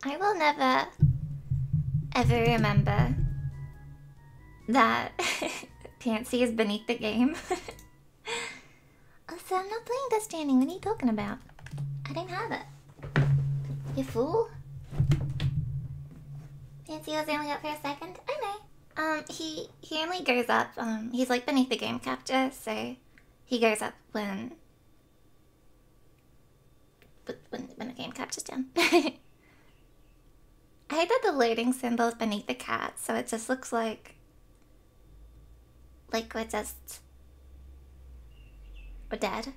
I will never, ever remember that Pansy is beneath the game. Also, I'm not playing Death Stranding. What are you talking about? I didn't have it. You fool. Pansy was only up for a second. I know. He only goes up. He's like beneath the game capture, so he goes up when the game captures down. I hate that the loading symbol is beneath the cat, so it just looks like we're dead.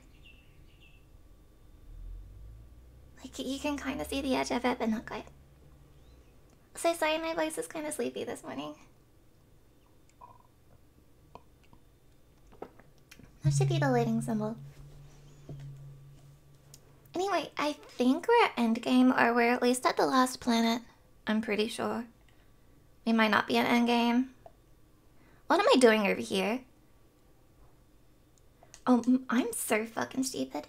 Like you can kind of see the edge of it, but not quite. So sorry, my voice is kind of sleepy this morning. That should be the loading symbol. Anyway, I think we're at endgame, or we're at least at the last planet. I'm pretty sure. We might not be at endgame. What am I doing over here? Oh, I'm so fucking stupid.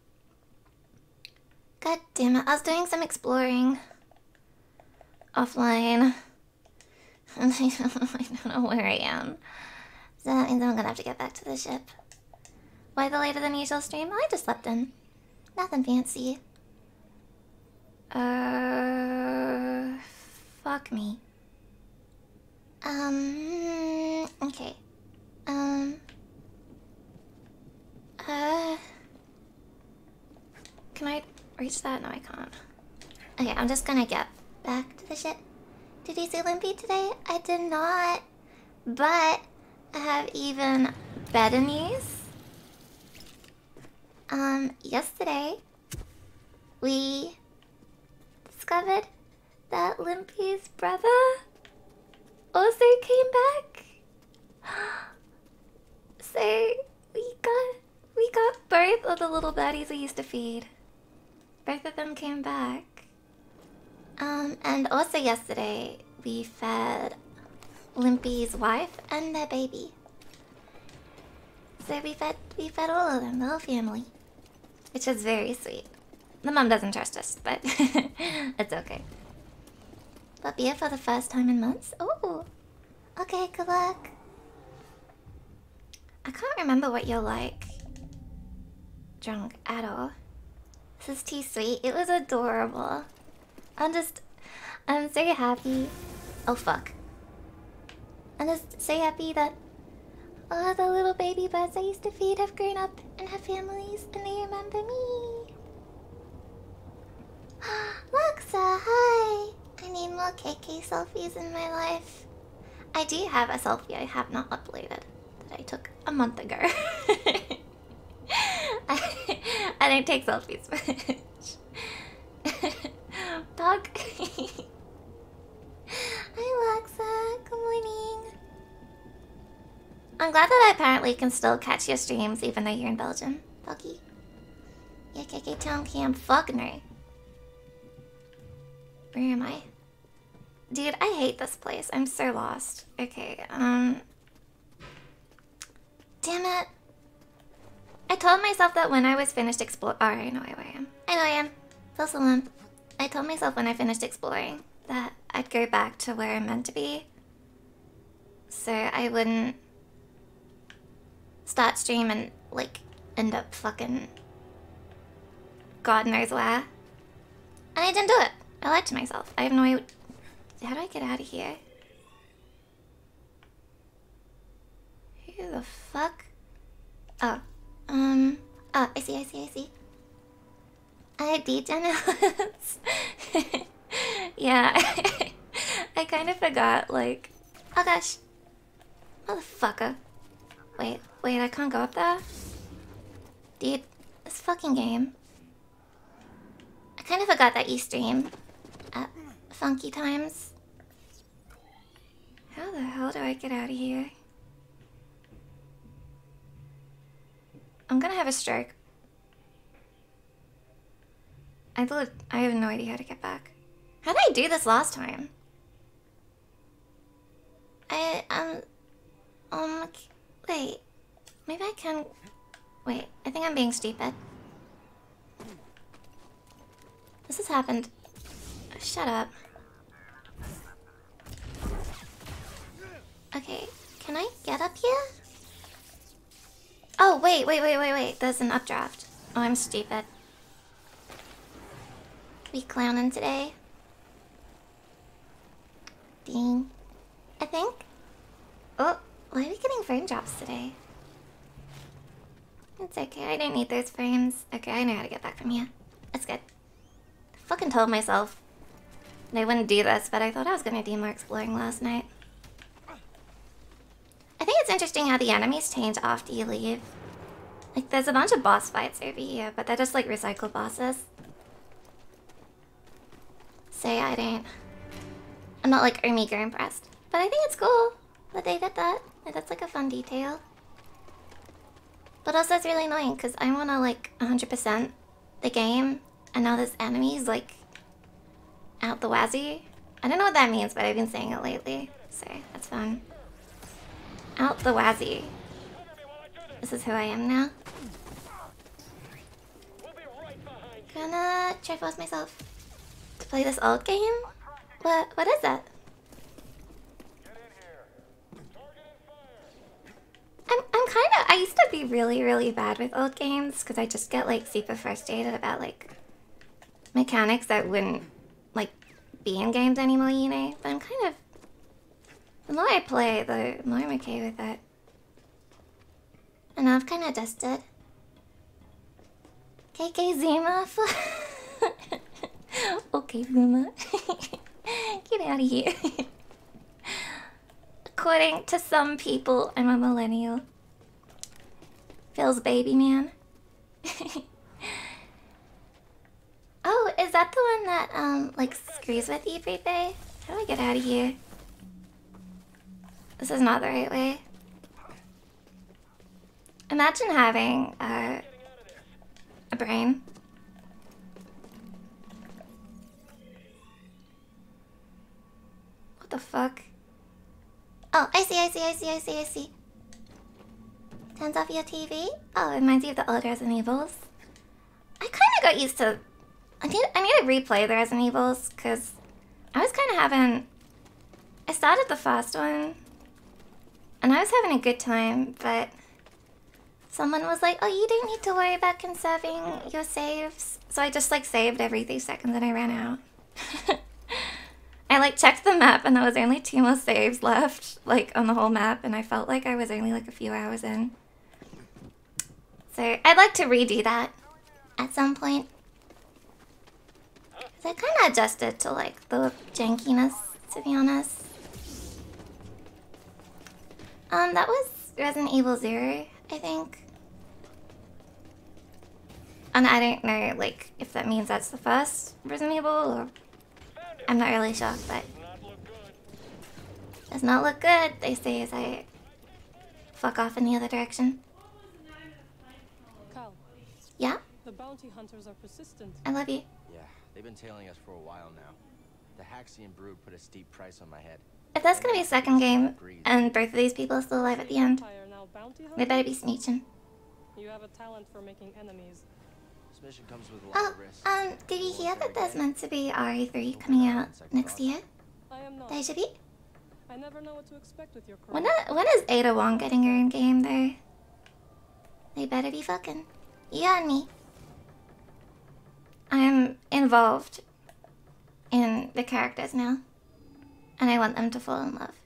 God damn it, I was doing some exploring. Offline. And I don't know where I am. So that means I'm gonna have to get back to the ship. Why the later than usual stream? I just slept in. Nothing fancy. Fuck me. Okay. Can I reach that? No, I can't. Okay, I'm just gonna get back to the ship. Did you see Limpy today? I did not. But I have even better news. Yesterday, we discovered that Limpy's brother also came back. So we got both of the little birdies we used to feed. Both of them came back. And also yesterday we fed Limpy's wife and their baby. So we fed all of them, the whole family. Which was very sweet. The mom doesn't trust us, but it's okay. But beer for the first time in months? Ooh. Okay, good luck. I can't remember what you're like. Drunk at all. This is too sweet. It was adorable. I'm so happy. Oh fuck. I'm just so happy that all the little baby birds I used to feed have grown up and have families and they remember me. Luxa, hi! I need more KK selfies in my life. I do have a selfie I have not uploaded that I took a month ago. I don't take selfies much. Dog. Hi Luxa, good morning. I'm glad that I apparently can still catch your streams even though you're in Belgium, Doggy. Yeah, KK Town Cam, fuck no. Where am I? Dude, I hate this place. I'm so lost. Okay, damn it. I told myself that when I was finished exploring. Oh, I know where I am. I know I am. False alarm. I told myself when I finished exploring that I'd go back to where I'm meant to be. So I wouldn't start stream and, like, end up fucking God knows where. And I didn't do it. I lied to myself. I have no idea. How do I get out of here? Who the fuck? Oh. Oh, I see. I degenerates. Yeah. I kind of forgot, like... Oh gosh. Motherfucker. Wait, I can't go up there? Dude, this fucking game. I kind of forgot that you stream at funky times. How the hell do I get out of here? I'm gonna have a stroke. I have no idea how to get back. How did I do this last time? Wait. Maybe I can... Wait, I think I'm being stupid. This has happened Shut up. Okay, can I get up here? Oh, wait. There's an updraft. Oh, I'm stupid. We clowning today? Ding. I think. Oh, why are we getting frame drops today? It's okay, I didn't need those frames. Okay, I know how to get back from here. That's good. I fucking told myself that I wouldn't do this, but I thought I was gonna do more exploring last night. I think it's interesting how the enemies change after you leave. Like, there's a bunch of boss fights over here, but they're just like recycled bosses. So yeah, I'm not like mega impressed. But I think it's cool that they did that. Like, that's like a fun detail. But also it's really annoying because I want to like 100% the game, and now this enemy's like out the wazzy. I don't know what that means, but I've been saying it lately, so that's fun. Out the wazzy. This is who I am now. Gonna try force myself to play this old game. What is that? I'm kind of. I used to be really bad with old games because I just get like super frustrated about like mechanics that wouldn't like be in games anymore, you know. But I'm kind of. The more I play, the more I'm okay with it. And I've kind of adjusted. KK Zuma for. Okay, Zuma. Get out of here. According to some people, I'm a millennial. Phil's baby man. Oh, is that the one that like screws with you, birthday? How do I get out of here? This is not the right way. Imagine having a brain. What the fuck? Oh, I see. Turns off your TV? Oh, it reminds you of the old Resident Evils. I kind of got used to... I need to replay the Resident Evils, because I was kind of having... I started the first one, and I was having a good time, but... Someone was like, oh, you don't need to worry about conserving your saves. So I just, like, saved every 3 seconds and I ran out. I like checked the map and there was only 2 more saves left, like on the whole map, and I felt like I was only like a few hours in. So I'd like to redo that at some point. So I kind of adjusted to like the jankiness, to be honest. That was Resident Evil 0, I think. And I don't know like if that means that's the first Resident Evil or... I'm not really sure, but does not look good, they say as I fuck off in the other direction. Cal, yeah? The bounty hunters are persistent. I love you. Yeah, they've been tailing us for a while now. The Haxian brood put a steep price on my head. If that's gonna be a second game, and both of these people are still alive at the end, they better be sneeching. You have a talent for making enemies. This mission comes with a lot of risk. Did you hear that there's meant to be RE3 coming out next year? I am not. There should be. I never know what to expect with your crew. When is Ada Wong getting her own game though? They better be fucking. You and me. I am involved in the characters now. And I want them to fall in love.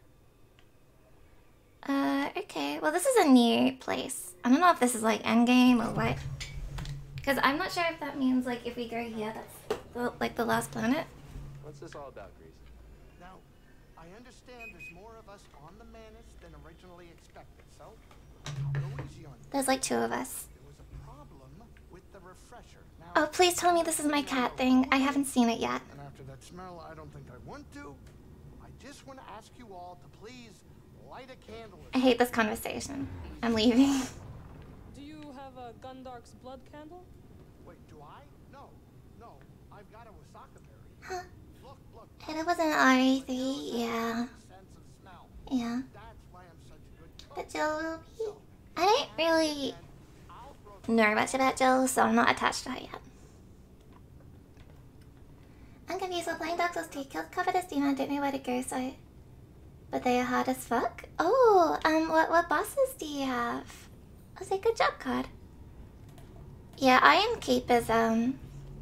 Okay. Well, this is a new place. I don't know if this is like endgame or what. Because I'm not sure if that means like if we go here, that's the last planet. What's this all about, Greasy? Now, I understand there's more of us on the Manus than originally expected, so I'll go easy on you. There's like 2 of us. There was a problem with the refresher. Now, Oh, please tell me this is my cat thing. I haven't seen it yet. and after that smell, I don't think I want to. I just want to ask you all to please light a candle. I hate this conversation. I'm leaving. Do you have a Gundark's blood candle? Wait, do I? No, I've got a Wasaka berry. Huh. Look. And it was an RE3, yeah. Sense of smell. Yeah. That's why I'm such a good cook. But Jill will be... I don't really know much about Jill, so I'm not attached to her yet. I'm confused. While playing Dark Souls 2, killed Covetous Demon. Don't know where to go, so. But they are hard as fuck. Oh, what bosses do you have? I say good job, card. Yeah, Iron Keep is Iron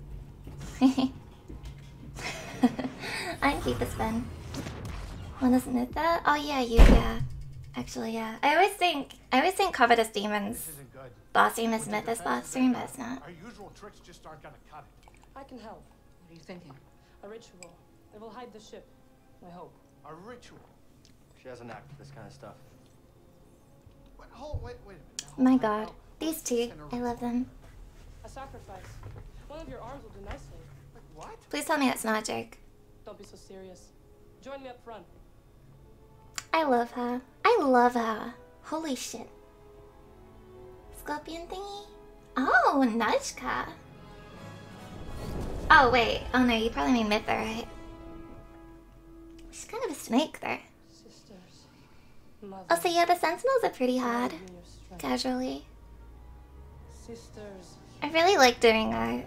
Keep is fun. Wanna submit that? Oh yeah, yeah. Actually, yeah. I always think Covetous Demons boss room is Mythos boss room, but it's not. Our usual tricks just aren't gonna cut it. I can help. What are you thinking? A ritual. It will hide the ship. I hope. A ritual. She has a knack for this kind of stuff. Wait a minute. My god. These two. I love them. A sacrifice. One of your arms will do nicely. Like what? Please tell me it's not a joke. Don't be so serious. Join me up front. I love her. I love her. Holy shit. Scorpion thingy? Oh, Nudgeka. Oh, wait. Oh, no, you probably mean Mytha, right? She's kind of a snake there. Sisters. Mother. Oh, so yeah, the Sentinels are pretty hard. Lend me your strength. Casually. Sisters. I really like doing Lend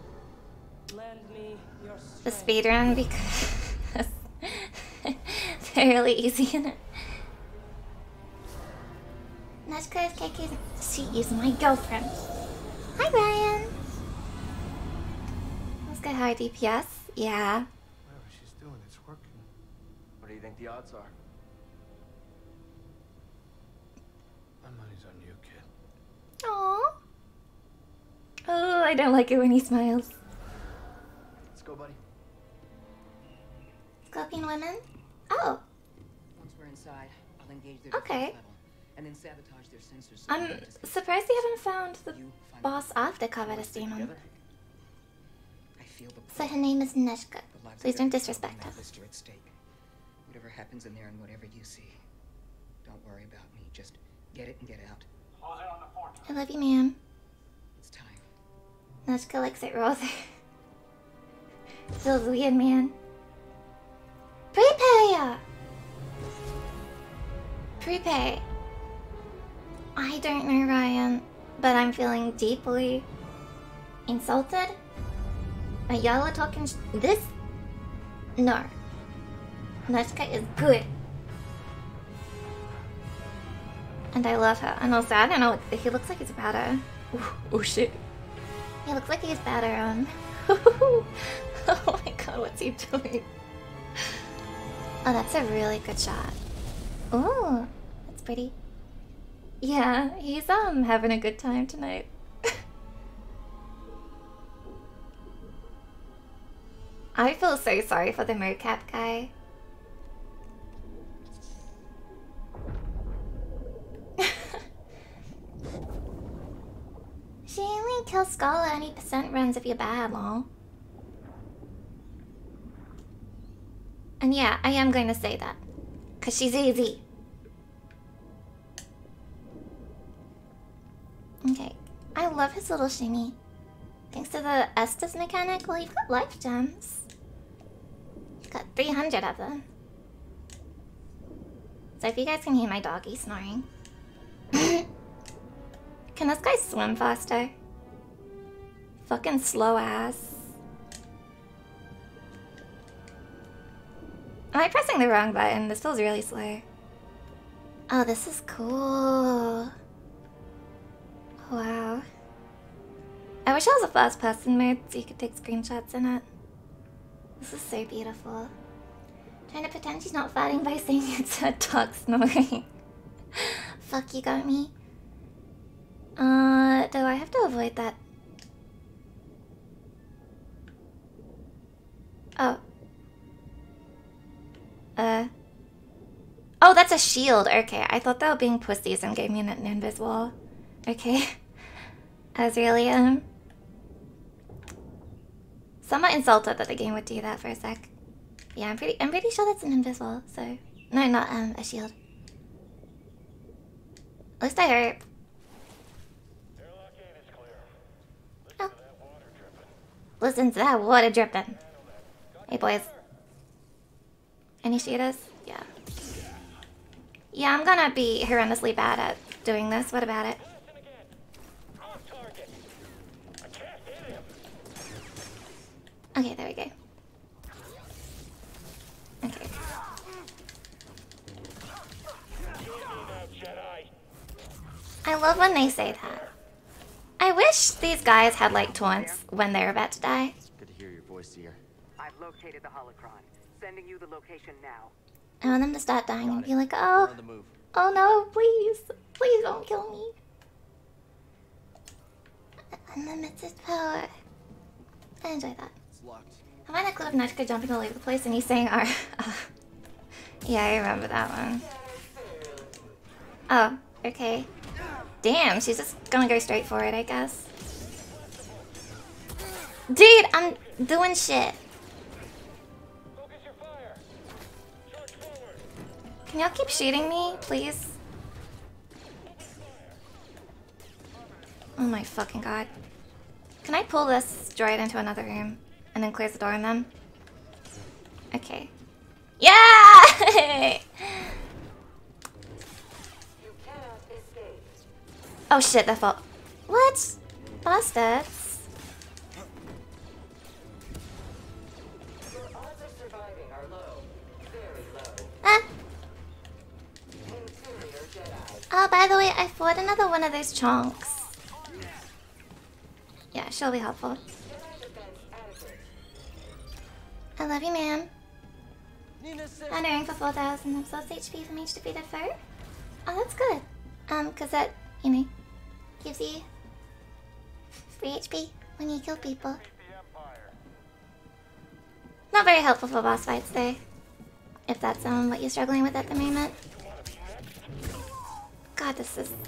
me your the strength. speedrun because they're really easy in it. Nudgeka is KK's. She is my girlfriend. Hi, Ryan. Let's get high DPS. Yeah. Whatever she's doing, it's working. What do you think the odds are? My money's on you, kid. Aww. Oh, I don't like it when he smiles. Let's go, buddy. Scorpion women? Oh, Once we're inside, I'll engage their Okay. defense level, and then sabotage their sensors. So I'm they don't escape. surprised you haven't found the You find boss after Covetous Let's stick Demon. together. I feel the So pull. her name is Neshka. The lives Please of don't every disrespect soul in her. that list are at stake. Whatever happens in there and whatever you see, don't worry about me. Just get it and get out. I love you, ma'am. It's time. Neshka likes it raw there. Feels weird, man. Prepay! Prepay. I don't know, Ryan, but I'm feeling deeply insulted. Y'all are talking this? No. Neshka is good. And I love her. And also, I don't know, he looks like he's about to... Oh shit. He looks like he's about to, oh my god, what's he doing? Oh, that's a really good shot. Ooh, that's pretty. Yeah, he's having a good time tonight. I feel so sorry for the mocap guy. She only kills Skull at any percent runs if you're bad, lol. And yeah, I am going to say that. Because she's easy. Okay. I love his little shimmy. Thanks to the Estus mechanic, well, you've got life gems. You've got 300 of them. So if you guys can hear my doggy snoring. Can this guy swim faster? Fucking slow ass. Am I pressing the wrong button? This feels really slow. Oh, this is cool. Wow. I wish I was a first person mode so you could take screenshots in it. This is so beautiful. Trying to pretend she's not farting by saying it's her dog snoring. Fuck, you got me. Do I have to avoid that? Oh. Oh, that's a shield. Okay, I thought they were being pussies and gave me an invisible. Okay. I was really, somewhat insulted that the game would do that for a sec. Yeah, I'm pretty sure that's an invisible, so... No, not, a shield. At least I hope. Oh. Listen to that water dripping. Hey, boys. Any shooters? Yeah. Yeah, I'm gonna be horrendously bad at doing this. What about it? Okay, there we go. love when they say that. I wish these guys had like taunts when they're about to die. Good to hear your voice, Seer. I've located the holocron. Sending you the location now. I want them to start dying and be like, We're oh, on the move. oh no, please, please don't kill me. Unlimited power. I enjoy that. It's locked. I find a clip of Nechka jumping all over the place and he's saying our... yeah, I remember that one. Oh, okay. Damn, she's just gonna go straight for it, I guess. Dude, I'm doing shit. Can y'all keep shooting me, please? Oh my fucking god. Can I pull this droid into another room and then close the door on them? Okay. Yeah! Oh shit, that fell. What? Bastards. Ah. Oh, by the way, I fought another one of those chunks. Yeah, she'll be helpful. I love you, ma'am. Honoring for 4,000 of source HP from each defeated foe. Oh, that's good. Cause that, you know, gives you free HP when you kill people. Not very helpful for boss fights, though. If that's what you're struggling with at the moment. God, this is...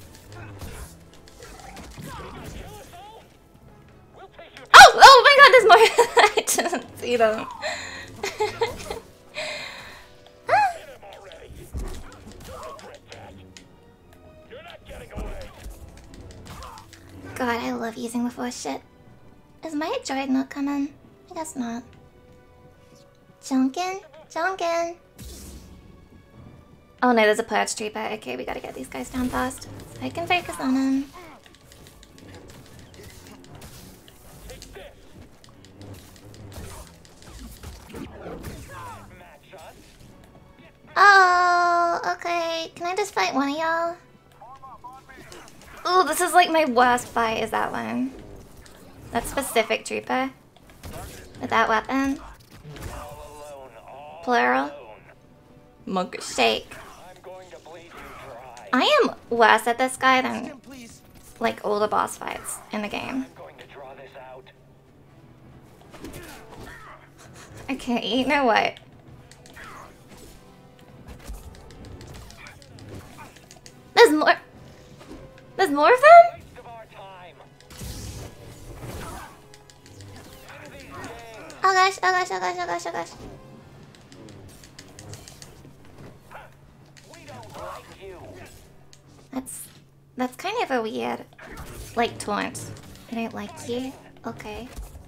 Oh! Oh my god, there's more! I didn't see them. God, I love using the force shit. Is my droid not coming? I guess not. Junkin? Junkin! Oh no, there's a purge trooper. Okay, we gotta get these guys down fast. So I can focus on them. Oh, okay. Can I just fight one of y'all? Oh, this is like my worst fight, is that one. That specific trooper. With that weapon. Plural. Monk shake. I am worse at this guy than like all the boss fights in the game. Okay, you know what? There's more. There's more of them? Oh gosh, oh gosh, oh gosh, oh gosh, oh gosh. That's kind of a weird, like, taunt. I don't like you. Okay.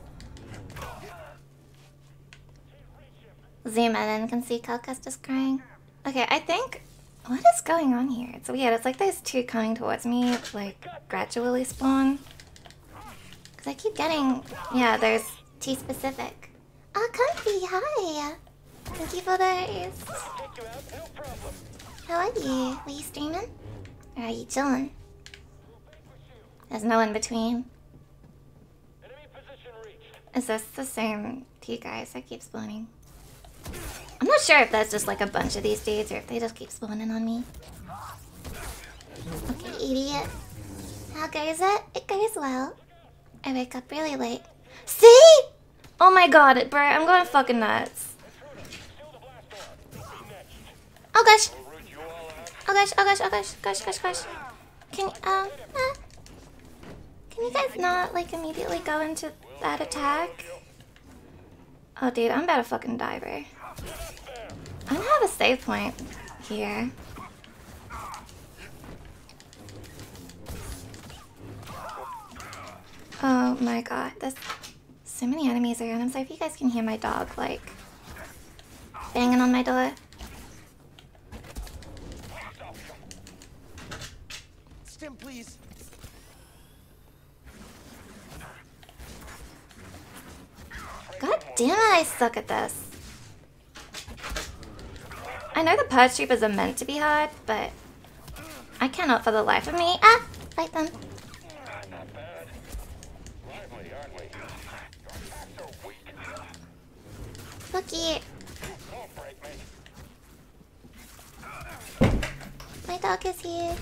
Zoom in and can see Calcus just crying. Okay, I think... What is going on here? It's weird. It's like there's two coming towards me, like, gradually spawn. Because I keep getting... Yeah, there's T-specific. Oh, Comfy, hi! Thank you for those. How are you? Were you streaming? Or are you chilling? There's no in between. Is this the same two guys that keep spawning? I'm not sure if that's just like a bunch of these dudes or if they just keep spawning on me. Okay, idiot. How goes it? It goes well. I wake up really late. See? Oh my god, bro, I'm going fucking nuts. Oh gosh. Oh gosh, oh gosh, oh gosh, gosh. Can you guys not like immediately go into that attack? Oh dude, I'm about to fucking die, bro. I don't have a save point here. Oh my god, there's so many enemies around. I'm sorry if you guys can hear my dog like banging on my door. Stim, please. God damn it, I suck at this. I know the purge troopers are meant to be hard, but I cannot for the life of me fight them. Not bad. Lively, aren't we? Your attacks are weak. Cookie. Don't break me. My dog is here.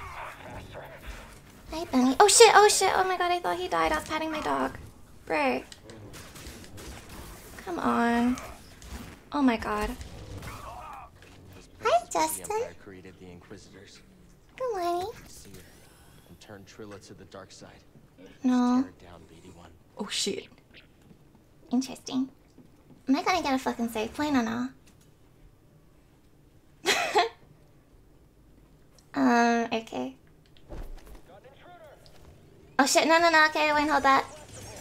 Hi, Bunny. Oh shit, oh shit. Oh my god, I thought he died. I was patting my dog. Bro. Come on. Oh my god. Hi, Justin. The Empire created the Inquisitors. Good morning. See her and turn Trilla to the dark side. No. Tear it down, BD1. Oh shit. Interesting. Am I gonna get a fucking save point or no? Okay. Oh shit, no, okay, wait, hold that.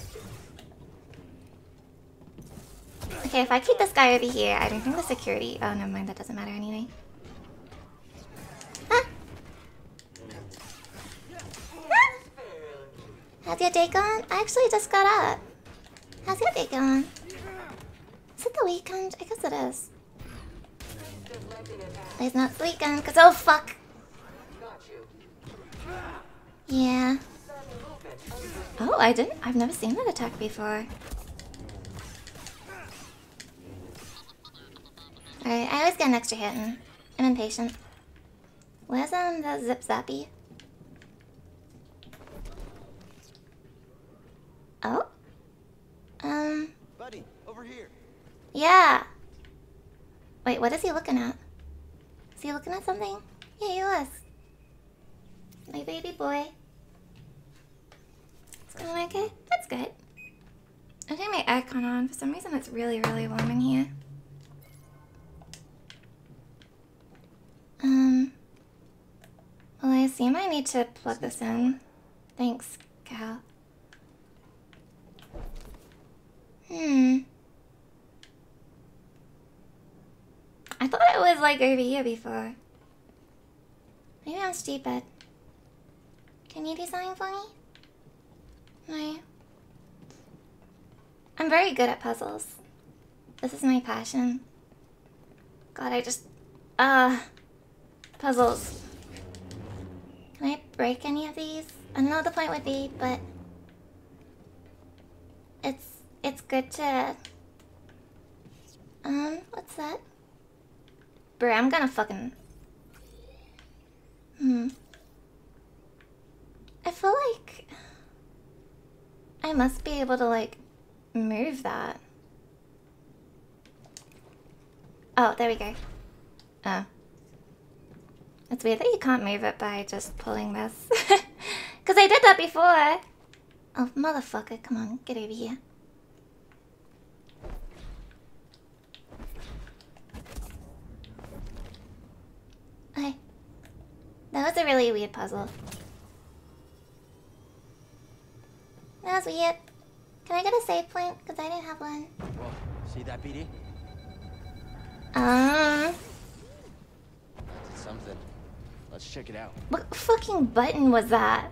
Okay, if I keep this guy over here, I don't think the security... Oh, never mind, that doesn't matter anyway. Ah. Ah. How's your day going? I actually just got up. How's your day going? Is it the weekend? I guess it is. It's not the weekend, cause oh fuck! Yeah. Oh, I've never seen that attack before. Alright, I always get an extra hit and I'm impatient. Where's the zip zappy? Oh? Buddy, over here. Yeah. Wait, what is he looking at? Is he looking at something? Yeah, he was. My baby boy. It's going okay? That's good. I'm turning my aircon on. For some reason, it's really, really warm in here. Well, I assume I need to plug this in. Thanks, Cal. I thought it was like over here before. Maybe I'm stupid. Can you do something for me? No. I'm very good at puzzles. This is my passion. God, I just... puzzles. Can I break any of these? I don't know what the point would be, but... It's good to... what's that? Bruh, I'm gonna fucking... I feel like... I must be able to, like, move that. Oh, there we go. Oh. It's weird that you can't move it by just pulling this. Because I did that before. Oh, motherfucker. Come on, get over here. Okay. That was a really weird puzzle. That was weird. Can I get a save point? Because I didn't have one. Whoa, see that, BD? That's something. Let's check it out. What fucking button was that?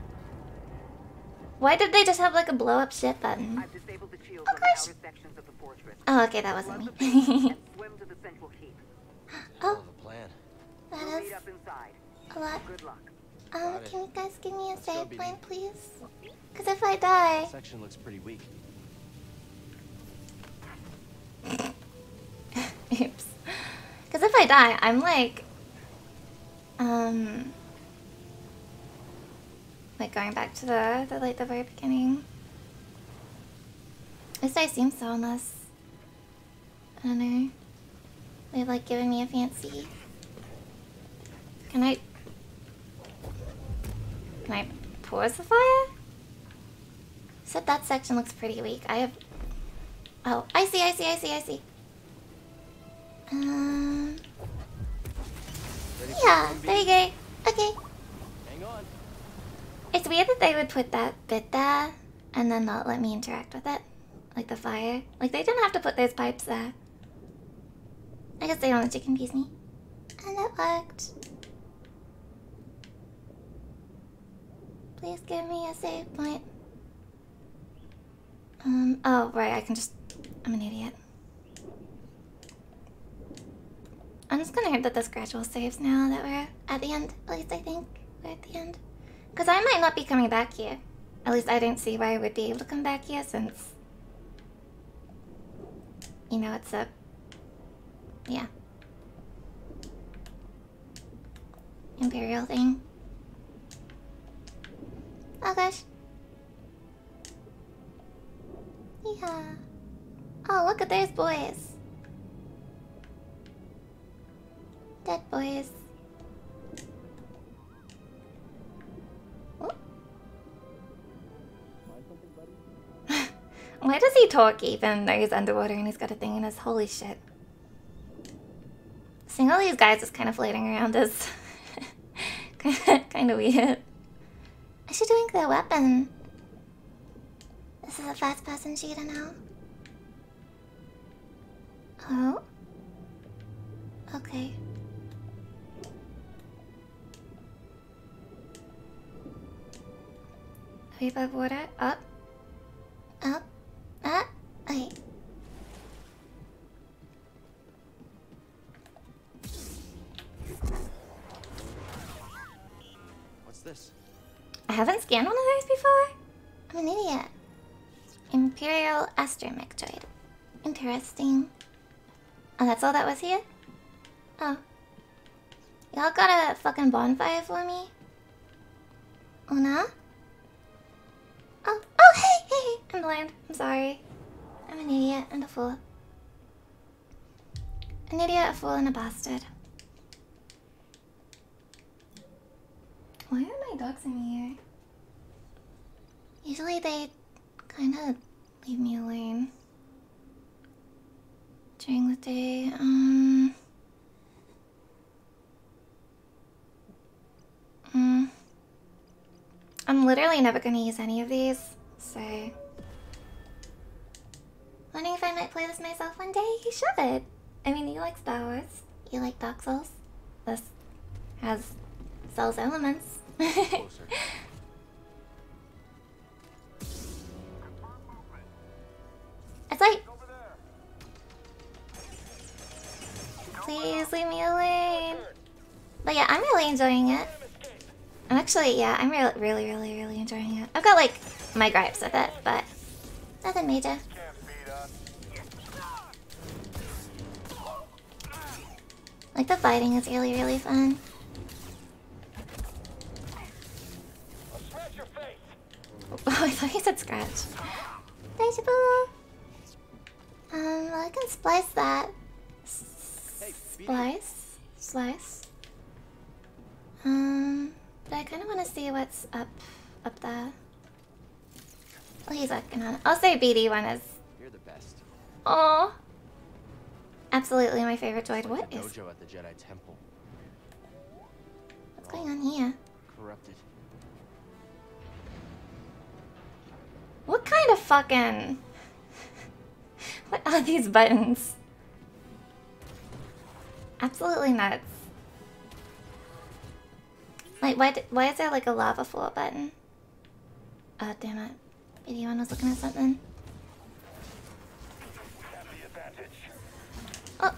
Why did they just have like a blow up shit button? I've disabled the shields on the outer sections of the fortress. Oh, okay, that wasn't me. And swim to the central keep. Oh, The plan. We'll that meet is up inside. a lot. Good luck. Can you guys give me a Let's go, save BB. point, please? Because if I die... This section looks pretty weak. Oops. Because if I die, I'm like... Like going back to the very beginning. At least I assume so, unless... I don't know. They've like given me a fancy... Can I pause the fire? Said that section looks pretty weak. I have... Oh, I see. Yeah, there you go. Okay. Hang on. It's weird that they would put that bit there and then not let me interact with it. Like the fire. Like they didn't have to put those pipes there. I guess they wanted to confuse me. And it worked. Please give me a save point. Oh, right, I can just... I'm an idiot. I'm just gonna hope that this gradual saves now that we're at the end. At least I think we're at the end. Because I might not be coming back here. At least I don't see why I would be able to come back here since... You know, it's a... Yeah. Imperial thing. Oh gosh. Yeah. Oh, look at those boys. Dead boys. Oh. Why does he talk even though he's underwater and he's got a thing in his... Holy shit. Seeing all these guys just kind of floating around is kind of weird. I should drink their weapon. This is a fast person shooter now. Oh? Okay. Are we above water? Up. Up. Ah. Okay. What's this? I haven't scanned one of those before. I'm an idiot. Imperial astromech. Interesting. Oh, that's all that was here? Oh. Y'all got a fucking bonfire for me? Oh, no? Oh, hey! I'm blind. I'm sorry. I'm an idiot and a fool. An idiot, a fool, and a bastard. Why are my dogs in here? Usually they kind of leave me alone during the day. I'm literally never gonna use any of these, so... Wondering if I might play this myself one day? You should! I mean, you like Star Wars. You like Dark Souls. This has Souls elements. Closer. It's like... Please leave me alone. But yeah, I'm really enjoying it. I'm actually, yeah, I'm really enjoying it. I've got, like, my gripes with it, but nothing major. Like, the fighting is really fun. Oh, I thought you said scratch. Deja vu. Well, I can splice that. Slice. But I kind of want to see what's up there. Well, he's working on it. I'll say BD1 is... You're the best. Aww. Absolutely my favorite droid. What is... Dojo at the Jedi Temple. What's going on here? Corrupted. What kind of fucking... What are these buttons? Absolutely nuts. Like, why is there like a lava floor button? Oh, damn it. BD1 was looking at something. Oh.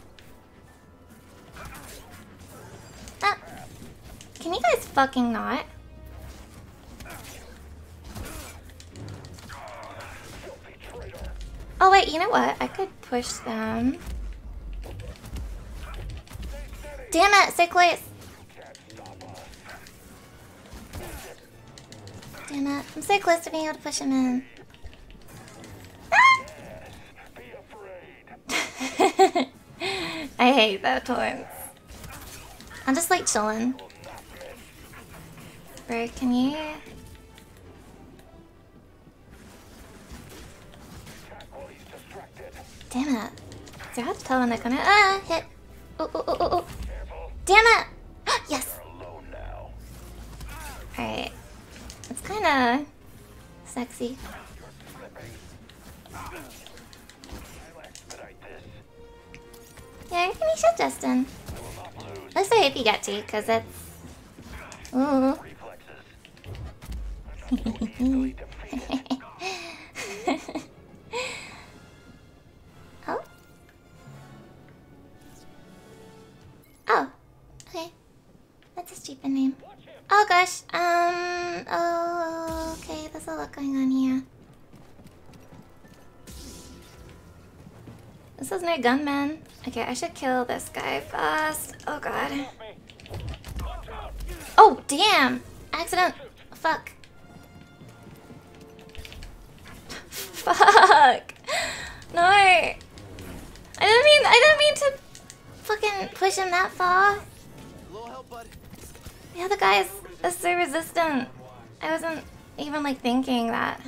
Ah. Can you guys fucking not? Oh wait, you know what? I could push them. Damn it, stay close. Damn it, I'm so close to being able to push him in. Ah! I hate that taunts. I'm just like chilling. Bro, can you... Damn it. It's hard to tell when they're gonna... Ah, hit. Oh. Damn it! Yes! Alright. It's kinda... sexy. Yeah, you should, Justin. At least I hope you get to, because it's... Ooh. Oh? Oh. Okay. That's a stupid name. Oh gosh, This is no gunman. Okay, I should kill this guy fast. Oh god. Oh damn! Accident. Fuck. Fuck. No. I didn't mean to fucking push him that far. A little help, bud. The other guy is so resistant. I wasn't even like thinking that.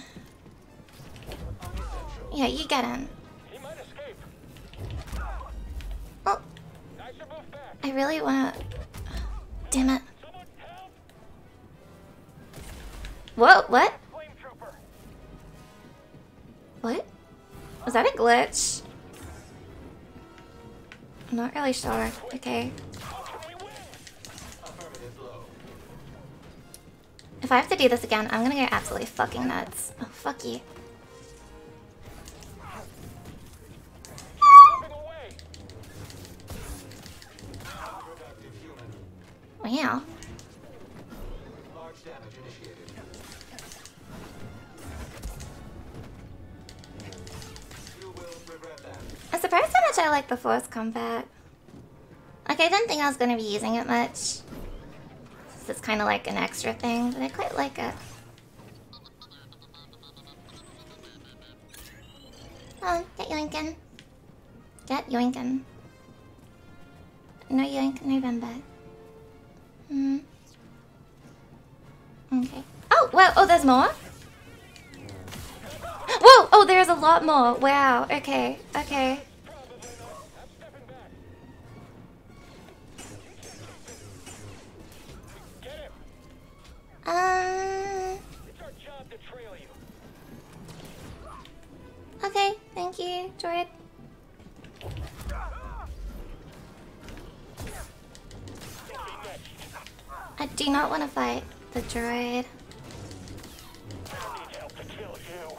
Yeah, you get in. He might escape. Oh, I should move back. I really wanna. Damn it. Someone help! Whoa, what? Flame trooper. What? Was that a glitch? I'm not really sure. Okay. If I have to do this again, I'm gonna go absolutely fucking nuts. Oh, fuck you. Moving away. Wow. I'm surprised how much I like the force combat. Like, I didn't think I was gonna be using it much. It's kind of like an extra thing, but I quite like it. Oh, get yoinkin'. Get yoinkin'. No yoink November. Okay. Oh, wow. Oh, there's more? Whoa! Oh, there's a lot more. Wow. Okay. Okay. It's our job to trail you. Okay, thank you, droid. I do not want to fight the droid. I need help to kill you.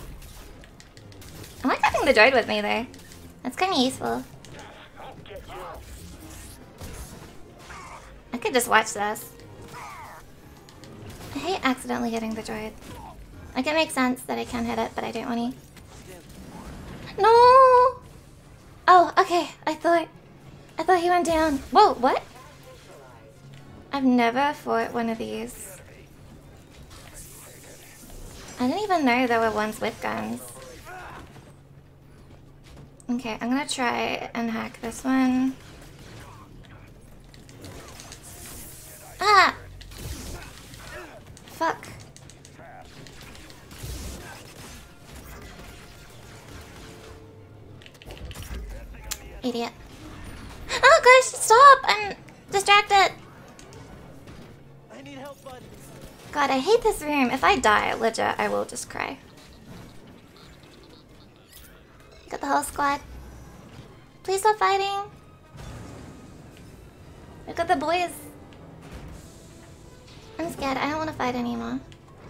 I like having the droid with me there. That's kind of useful. I'll get you. I could just watch this. I hate accidentally hitting the droid. Like, it makes sense that I can hit it, but I don't want to. No! Oh, okay. I thought he went down. Whoa, what? I've never fought one of these. I didn't even know there were ones with guns. Okay, I'm gonna try and hack this one. Ah! Fuck. Idiot. Oh gosh, stop! I'm distracted. I need help, bud. God, I hate this room. If I die, legit, I will just cry. Got the whole squad. Please stop fighting. We've got the boys. I'm scared. I don't want to fight anymore.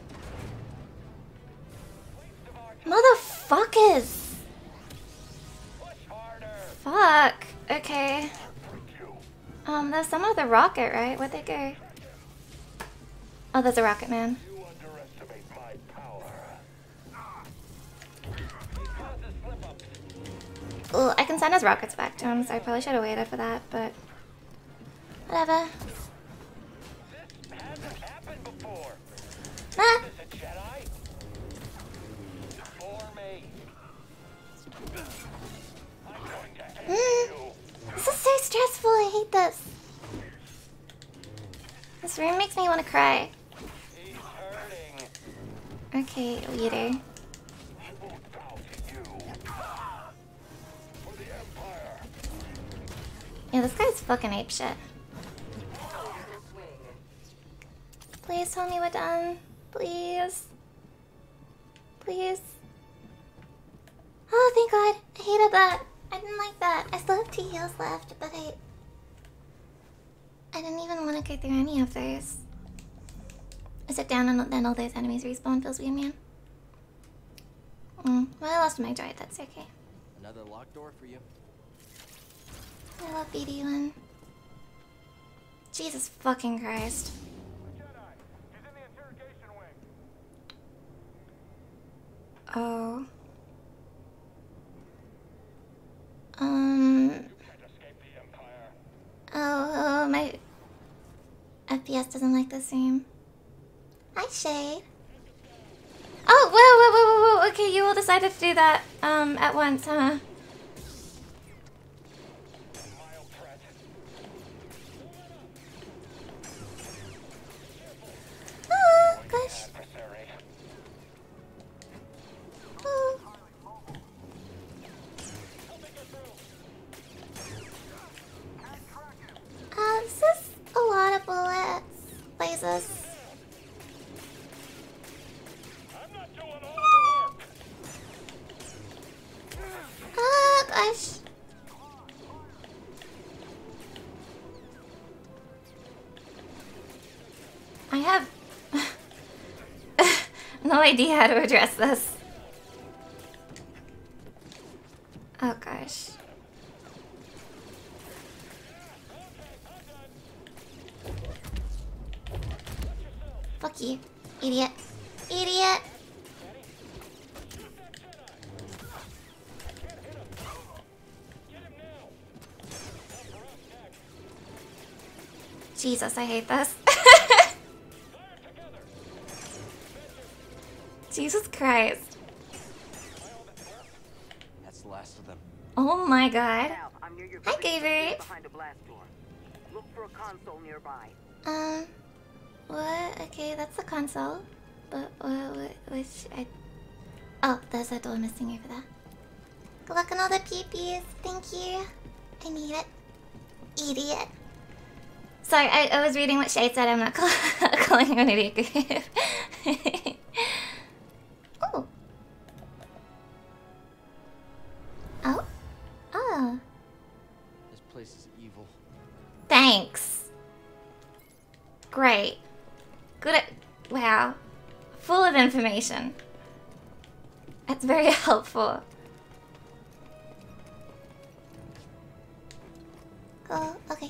Motherfuckers! Fuck. Okay. There's someone with a rocket, right? Where'd they go? Oh, there's a rocket man. You underestimate my power. Ooh, I can send his rockets back to him, so I probably should have waited for that, but whatever. This hasn't happened before. Ah! Is it Jedi? For me. I'm going to end you. This is so stressful. I hate this. This room makes me want to cry. He's hurting. Okay, leader. He won't bow to you. For the Empire. Yeah, this guy's fucking apeshit. Please tell me we're done. Please. Please. Oh, thank God. I hated that. I didn't like that. I still have 2 heals left, but I didn't even want to go through any of those. I sit down and then all those enemies respawn. Feels weird, man. Well, I lost my droid. That's okay. Another locked door for you. I love BD1. Jesus fucking Christ. Jedi. He's in the interrogation wing. Oh. FPS doesn't like the same. Hi, Shade. Oh, whoa. Okay, you all decided to do that at once, huh? Oh, gosh. Oh. This is a lot of bullets. Lasers. Oh, gosh. I have no idea how to address this. Oh, gosh. Fuck you, idiot. Idiot! Jesus, I hate this. Jesus Christ. That's the last of them. Oh my god. Now, I'm near your Hi, village, Gabriel. behind a blast door. Look for a console nearby. What? Okay, that's a console. But, which Oh, there's a door missing over there. Good luck on all the peepees. Thank you. I need it. Idiot. Sorry, I was reading what Shade said. I'm not calling you an idiot. Oh. Oh. Oh. This place is evil. Thanks. Great. Good. Wow. Full of information. That's very helpful. Cool. Okay.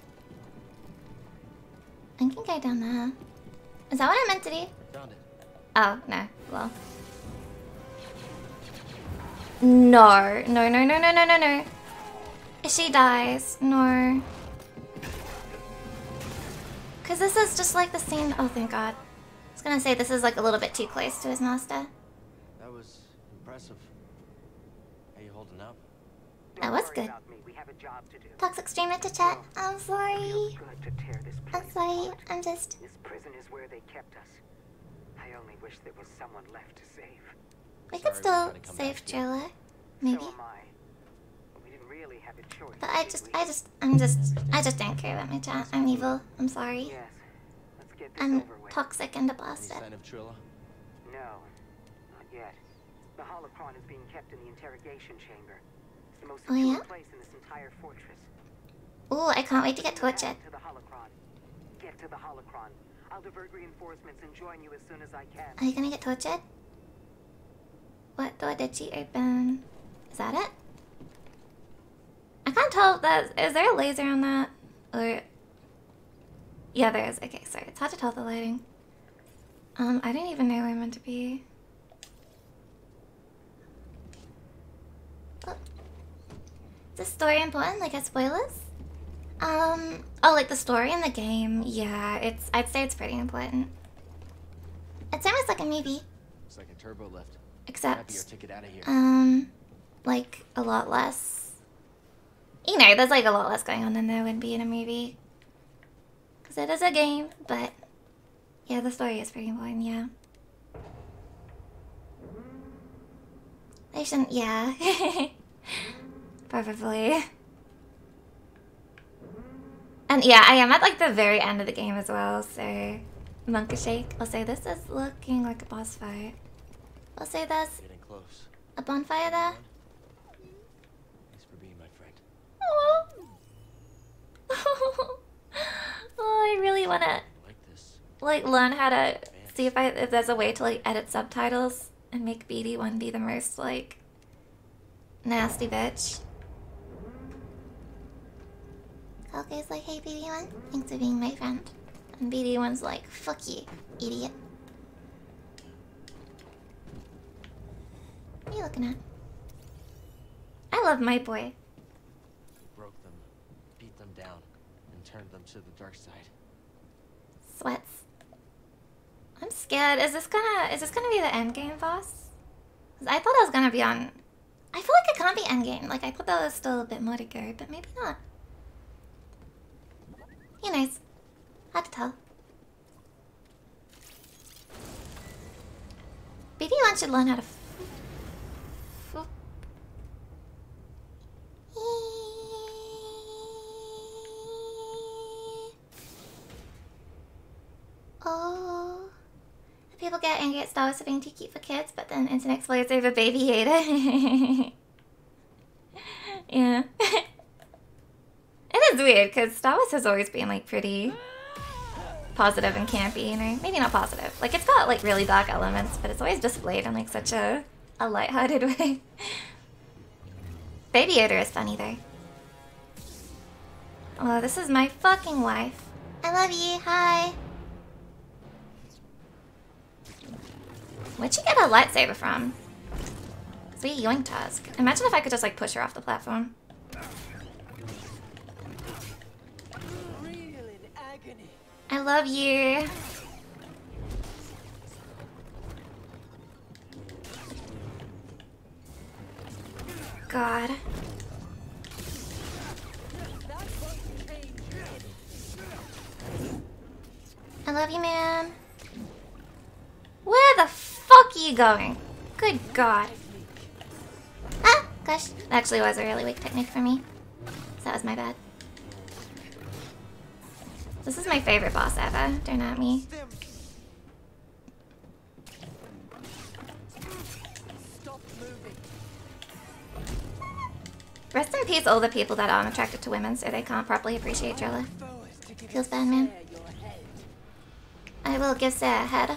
I can go down there. Is that what I meant to do? Found it. Oh, no. Well. No. No. She dies. No. Because this is just like the scene. Oh, thank God. I was gonna say this is like a little bit too close to his master. That was impressive. How you holding up? That was good. We have a job to do. Toxic streamer to chat. I'm sorry. Feels good to tear this place I'm sorry. apart. I'm just. This prison is where they kept us. I only wish there was someone left to save. We could Sorry, still we're trying to come save back to you. Trilla. Maybe. So am I. We didn't really have a choice. But did we? I just don't care about my chat. I'm evil. I'm sorry. Yes. Let's get this I'm over with. toxic and a Any bastard. sign of Trilla? No, not yet. The holocron is being kept in the interrogation chamber. It's the most Oh, secure yeah? place in this entire fortress. Ooh, I can't wait to get tortured. To the holocron. Get to the holocron. I'll divert reinforcements and join you as soon as I can. Are you gonna get tortured? What door did she open? Is that it? I can't tell if that. Is there a laser on that? Or. Yeah, there is. Okay, sorry. It's hard to tell the lighting. I didn't even know where I'm meant to be. Oh. Is the story important? Like, as spoilers? Oh, like the story in the game? Yeah, I'd say it's pretty important. It's almost like a movie. Looks like a turbo lift. Except, Grab your ticket out of here. like a lot less. You know, there's like a lot less going on than there would be in a movie. Because it is a game, but yeah, the story is pretty important, yeah. They shouldn't, yeah. Probably. And yeah, I am at like the very end of the game as well, so Monkashake. I'll say this is looking like a boss fight. I'll say there's Getting close. a bonfire there. Thanks for being my friend. Oh, I really wanna Like this. like learn how to see if there's a way to like edit subtitles and make BD1 be the most like nasty bitch. Kalke's like, hey BD1, thanks for being my friend. And BD1's like, fuck you, idiot. What are you looking at? I love my boy. We broke them, beat them down, and turned them to the dark side. Sweats. I'm scared. Is this gonna be the end game boss? 'Cause I thought I was gonna be on. I feel like it can't be end game. Like I thought there was still a bit more to go, but maybe not. He knows. Hard to tell. BD1 should learn how to. Oh, people get angry at Star Wars for being too cute for kids, but then internet explodes over Baby Yoda. Yeah. It is weird because Star Wars has always been like pretty positive and campy, you know? Maybe not positive. Like it's got like really dark elements, but it's always displayed in like such a lighthearted way. Baby Yoda is funny though. Oh, this is my fucking wife. I love you. Hi. Where'd she get her lightsaber from? Sweet yoink task. Imagine if I could just like push her off the platform. I love you. God. I love you, man. Where the fuck are you going? Good God. Ah, gosh. That actually was a really weak technique for me. So that was my bad. This is my favorite boss ever. Don't at me. Rest in peace all the people that aren't attracted to women so they can't properly appreciate Trilla. Feels bad, man. I will give Sarah a head.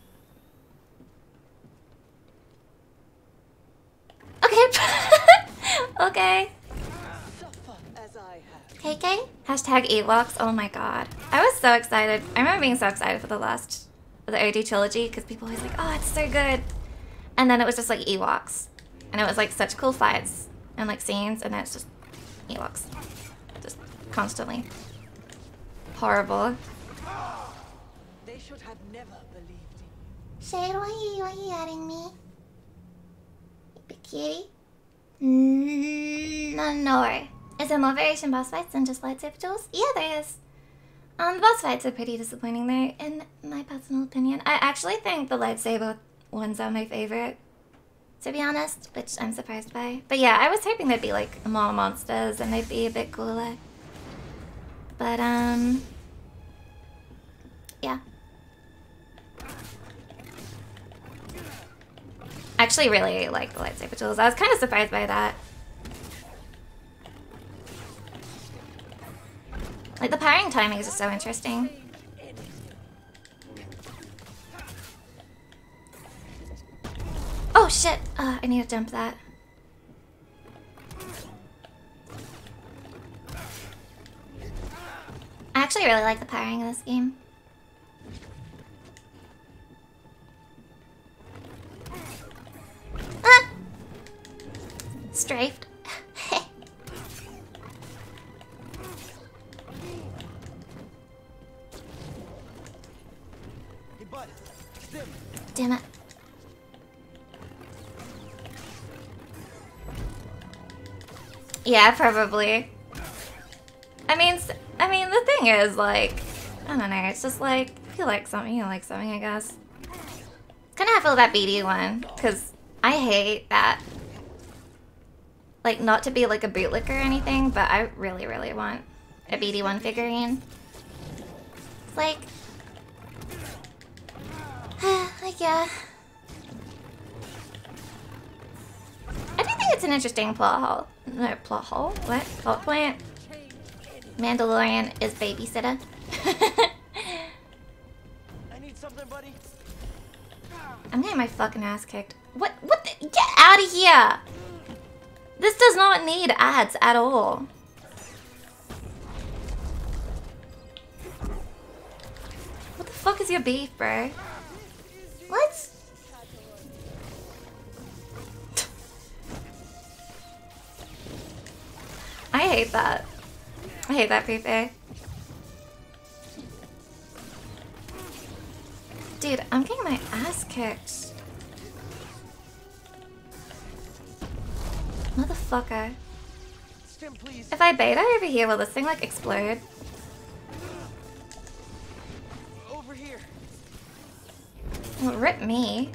Okay. Okay. KK? Hashtag Ewoks. Oh my god. I was so excited. I remember being so excited for the OD trilogy because people were always like, oh, it's so good. And then it was just like Ewoks. And it was like such cool fights and like scenes, and then it's just Ewoks. Just constantly. Horrible. They should have never believed it. Shade, why are you adding me? You big kitty? No. Is there more variation boss fights than just lightsaber duels? Yeah, there is. The boss fights are pretty disappointing though, in my personal opinion. I actually think the lightsaber ones are my favorite, to be honest, which I'm surprised by. But yeah, I was hoping there'd be like more monsters and they'd be a bit cooler. But yeah. I actually really like the lightsaber duels. I was kind of surprised by that. Like, the parrying timing is just so interesting. Oh, shit! I need to jump that. I actually really like the parrying in this game. Ah! Strafed. Damn it. Yeah, probably. I mean, the thing is, like, I don't know, it's just like, if you like something, you like something, I guess. It's kind of how I feel about BD1, because I hate that. Like, not to be like a bootlick or anything, but I really, really want a BD1 figurine. It's like, yeah. I do think it's an interesting plot hole. No, plot hole? What? Plot point? Mandalorian is babysitter. I need something, buddy. I'm getting my fucking ass kicked. What the? Get out of here! This does not need ads at all. What the fuck is your beef, bro? What? I hate that. I hate that, Pepe. I'm getting my ass kicked. Motherfucker. Stim, please. If I beta over here, will this thing like explode? Over here. Well, rip me.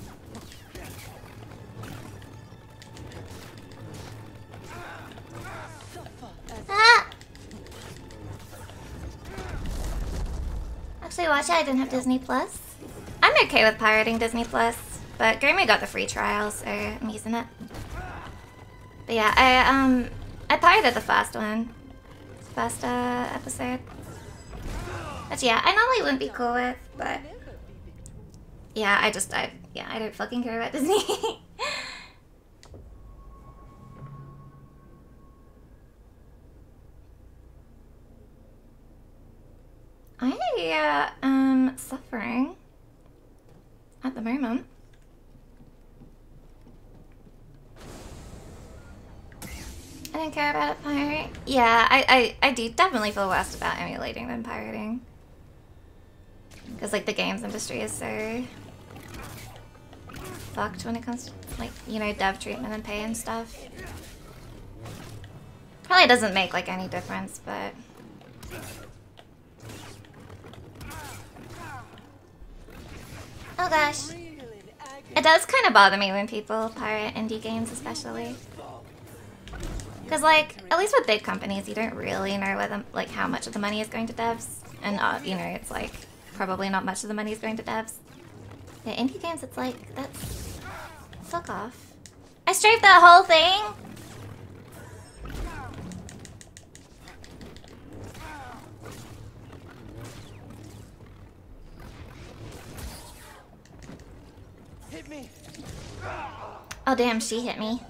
Ah! Actually, watch it. I didn't have Disney Plus. I'm okay with pirating Disney Plus, but Grammy got the free trial, so I'm using it. But yeah, I pirated the first one, first episode. But yeah, I normally wouldn't be cool with, but yeah, I don't fucking care about Disney. I am suffering at the moment. I didn't care about it pirating. Yeah, I do definitely feel worse about emulating than pirating. Because like the games industry is so fucked when it comes to like, you know, dev treatment and pay and stuff. Probably doesn't make like any difference, but oh gosh. It does kind of bother me when people pirate indie games, especially. Because, like, at least with big companies, you don't really know whether, like, how much of the money is going to devs. And, you know, it's like, probably not much of the money is going to devs. Yeah, indie games, it's like, that's... fuck off. I strafed that whole thing! Hit me. Oh, damn, she hit me.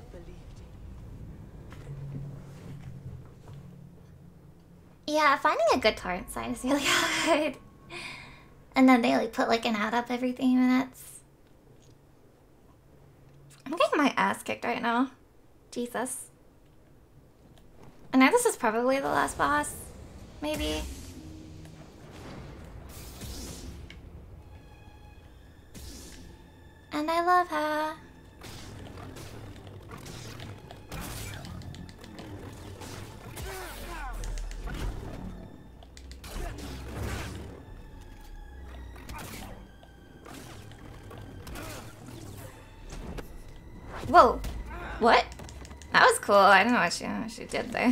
Yeah, finding a good torrent site is really hard. And then they like put like an ad up every 3 minutes. I'm getting my ass kicked right now. Jesus. I know this is probably the last boss. Maybe. And I love her. Whoa. What? That was cool. I don't know what she did there.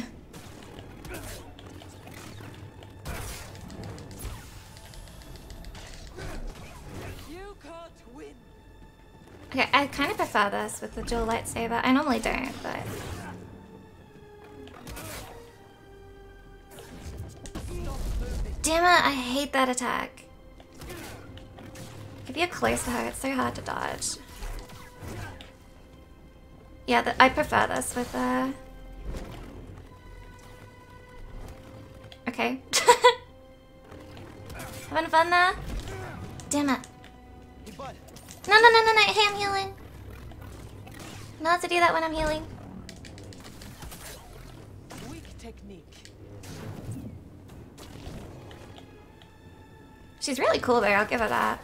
Okay, I kind of prefer this with the dual lightsaber. I normally don't, but... Damn it, I hate that attack. If you're close to her, it's so hard to dodge. Yeah, I prefer this with, Okay. Having fun there? Damn it. No, hey, I'm healing. Not to do that when I'm healing. Weak technique. She's really cool there, I'll give her that.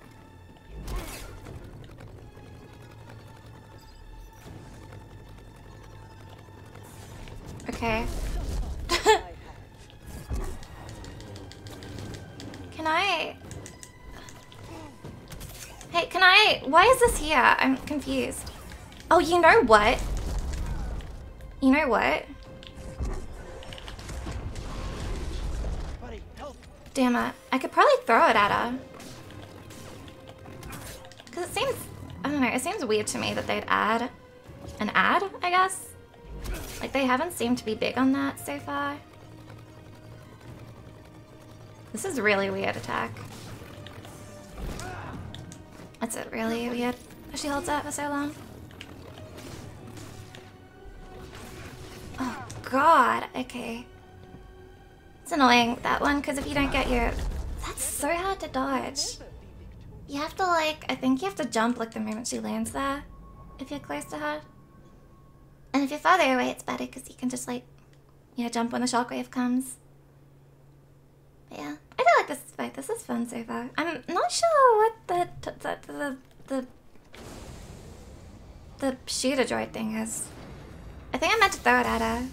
Okay. Can I... Hey, can I... Why is this here? I'm confused. Oh, you know what? You know what? Damn it. I could probably throw it at her. Because it seems... I don't know, it seems weird to me that they'd add an ad, I guess? Like, they haven't seemed to be big on that so far. This is a really weird attack. That's it, really weird. She holds that for so long. Oh, God. Okay. It's annoying, that one, because if you don't get your... That's so hard to dodge. You have to, like... I think you have to jump, like, the moment she lands there. If you're close to her. And if you're farther away, it's better, because you can just, like... You know, jump when the shockwave comes. But yeah. I feel like this fight. This is fun so far. I'm not sure what the shooter droid thing is. I think I meant to throw it at her.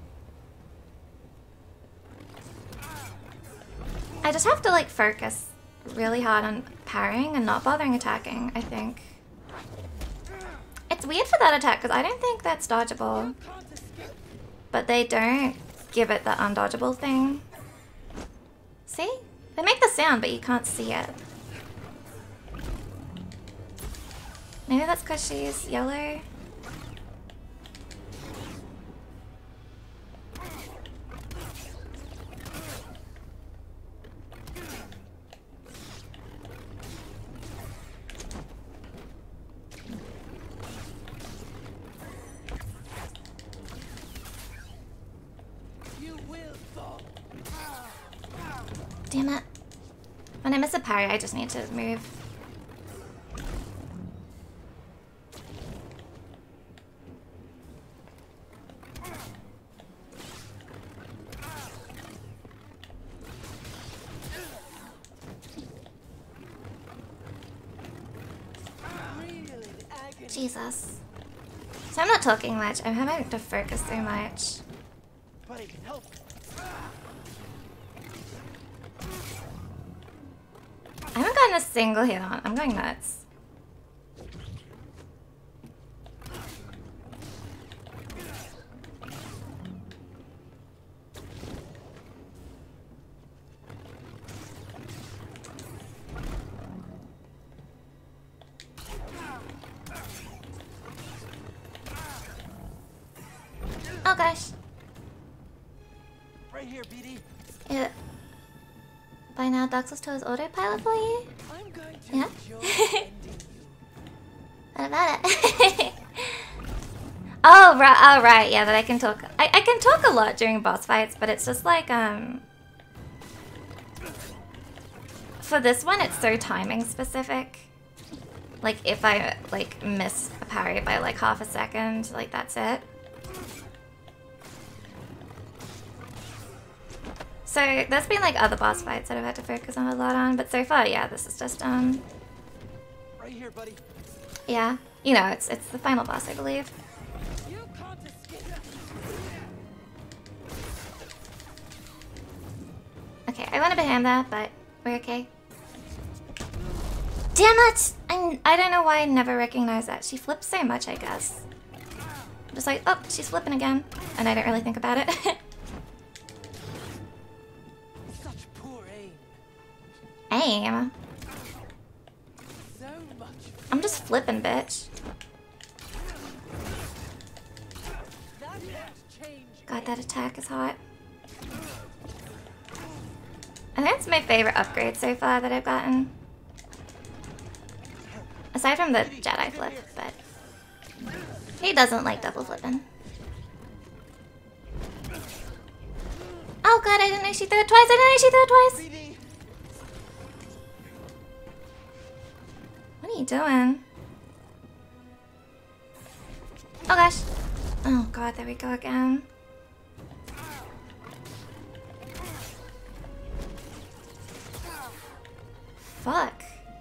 I just have to like focus really hard on parrying and not bothering attacking, I think. It's weird for that attack because I don't think that's dodgeable. But they don't give it the undodgeable thing. See? They make the sound, but you can't see it. Maybe that's because she's yellow. Damn it. When I miss a parry, I just need to move. Jesus. So I'm not talking much. I'm having to focus so much. Buddy, help. I haven't gotten a single hit on. I'm going nuts. Oh gosh. Right here, BD. Yeah. By now, Dark Souls 2 is autopilot for you? I'm going to Yeah? enjoy ending you. What about it? Oh right, yeah, that I can talk. I can talk a lot during boss fights, but it's just like, for this one, it's so timing specific. Like, if I, like, miss a parry by, like, half a second, like, that's it. So, there's been, like, other boss fights that I've had to focus on a lot on, but so far, yeah, this is just, Right here, buddy. yeah. You know, it's the final boss, I believe. You can't escape. Okay, I went a bit ham there, but we're okay. Damn it! I don't know why I never recognized that. She flips so much, I guess. I'm just like, oh, she's flipping again. And I don't really think about it. Such poor aim. Aim? So much. I'm just flipping, bitch. That won't change. God, that attack is hot. I think it's my favorite upgrade so far that I've gotten. Aside from the Jedi flip, but he doesn't like double flipping. Oh god, I didn't know she threw it twice. I didn't know she threw it twice. BD. What are you doing? Oh gosh. Oh god, there we go again. Fuck.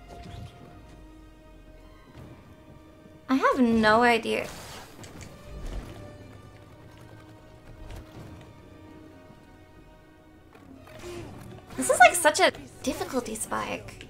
I have no idea. This is like such a difficulty spike.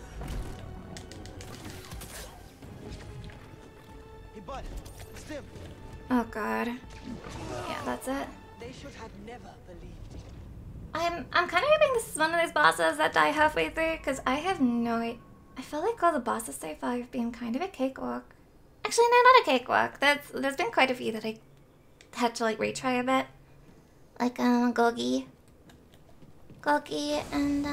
Hey, bud. It's Tim. Oh god. Yeah, that's it. They should have never believed it. I'm kind of hoping this is one of those bosses that die halfway through, because I have no idea. I feel like all the bosses so far have been kind of a cakewalk. Actually, no, not a cakewalk. There's been quite a few that I had to like retry a bit. Like Gogi and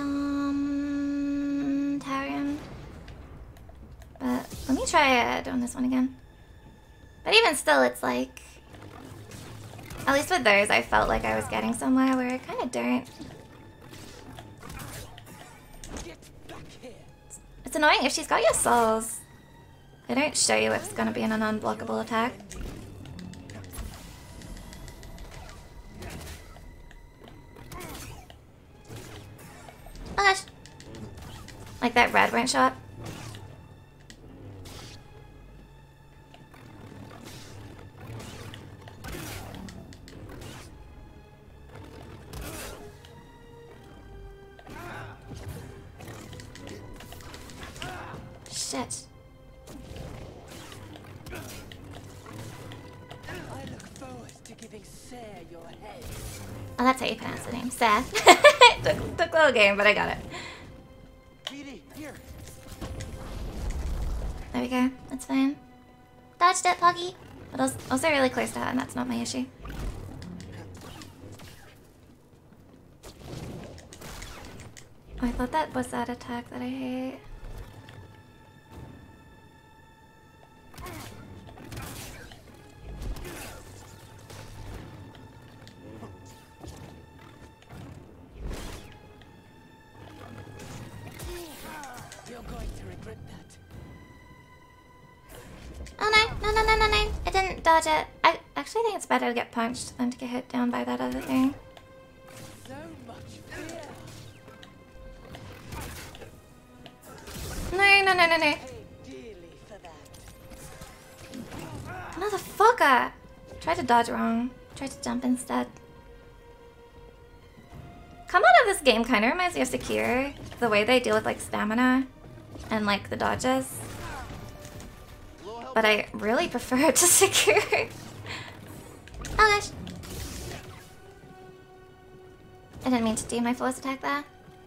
Tarion. But let me try doing this one again. But even still, it's like, at least with those, I felt like I was getting somewhere where I kind of don't. Get back here. It's annoying if she's got your souls. They don't show you if it's gonna be an unblockable attack. Oh gosh. Like that red won't show up? Shit. I look forward to giving Sarah your head. Oh, that's how you pronounce the name. Seth. took a little game, but I got it. BD, here. There we go. That's fine. Dodged it, Poggy. But I was also really close to her, and that's not my issue. Oh, I thought that was that attack that I hate. You're going to regret that. Oh no. I didn't dodge it. I actually think it's better to get punched than to get hit down by that other thing. So much fear. No. Pay dearly for that. Motherfucker! Tried to dodge wrong. Tried to jump instead. Combat of this game kind of reminds me of Sekiro. The way they deal with like stamina and like the dodges. But I really prefer it to Sekiro. Oh gosh. I didn't mean to do my force attack there.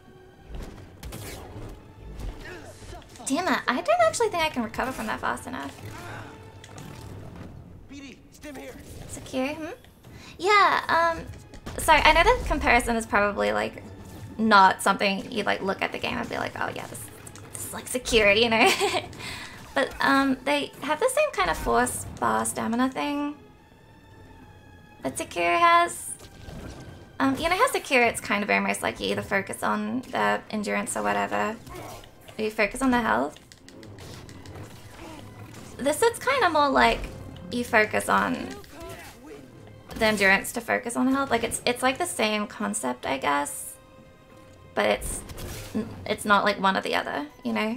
Damn it, I don't actually think I can recover from that fast enough. BD, stim here. Secure, Yeah, sorry, I know the comparison is probably like not something you like look at the game and be like, oh yeah, this is like security, you know? But they have the same kind of force bar stamina thing that Sekiro has. You know how Sekiro it's kind of almost like you either focus on the endurance or whatever, or you focus on the health. This is kind of more like you focus on the endurance to focus on the health. Like it's like the same concept, I guess, but it's not like one or the other, you know?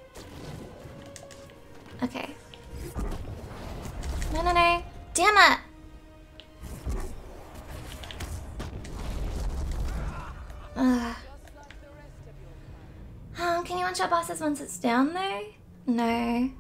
Okay. No. Damn it! Ugh. Can you one-shot bosses once it's down there? No.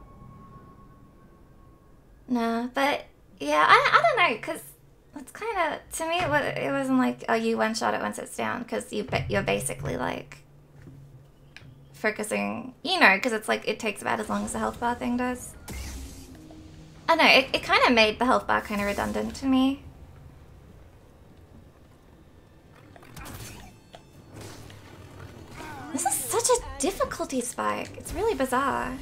No, but yeah, I don't know, cause it's kind of, to me it wasn't like, oh, you one-shot it once it's down, cause you're basically like focusing, you know, because it's like it takes about as long as the health bar thing does. I don't know, it kind of made the health bar kind of redundant to me. This is such a difficulty spike. It's really bizarre.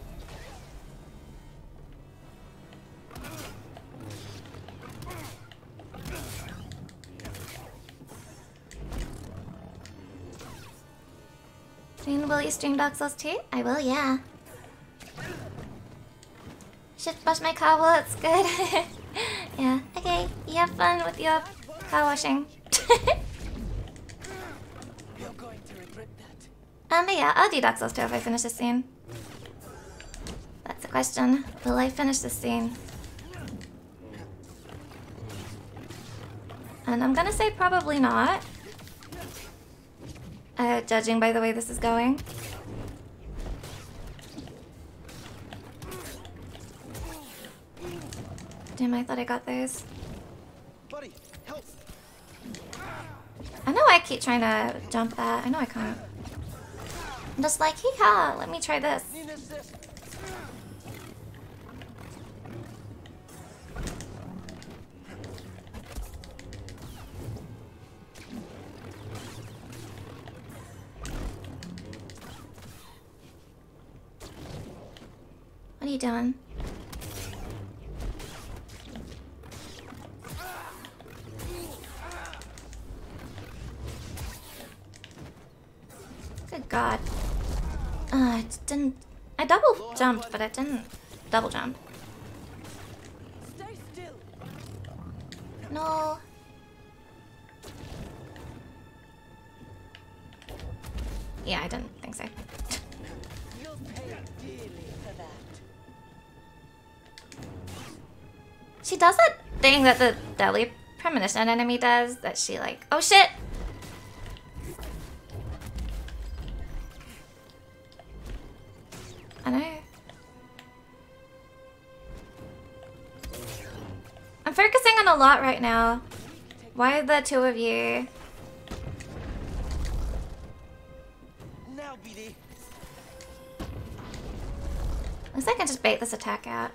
Will you stream Dark Souls 2? I will, yeah. Should wash my car while it's good. Yeah, okay. You have fun with your car washing. You're going to regret that. But yeah, I'll do Dark Souls 2 if I finish this scene. That's the question. Will I finish this scene? And I'm gonna say probably not. Judging by the way this is going. Damn, I thought I got those. Buddy, help. I know I keep trying to jump that. I know I can't. I'm just like, hee-haw, let me try this. Need an assist. What are you doing? Good God. It didn't... I double jumped, but it didn't double jump. Stay still. No. Yeah, I didn't think so. dearly for that. She does that thing that the deadly premonition enemy does, that she like, oh shit! I know. I'm focusing on a lot right now. Why the two of you? Now, BD. Looks like I can just bait this attack out.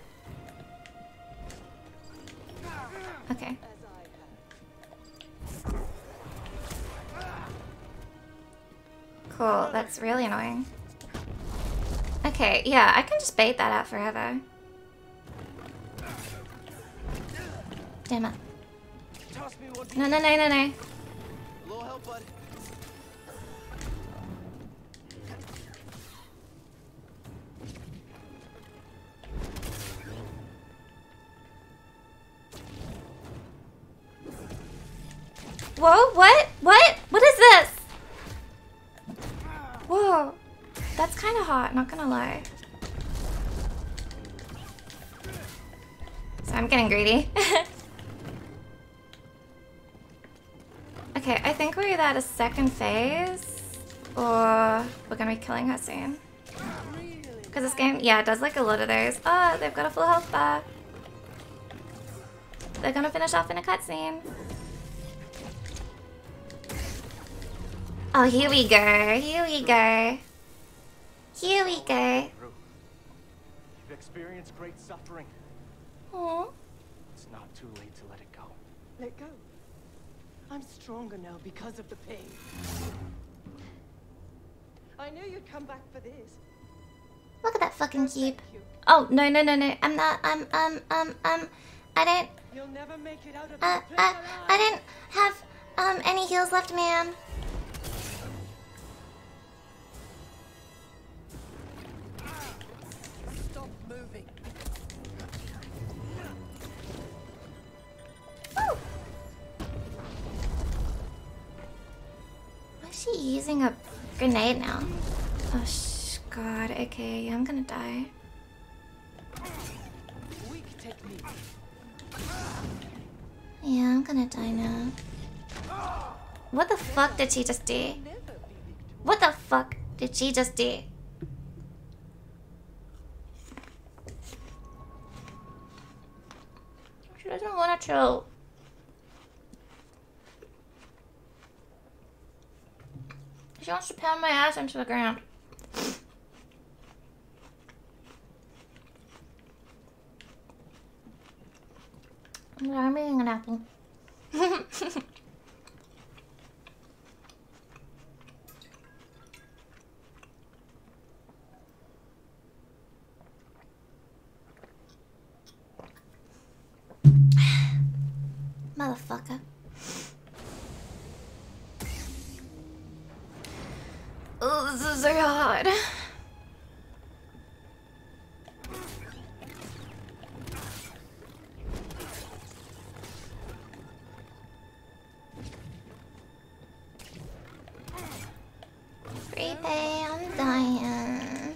Okay. Cool, that's really annoying. Okay, yeah, I can just bait that out forever. Damn it. Toss me one. No, no, no, no, no. A little help, bud. Whoa, what? What? What is this? Whoa. That's kind of hot, not gonna lie. So I'm getting greedy. Okay, I think we're either at a second phase or we're gonna be killing her soon. Because this game, yeah, it does like a lot of those. Oh, they've got a full health bar. They're gonna finish off in a cutscene. Oh, here we go. Here we go. Here we go. You've experienced great suffering. Aww. It's not too late to let it go. Let go. I'm stronger now because of the pain. I knew you'd come back for this. Look at that fucking So keep. thank you. Oh, no, no, no, no. I'm not, I didn't, You'll never make it out of this place I alive. didn't have, any heals left, ma'am. Stop moving. Woo. Why is she using a grenade now? Oh, God, okay, I'm gonna die. Weak technique. Yeah, I'm gonna die now. What the fuck did she just do? Never be victorious. What the fuck did she just do? She doesn't want to chill. She wants to pound my ass into the ground. I'm eating an apple. Motherfucker. Oh, this is so hard. Prepay, I'm dying.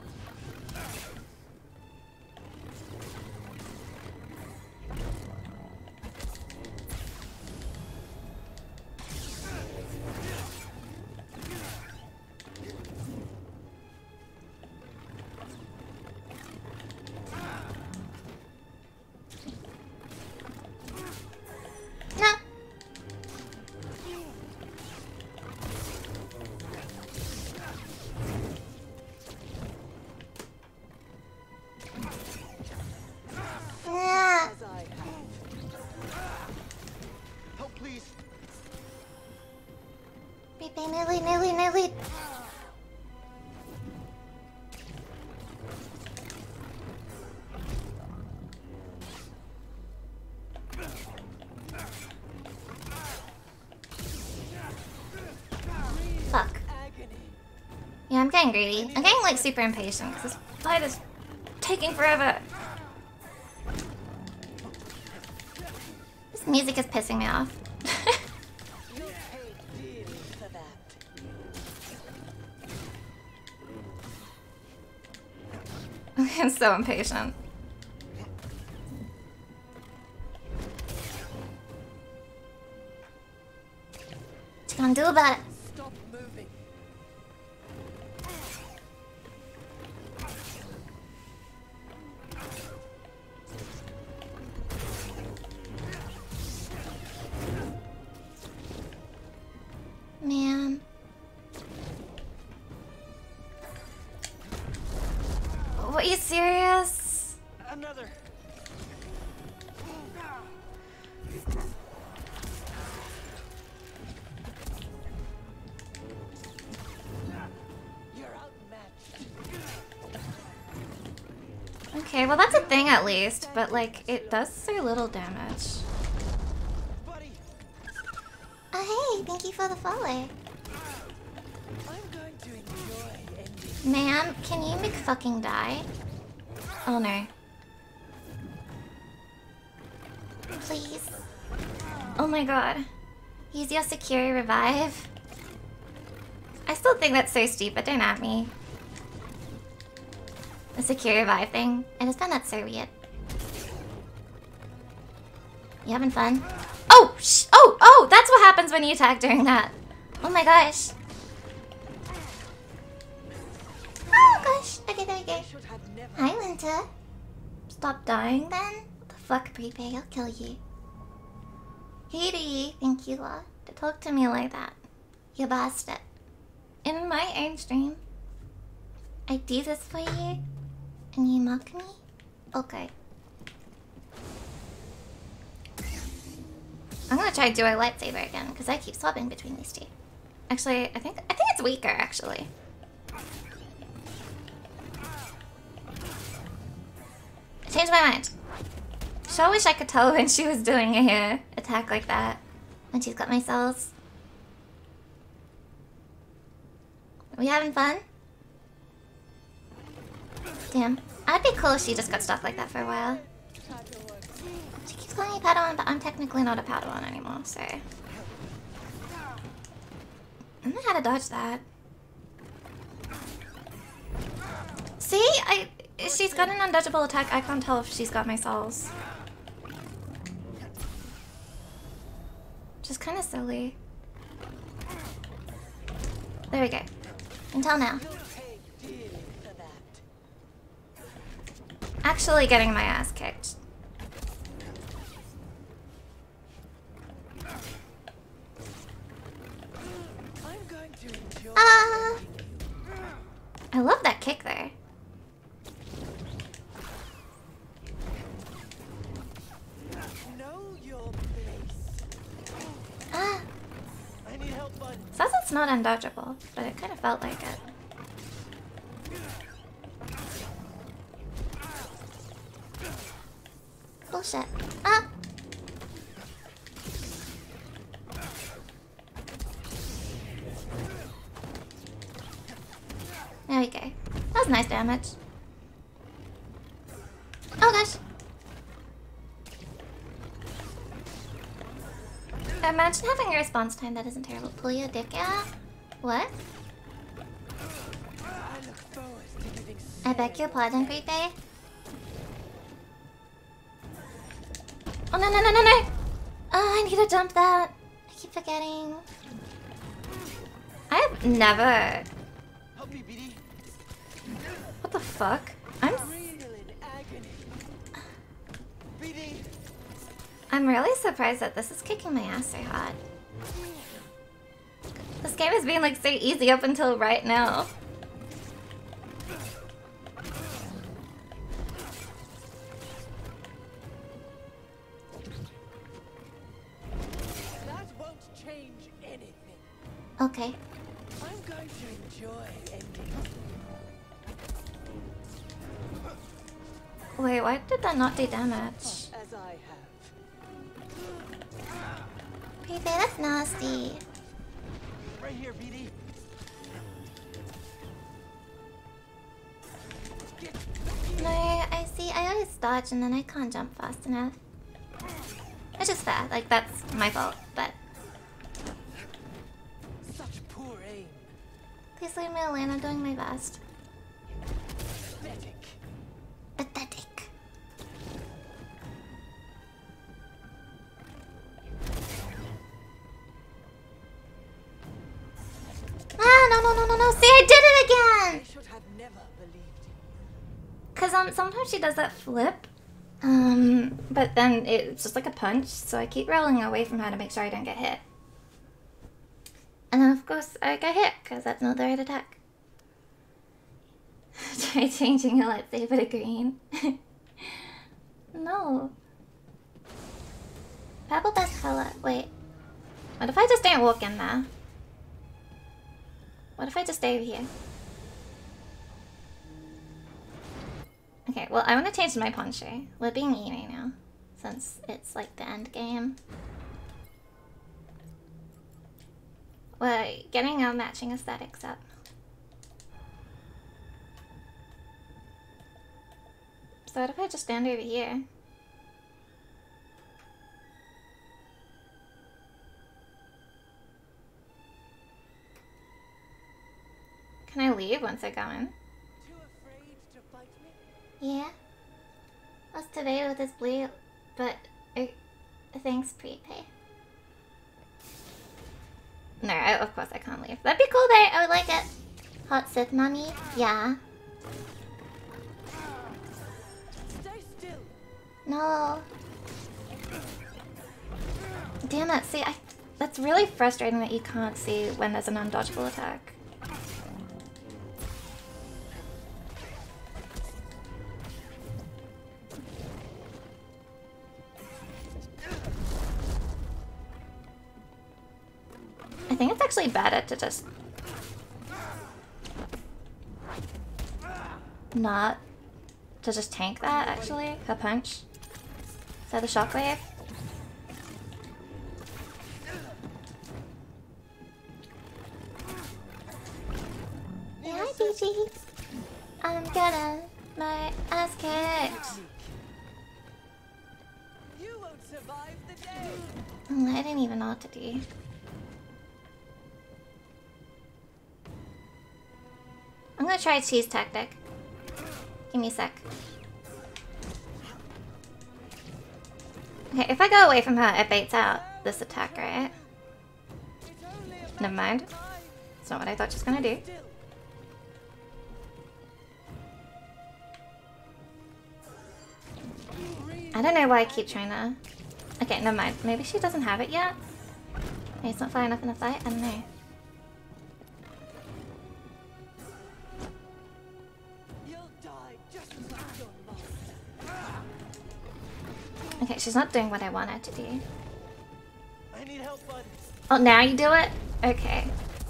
No. Yeah. As I have. Help, please. Prepay, nearly. Fuck. Agony. Yeah, I'm getting greedy. I'm getting like super impatient because this fight is taking forever. This music is pissing me off. You'll pay dearly for that. so impatient. What you gonna do about it? Stop moving. Man. What, you serious? Another. You're outmatched. Okay, well that's a thing at least, but like, it does so little damage. Buddy, Oh hey, thank you for the follow. I'm going to enjoy ending. Ma'am, can you McFucking die? Oh no. Please. Oh my god. Use your secure revive. I still think that's so stupid, don't at me. The secure revive thing. I just found that so weird. You having fun? Oh! Oh! That's what happens when you attack during that. Oh my gosh. Oh gosh. Okay, there we go. Should have never. Hi, Linta. Stop dying then? What the fuck, Prepay? I'll kill you. Haiti, thank you, La. To talk to me like that. You bastard. In my own stream, I do this for you, and you mock me? Okay. I'm gonna try duo lightsaber again, because I keep swapping between these two. Actually, I think it's weaker, actually. I changed my mind. Sure wish I could tell when she was doing a attack like that. When she's got my cells. Are we having fun? Damn. I'd be cool if she just got stuck like that for a while. She keeps calling me Padawan, but I'm technically not a Padawan anymore, so... I don't know how to dodge that. See? She's got an undodgeable attack. I can't tell if she's got my souls. Which is kind of silly. There we go. Until now. Actually getting my ass kicked. I'm going to enjoy. Ah! I love that kick there. Know your place. Ah! I need help, bud. Says it's not undodgeable, but it kind of felt like it. Bullshit. Ah! There we go. That was nice damage. Oh gosh. Imagine having a response time that isn't terrible. Pull your dick out? What? I look forward to giving. I beg your pardon, Creepy. Oh no no no no no! Oh, I need to jump that. I keep forgetting. I have never. Help me, BD. What the fuck? I'm Real in agony. BD. I'm really surprised that this is kicking my ass so hard. This game is being like so easy up until right now. That won't change anything. Okay. I'm going to enjoy ending. Wait, why did that not do damage? As I have. Creepy, that's nasty. Right here, BD. No, I see. I always dodge and then I can't jump fast enough. Which is fair. Like, that's my fault, but... Such poor aim. Please leave me alone. I'm doing my best. Pathetic. No, see, I did it again! They should have never believed you. Cause sometimes she does that flip. But then it's just like a punch, so I keep rolling away from her to make sure I don't get hit. And then of course I get hit, because that's not the right attack. Try changing your lightsaber to green. No. Purple best color. Wait. What if I just don't walk in there? What if I just stay over here? Okay, well, I want to change my poncho. We're being E right now, since it's like the end game. We're getting our matching aesthetics up. So what if I just stand over here? Can I leave once I go in? Too afraid to fight me? Yeah. Was today with this blue, but thanks prepay. No, of course I can't leave. That'd be cool though. I would like it. Hot Sith mommy. Yeah. Stay still. No. Damn it. See, that's really frustrating that you can't see when there's an undodgeable attack. I think it's actually better to just not to just tank that actually, her punch. So the shockwave. Yeah, hi BG. I'm getting my ass kicked. You won't survive the day. Oh, I didn't even know what to do. I'm gonna try a cheese tactic. Give me a sec. Okay, if I go away from her, it baits out this attack, right? Never mind. It's not what I thought she was gonna do. I don't know why I keep trying to... Okay, never mind. Maybe she doesn't have it yet? Maybe it's not far enough in the fight? I don't know. Okay, she's not doing what I want her to do. I need help, bud. Oh, now you do it? Okay.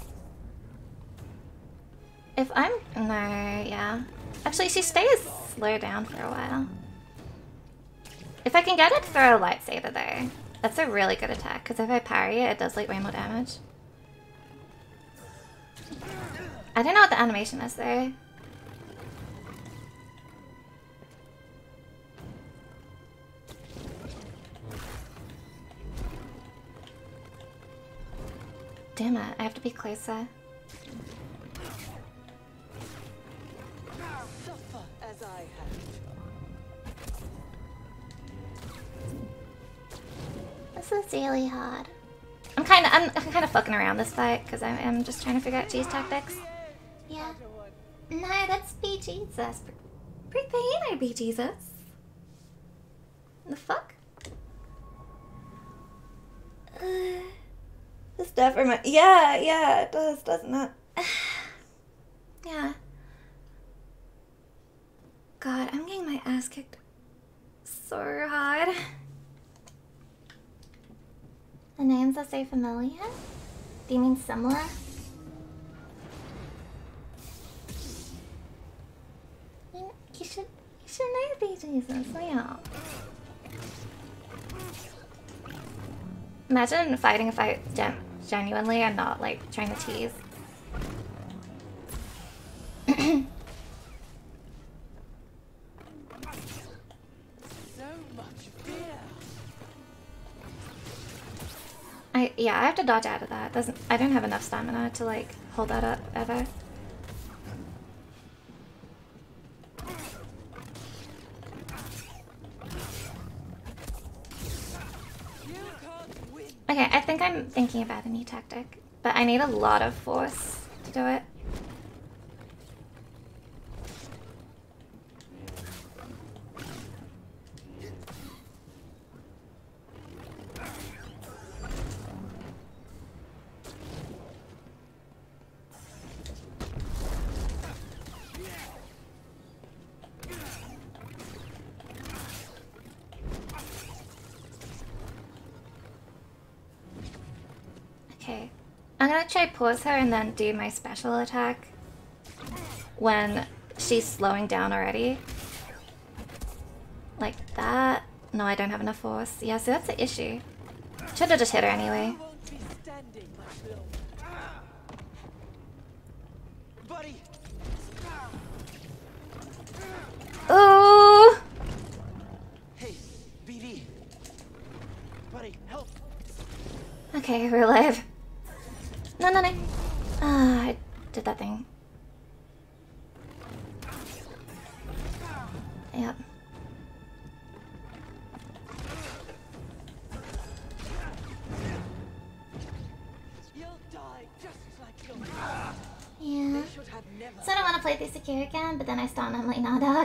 If I'm... No, yeah. Actually, she stays slow down for a while. If I can get it to throw a lightsaber, though, that's a really good attack, because if I parry it, it does, like, way more damage. I don't know what the animation is, though. Damn it, I have to be closer. Suffer as I have. This is really hard. I'm kind of fucking around this fight because I'm just trying to figure out cheese tactics. Yeah. No, that's Be Jesus. Prepay, Be Jesus. The fuck? This stuff reminds. Yeah, it does, doesn't it? Yeah. God, I'm getting my ass kicked so hard. The names are so familiar. Do you mean similar? You should know Be Jesus, yeah. Imagine fighting a fight genuinely and not like trying to tease. So much fear. I have to dodge out of that. I don't have enough stamina to like hold that up ever. Okay, I think I'm thinking about a new tactic, but I need a lot of force to do it. I'm gonna try pause her and then do my special attack when she's slowing down already. Like that. No, I don't have enough force. Yeah, so that's the issue. Should've just hit her anyway. Buddy. Ooh! Hey, BD. Buddy, help. Okay, we're alive. No, no, no. Ah, I did that thing. Yep. You'll die just like your Yeah. They should have never. So I don't want to play through Secure again, but then I start and I'm like, nah, dog.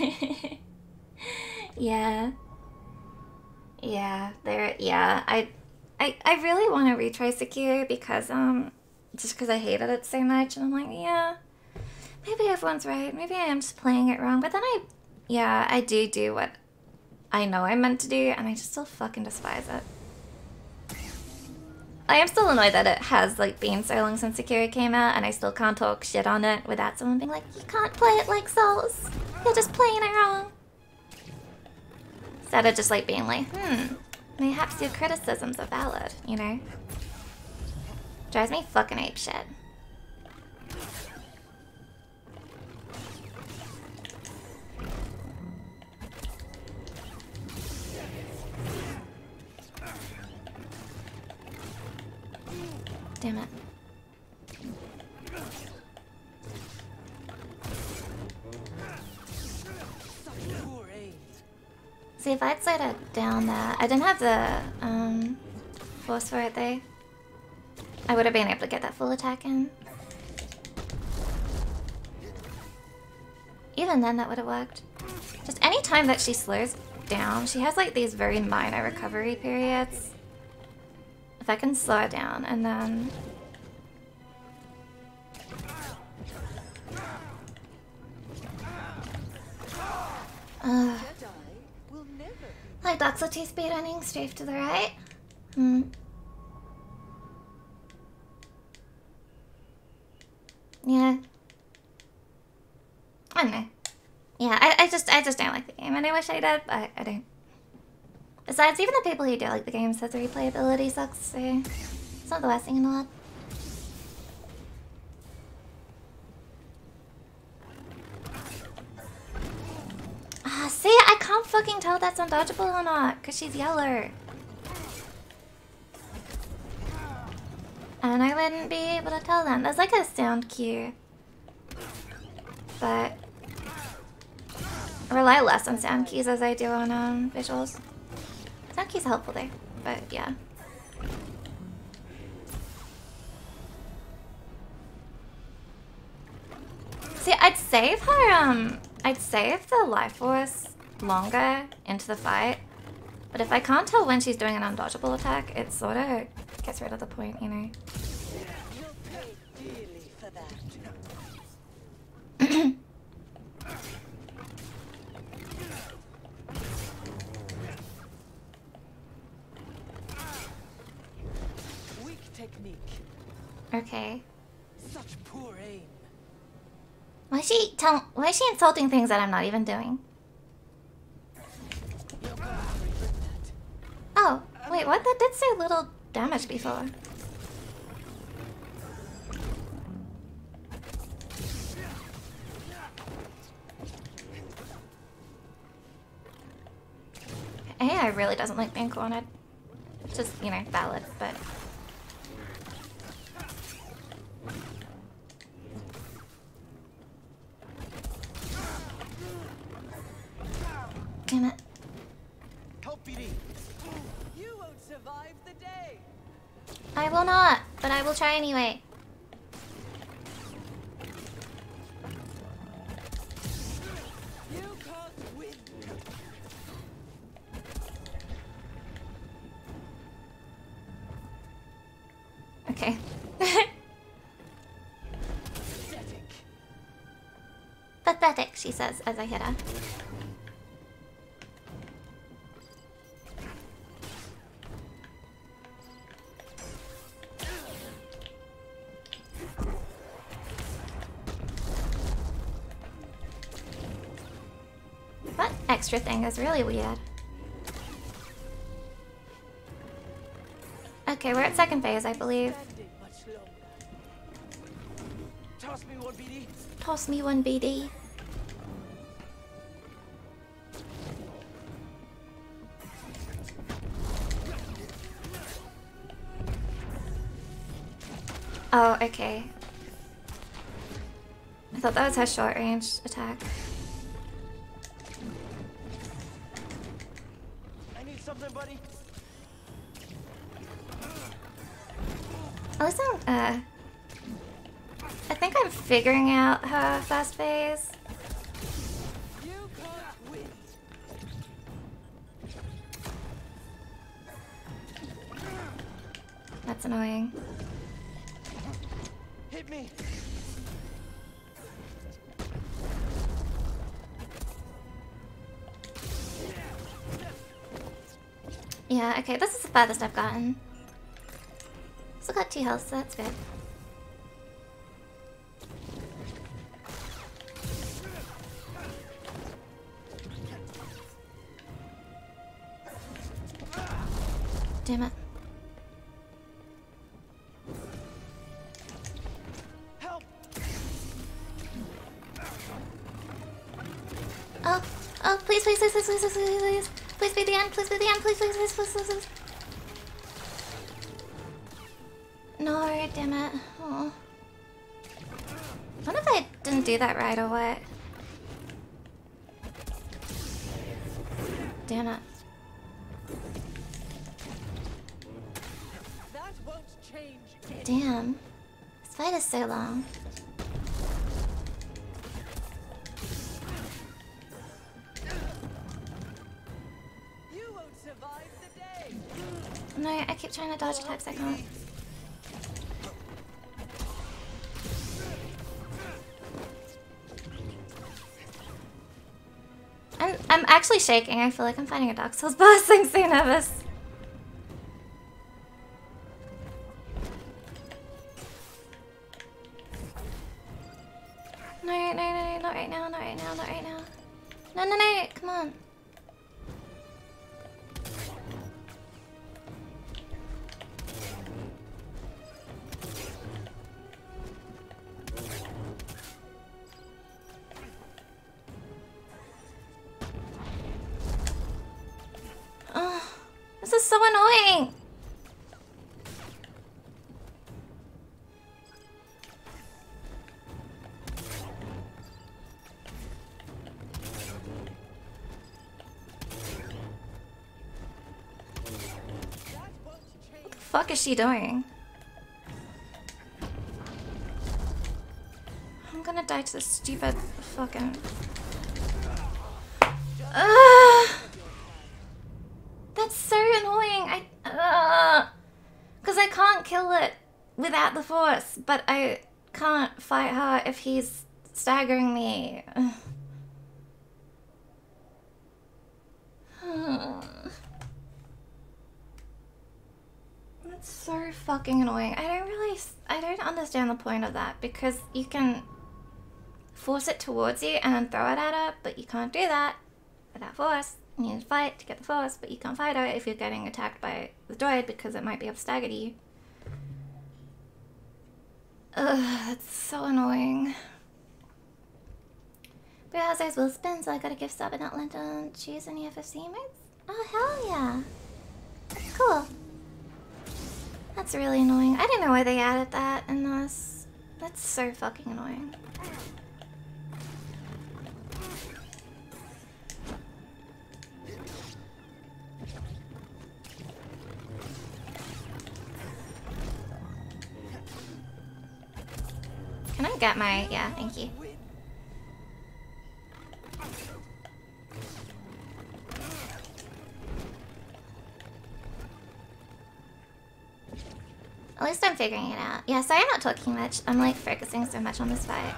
Yeah. Yeah, yeah. I really want to retry Secure because, just because I hated it so much, and I'm like, yeah, maybe everyone's right. Maybe I am just playing it wrong. But then I do what I know I'm meant to do, and I just still fucking despise it. I am still annoyed that it has, like, been so long since Sekiro came out, and I still can't talk shit on it without someone being like, you can't play it like Souls. You're just playing it wrong. Instead of just, like, being like, mayhaps your criticisms are valid, you know? Drives me fucking apeshit. Damn it. See, if I'd slowed it down there, I didn't have the force for it though. I would have been able to get that full attack in. Even then, that would have worked. Just any time that she slows down, she has like these very minor recovery periods. If I can slow it down and then... like Doxel 2 speed running, strafe to the right. Yeah. I don't know. Yeah, I just don't like the game, and I wish I did, but I don't. Besides, even the people who do like the game says the replayability sucks, so it's not the worst thing in the world. Ah, see, I can't fucking tell that's undodgeable or not, because she's yellow. And I wouldn't be able to tell them. There's like a sound cue. But I rely less on sound keys as I do on visuals. Sound keys are helpful there, but yeah. See, I'd save her, I'd save the life force longer into the fight. But if I can't tell when she's doing an undodgeable attack, it sort of gets rid of the point, you know? You'll pay dearly for that. Weak technique. Okay. Such poor aim. Why is she insulting things that I'm not even doing? Oh, wait, what? That did say little damage before. AI really doesn't like being cornered. It's just, you know, valid, but... Damn it. Help BD. You won't survive the day. I will not, but I will try anyway. You can't win. Okay. Pathetic. Pathetic, she says as I hit her. extra thing is really weird. Okay, we're at second phase, I believe. Toss me one, BD. Toss me one, BD. Oh, okay. I thought that was her short range attack. I need something, buddy. At least I think I'm figuring out her fast phase. You can't win. That's annoying. Hit me. Yeah, okay, this is the farthest I've gotten. Still got 2 health, so that's good. Damn it. Help. Oh, please, please, please, please, please, please, please, please. Please be the end, please be the end, please, please, please, please, please, please. No, damn it. Oh. I wonder if I didn't do that right or what. Damn it. That won't change. Damn. This fight is so long. You won't survive the day. No, I keep trying to dodge attacks, I can't. I'm actually shaking. I feel like I'm fighting a Dark Souls boss. I'm so nervous. No, no, no, not right now, not right now, not right now. No, no, no, come on. Oh, this is so annoying. What the fuck is she doing? I'm gonna die to this stupid fucking... That's so annoying. Because I can't kill it without the force, but I can't fight her if he's staggering me. That's so fucking annoying. I don't understand the point of that, because you can force it towards you and then throw it at her, but you can't do that without force. You need to fight to get the force, but you can't fight her if you're getting attacked by the droid because it might be able to stagger you. Ugh, that's so annoying. But as I will spin, so I got a gift sub in Atlanta and choose any FFC modes. Oh, hell yeah. Cool. That's really annoying. I didn't know why they added that in this. That's so fucking annoying. Can I get my... Yeah, thank you. At least I'm figuring it out. Yeah, sorry I'm not talking much. I'm like focusing so much on this fight.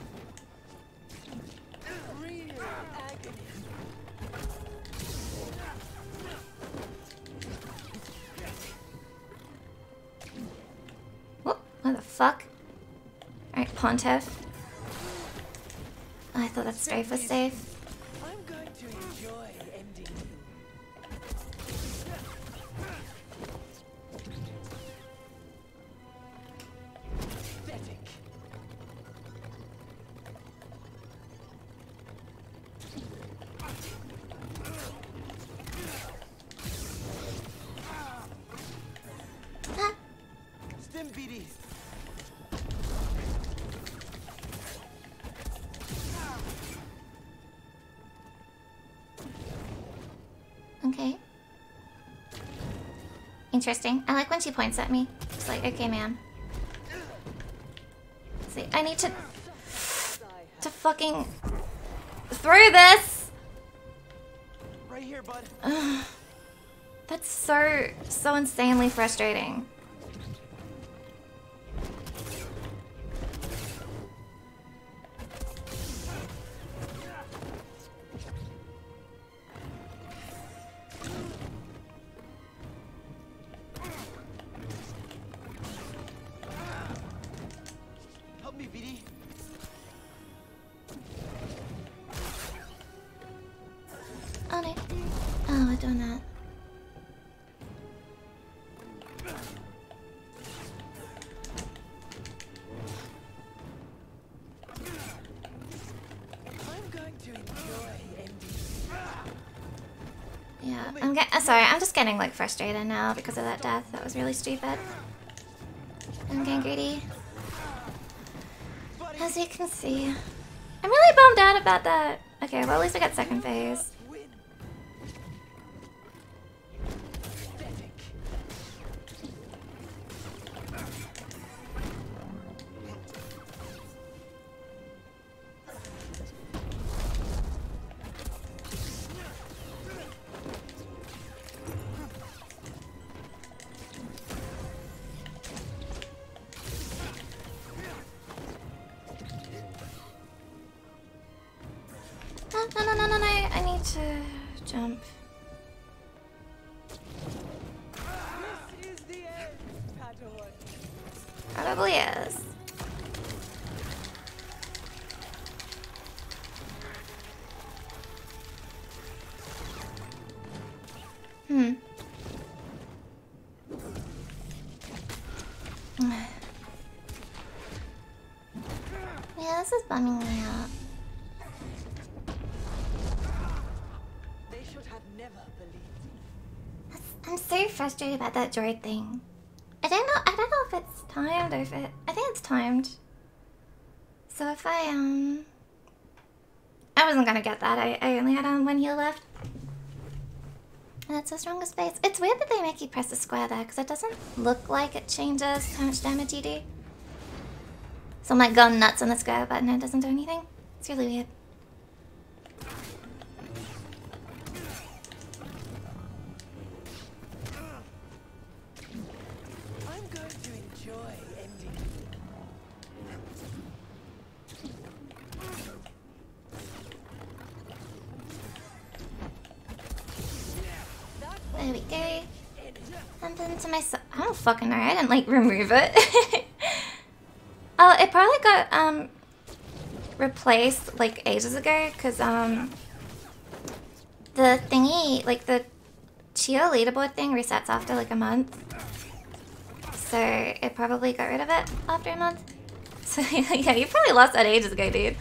Whoop, what the fuck? Alright, Pontiff. Oh, I thought that strafe was safe. I'm going to enjoy Okay. Interesting. I like when she points at me. It's like, okay, ma'am. See, I need to fucking through this. Right here, bud. That's so insanely frustrating. Help me, BD. Oh no. Oh, I've done that. I'm going to enjoy ending. Yeah, sorry, I'm just getting like frustrated now because of that death. That was really stupid. I'm getting greedy. As you can see. I'm really bummed out about that. Okay, well at least I got second phase. No, I need to jump. This is the end, Padawan. Probably is. Yeah, this is bumming me out. They should have never believed. I'm so frustrated about that droid thing. I don't know if it's timed or if it... I think it's timed. So if I wasn't gonna get that. I only had one heal left. And that's the strongest base. It's weird that they make you press the square there, because it doesn't look like it changes how much damage you do. So I'm like going nuts on the square button and it doesn't do anything. It's really weird. I'm going to enjoy ending. There we go. Something to myself. I don't fucking know. I didn't like remove it. Oh, it probably got replaced like ages ago because the thingy, like the Chio leaderboard thing resets after like a month. So it probably got rid of it after a month. So yeah, you probably lost that ages ago, dude.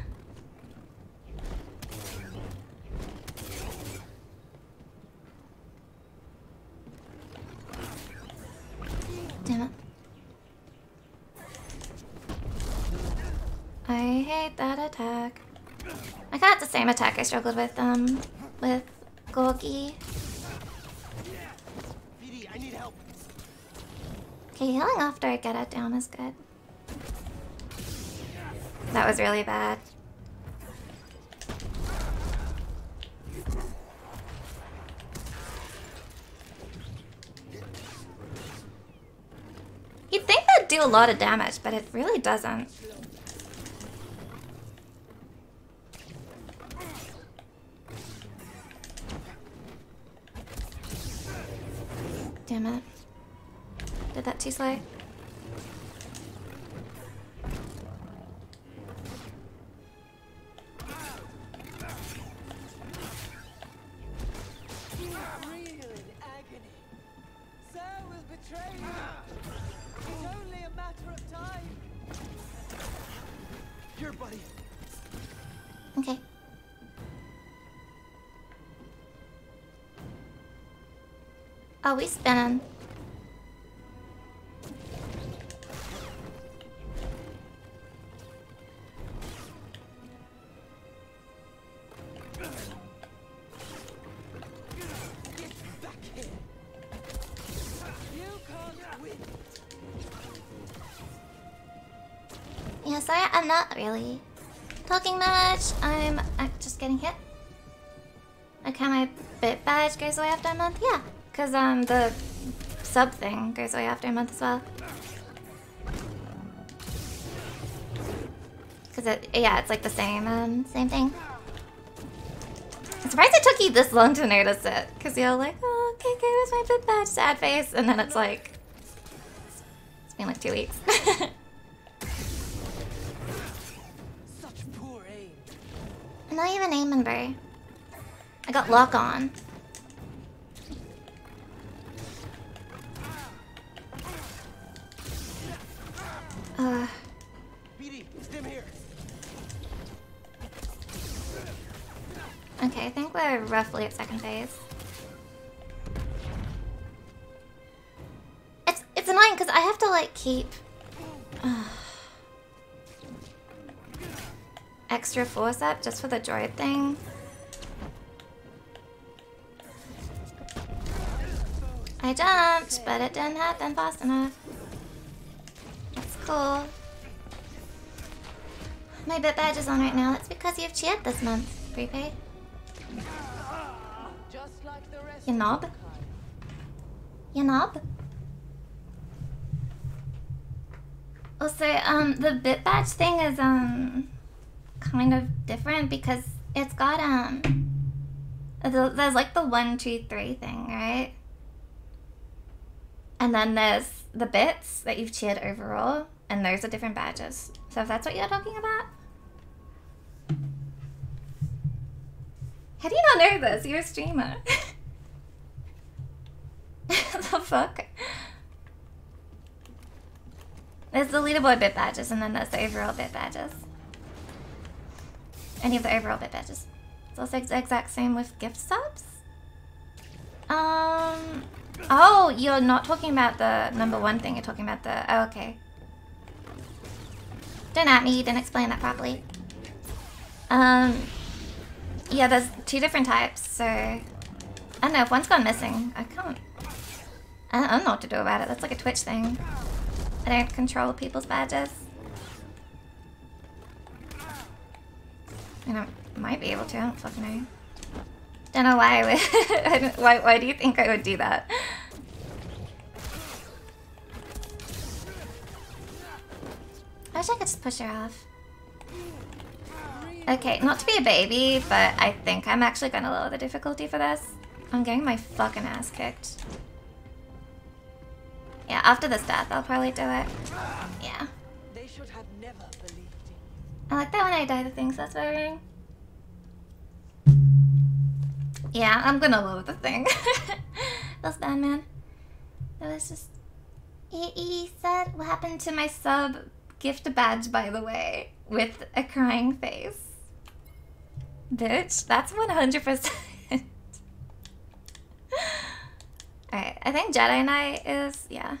Damn it. I hate that attack. I got the same attack I struggled with Gorky. BD, I need help. Okay, healing after I get it down is good. That was really bad. You'd think that'd do a lot of damage, but it really doesn't. Damn it. Did that too slow? Real in agony. Sir will betray you. It's only a matter of time. Here, buddy. Okay. Oh, we spinning. Yeah, sorry, I'm not really talking much. I'm just getting hit. Like how my bit badge goes away after a month? Yeah, because the sub thing goes away after a month as well. Because it's like the same thing. I'm surprised it took you this long to notice it. Because you're like, oh, okay, where's my bit badge? Sad face. And then it's like, it's been like 2 weeks. Such poor aim. I'm not even aiming, bro. I got lock on. BD, stim here. Okay, I think we're roughly at second phase. It's annoying because I have to like keep extra force up just for the droid thing. I jumped, but it didn't happen fast enough. That's cool. My bit badge is on right now. That's because you've cheered this month, Prepay. Just like the rest You knob? You knob? Also, the bit badge thing is, kind of different because it's got, there's like the 1, 2, 3 thing, right? And then there's the bits that you've cheered overall, and those are different badges. So if that's what you're talking about? How do you not know this? You're a streamer. The fuck? There's the leaderboard bit badges, and then there's the overall bit badges. Any of the overall bit badges. It's also the exact same with gift subs. Oh, you're not talking about the #1 thing. You're talking about the... Oh, okay. Don't at me. You didn't explain that properly. Yeah, there's 2 different types, so... I don't know, if one's gone missing, I can't... I don't know what to do about it. That's like a Twitch thing. I don't control people's badges. I might be able to, I don't fucking know. Don't know why I would... why do you think I would do that? I wish I could just push her off. Okay, not to be a baby, but I think I'm actually gonna lower the difficulty for this. I'm getting my fucking ass kicked. Yeah, after this death, I'll probably do it. Yeah. They should have never believed in. I like that when I die the things that's wearing. Yeah, I'm gonna lower the thing. That's bad, man. That was just... He said, what happened to my sub gift badge, by the way? With a crying face. Bitch, that's 100%. Alright, I think Jedi Knight is, yeah.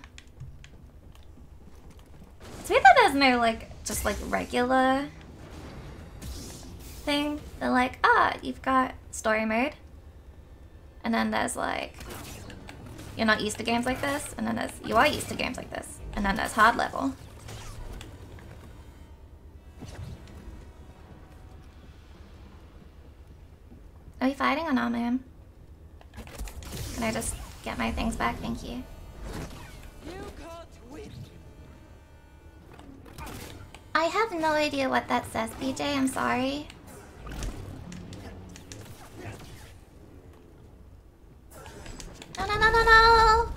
It's weird that there's no, like, just, like, regular thing. They're like, you've got story mode. And then there's, like, you're not used to games like this. And then there's, you are used to games like this. And then there's hard level. Are we fighting or not, ma'am? Can I just get my things back? Thank you. You can't win. I have no idea what that says, BJ. I'm sorry. No, no, no, no, no!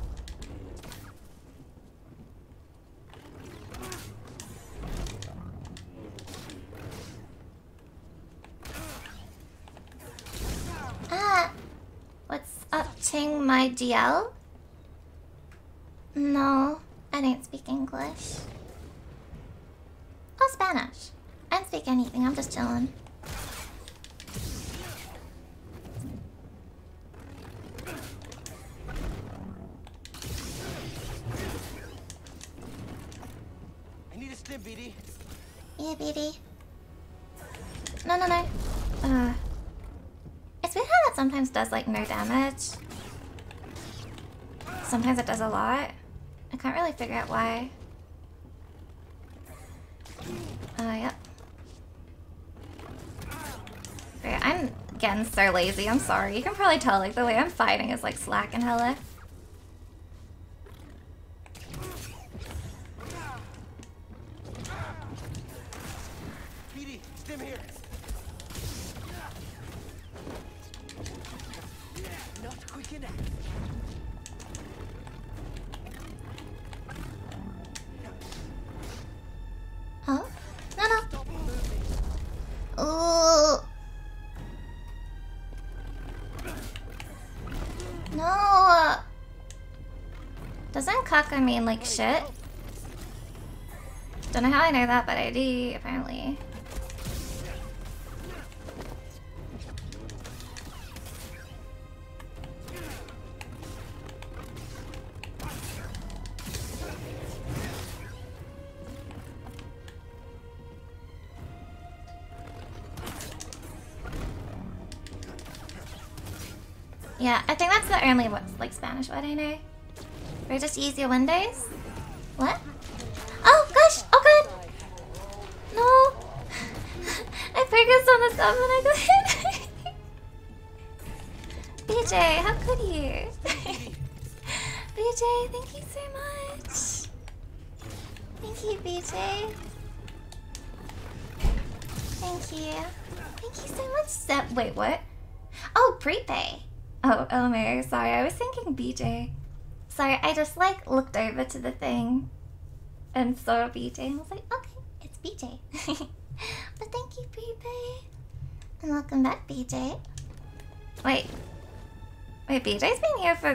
What's up, Ting, my GL? No, I don't speak English. Oh, Spanish. I don't speak anything, I'm just chilling. I need a stim, BD. Yeah, BD. No, no, no. It's weird how that sometimes does, like, no damage. Sometimes it does a lot. I can't really figure out why. Yep. Okay, I'm getting so lazy, I'm sorry. You can probably tell, like, the way I'm fighting is, like, slacking hella. Petey, stim here. Not quick enough. Huh? No. Ooh. No. Doesn't Kaka mean like shit? Don't know how I know that, but I do, apparently. Yeah, I think that's the only like Spanish word I know. Or just use your windows. What? Oh gosh! Oh god! No! I focused on the stuff and I got hit. BJ, how could you? BJ, thank you so much. Thank you, BJ. Thank you. Thank you so much, Sep. Wait, what? Oh, prepay. Oh, Elmer, sorry, I was thinking BJ. Sorry, I just like looked over to the thing and saw BJ and was like, okay, it's BJ. But thank you, prepay. And welcome back, BJ. Wait, BJ's been here for...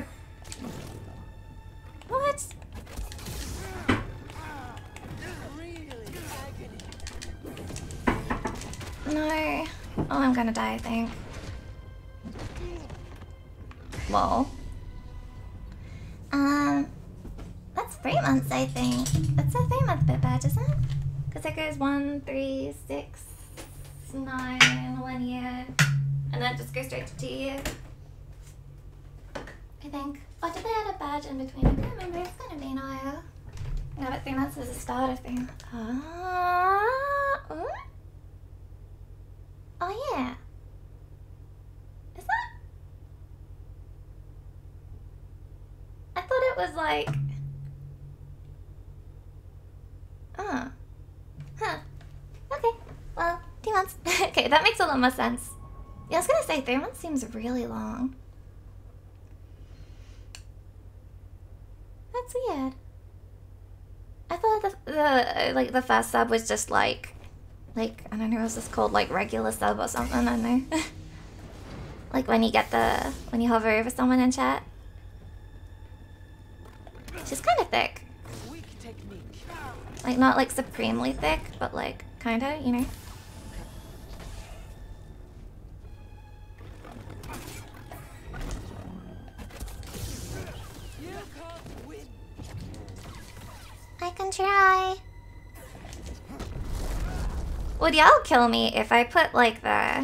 What? No. Oh, I'm gonna die, I think. Whoa. That's 3 months, I think. That's a 3-month bit badge, isn't it? Because it goes 1, 3, 6, 9, 1 year. And then it just goes straight to 2 years. I think. Oh, did they add a badge in between? I can't remember. It's gonna be an IO. No, but 3 months is a starter thing. Oh yeah. Is that? I thought it was like... Oh. Huh. Okay. Well, 2 months. Okay, that makes a lot more sense. Yeah, I was gonna say 3 months seems really long. That's weird. I thought the first sub was just like I don't know, what was this called, like regular sub or something, I don't know. Like when you hover over someone in chat. She's kind of thick. Like not like supremely thick, but like kinda, you know. I can try. Would y'all kill me if I put like the...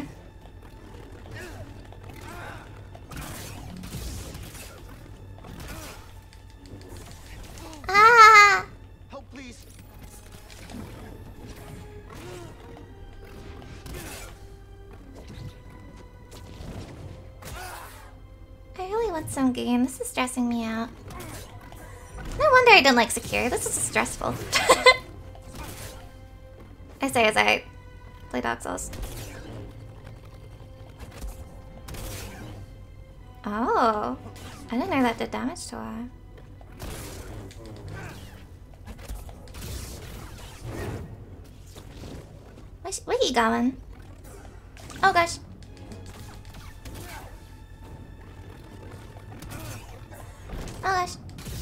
Ah! Help, please. I really want some game. This is stressing me out. No wonder I didn't like Secure. This is stressful. I say as I play Dark Souls. Oh, I didn't know that did damage to her. Where you going? Oh gosh. Oh gosh.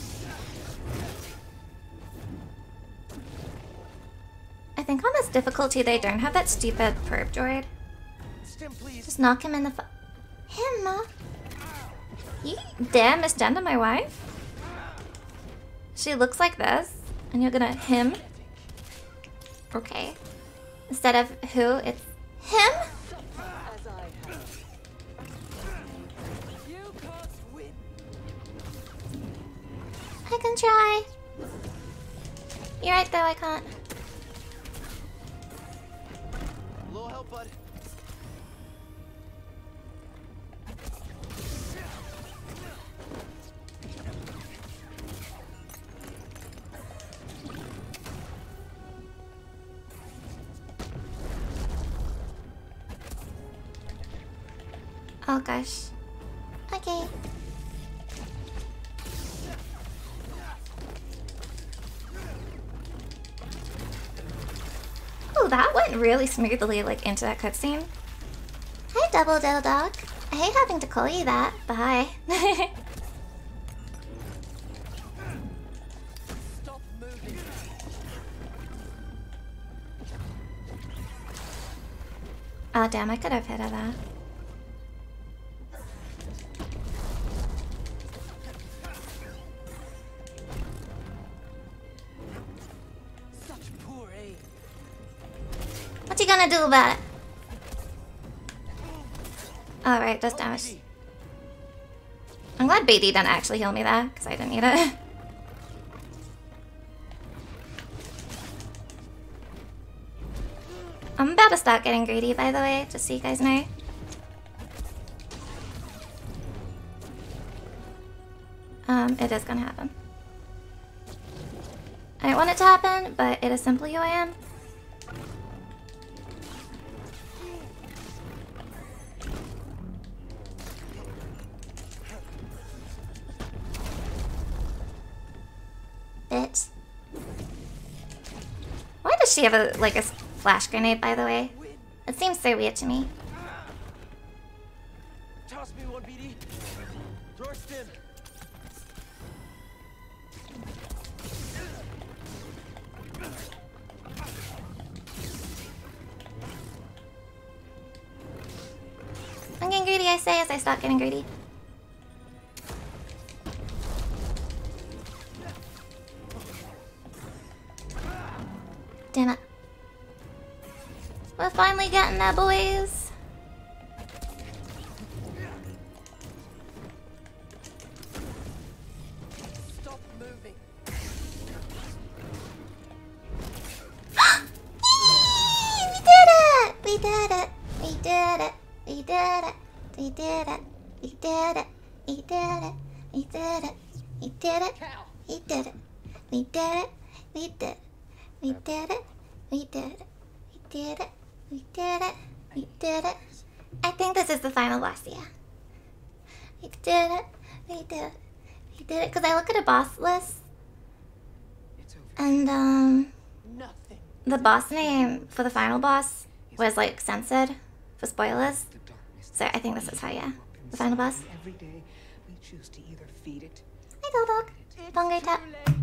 I think on this difficulty they don't have that stupid perp droid. Stim, please. Just knock him in the him? You dare misgender my wife? She looks like this, and you're gonna him? Okay. Instead of who, it's him? I can try. You're right though, I can't. Oh gosh. Okay. Oh, that went really smoothly, like, into that cutscene. Hi, Double Dill Dog. I hate having to call you that, but hi. Stop moving. Oh, damn, I could have hit her that. Such poor aim. What you gonna do about it? Alright, does damage. I'm glad BD didn't actually heal me there, because I didn't need it. I'm about to start getting greedy, by the way, just so you guys know. It is gonna happen. I don't want it to happen, but it is simply who I am. Bitch. Why does she have a flash grenade, by the way? It seems so weird to me. Toss me one, BD. Throw a stim. I'm getting greedy, I say, as I start getting greedy. Damn it. We're finally getting there, boys. Stop moving. We did it! We did it! We did it! We did it! We did it! We did it! We did it! We did it! We did it! We did it! We did it! We did it! We did it! We did it! We did it! We did it! We did it! I think this is the final boss, yeah. We did it! We did it! We did it! Because I look at a boss list, and Nothing. the boss name for the final boss was like censored for spoilers. So I think this is how, yeah, the final boss. Every day we choose to either feed it. Hi, Dog. Bongo tap.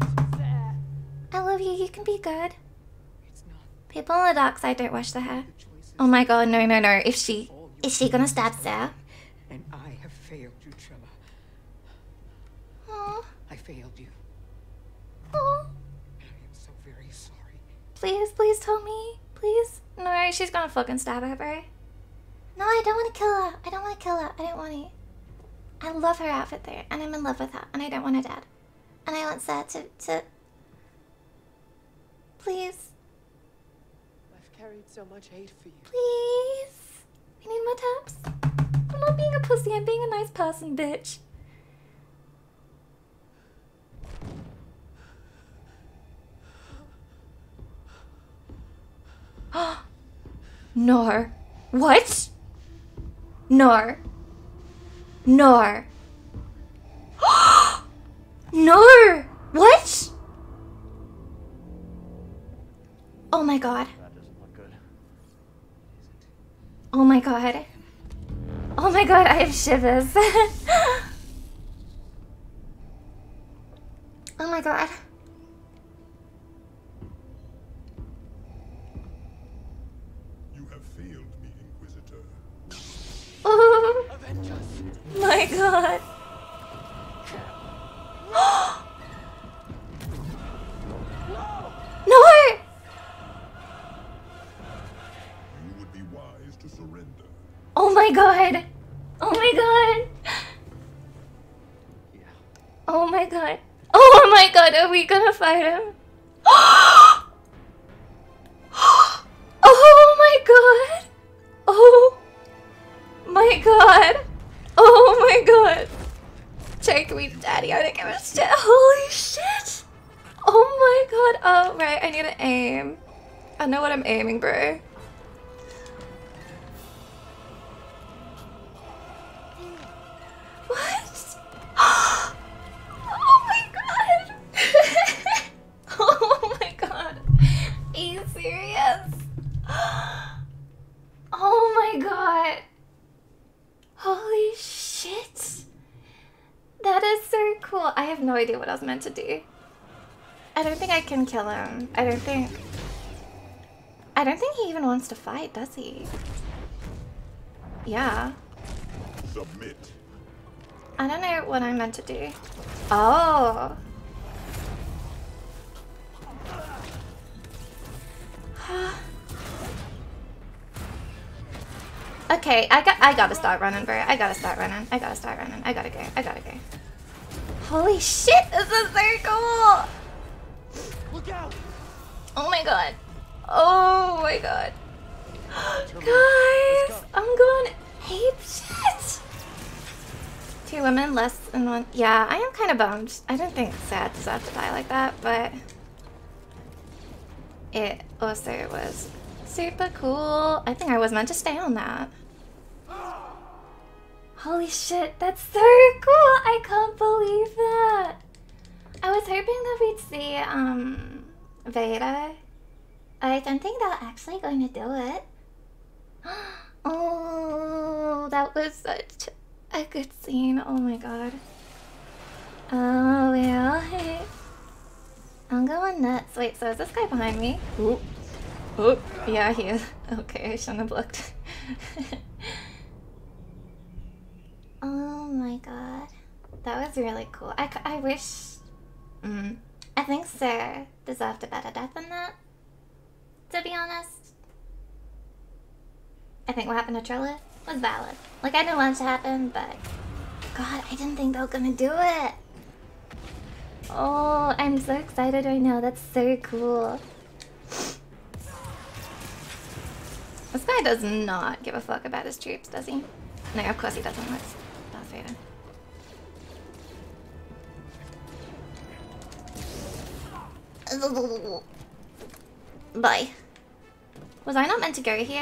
I love you. You can be good. People on the dark side don't wash their hair. Oh my god, no, no, no. Is she gonna stab Sarah? And I have failed you, Trilla. Aww. I failed you. Aww. I am so very sorry. Please, please tell me. Please. No, she's gonna fucking stab her, bro. No, I don't want to kill her. I don't want to kill her. I don't want to. I love her outfit there, and I'm in love with her, and I don't want her dead. And I want Sarah to... Please. I've carried so much hate for you. Please. We need more taps. I'm not being a pussy. I'm being a nice person, bitch. No. What? No. No. No. What? Oh my god. That doesn't look good. Oh my god. Oh my god, I have shivers. Oh my god. You have failed me, Inquisitor. Oh my god. No! You would be wise to surrender. Oh my god. Oh my god. Oh my god. Oh my god, are we gonna fight him? Oh my god. Oh my god. Oh my god. Take me, daddy. I don't give a shit. Holy shit. Oh my god. Oh, right. I need to aim. I know what I'm aiming, bro. That is so cool. I have no idea what I was meant to do. I don't think I can kill him. I don't think he even wants to fight, does he? Yeah. Submit. I don't know what I'm meant to do. Oh. Okay, I gotta start running, bro. I gotta start running. I gotta go. Holy shit, this is so cool! Look out! Oh my god. Oh my god. Guys, I'm going ape shit. 2 women, less than 1. Yeah, I am kind of bummed. I don't think Sad deserved to die like that, but it also was super cool. I think I was meant to stay on that. Holy shit, that's so cool! I can't believe that. I was hoping that we'd see Veda. I don't think they're actually going to do it. Oh, that was such a good scene. Oh my god. Oh, well. I'm going nuts. Wait, so is this guy behind me? Oop. Oop. Yeah, he is. Okay, I shouldn't have looked. Oh my god. That was really cool. I wish... I think Sarah deserved a better death than that. To be honest. I think what happened to Trilla was valid. Like, I didn't want it to happen, but... God, I didn't think they were gonna do it! Oh, I'm so excited right now. That's so cool. This guy does not give a fuck about his troops, does he? No, of course he doesn't. That's Vader. Bye. Was I not meant to go here?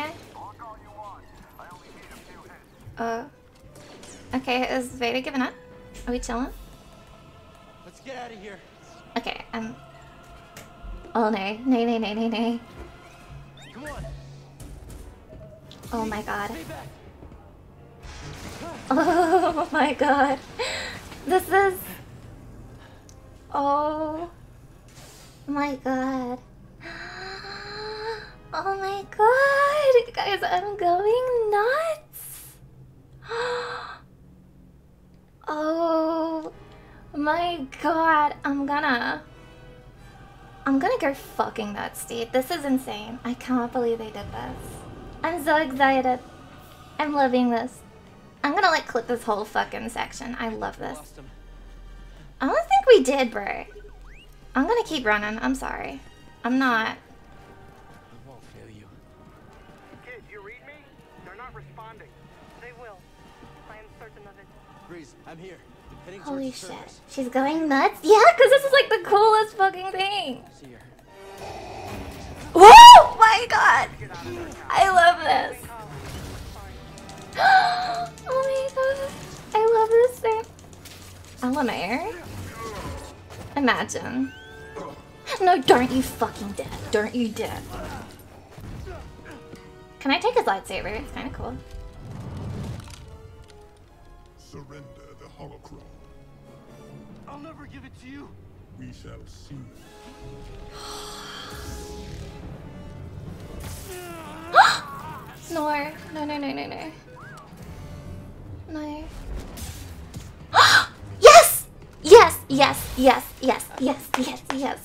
Okay, is Vader giving up? Are we chilling? Let's get out of here. Okay, oh no. No. Come on. Oh my god. Oh my god. This is... Oh my god. Oh my god. Guys, I'm going nuts. Oh my god. I'm gonna go fucking nuts, dude. This is insane. I can't believe they did this. I'm so excited. I'm loving this. I'm gonna like clip this whole fucking section. I love this. I don't think we did, bro. I'm gonna keep running. I'm sorry. I'm not. I won't fail you. Kid, you read me? They're not responding. They will. I am certain of it. Breeze, I'm here. Heading Holy towards the shit. surface. She's going nuts? Yeah, because this is like the coolest fucking thing. See her. Whoa! My god! I love this. Oh my god. I love this thing. Elamir? Imagine. No, don't you fucking dead. Don't you dare. Can I take his lightsaber? It's kind of cool. Surrender the holocron. I'll never give it to you. We shall see. Snore. No. No. Yes!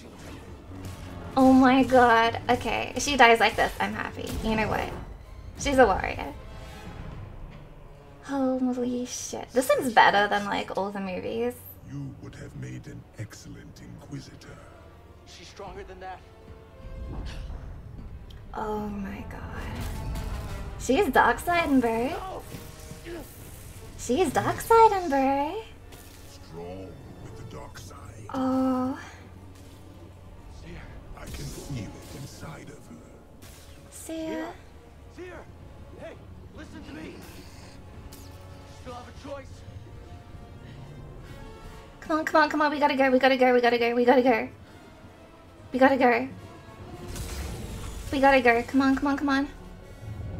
Oh my god. Okay, if she dies like this, I'm happy. You know what? She's a warrior. Holy shit. This is better than like all the movies. You would have made an excellent Inquisitor. She's stronger than that. Oh my god. She's Darkseid, bro. She's Darkseid, bro. Strong with the dark side. Oh. I can feel it inside of her. See ya. Seer! Hey, listen to me. Still have a choice. Come on. We gotta go. We gotta go. Come on.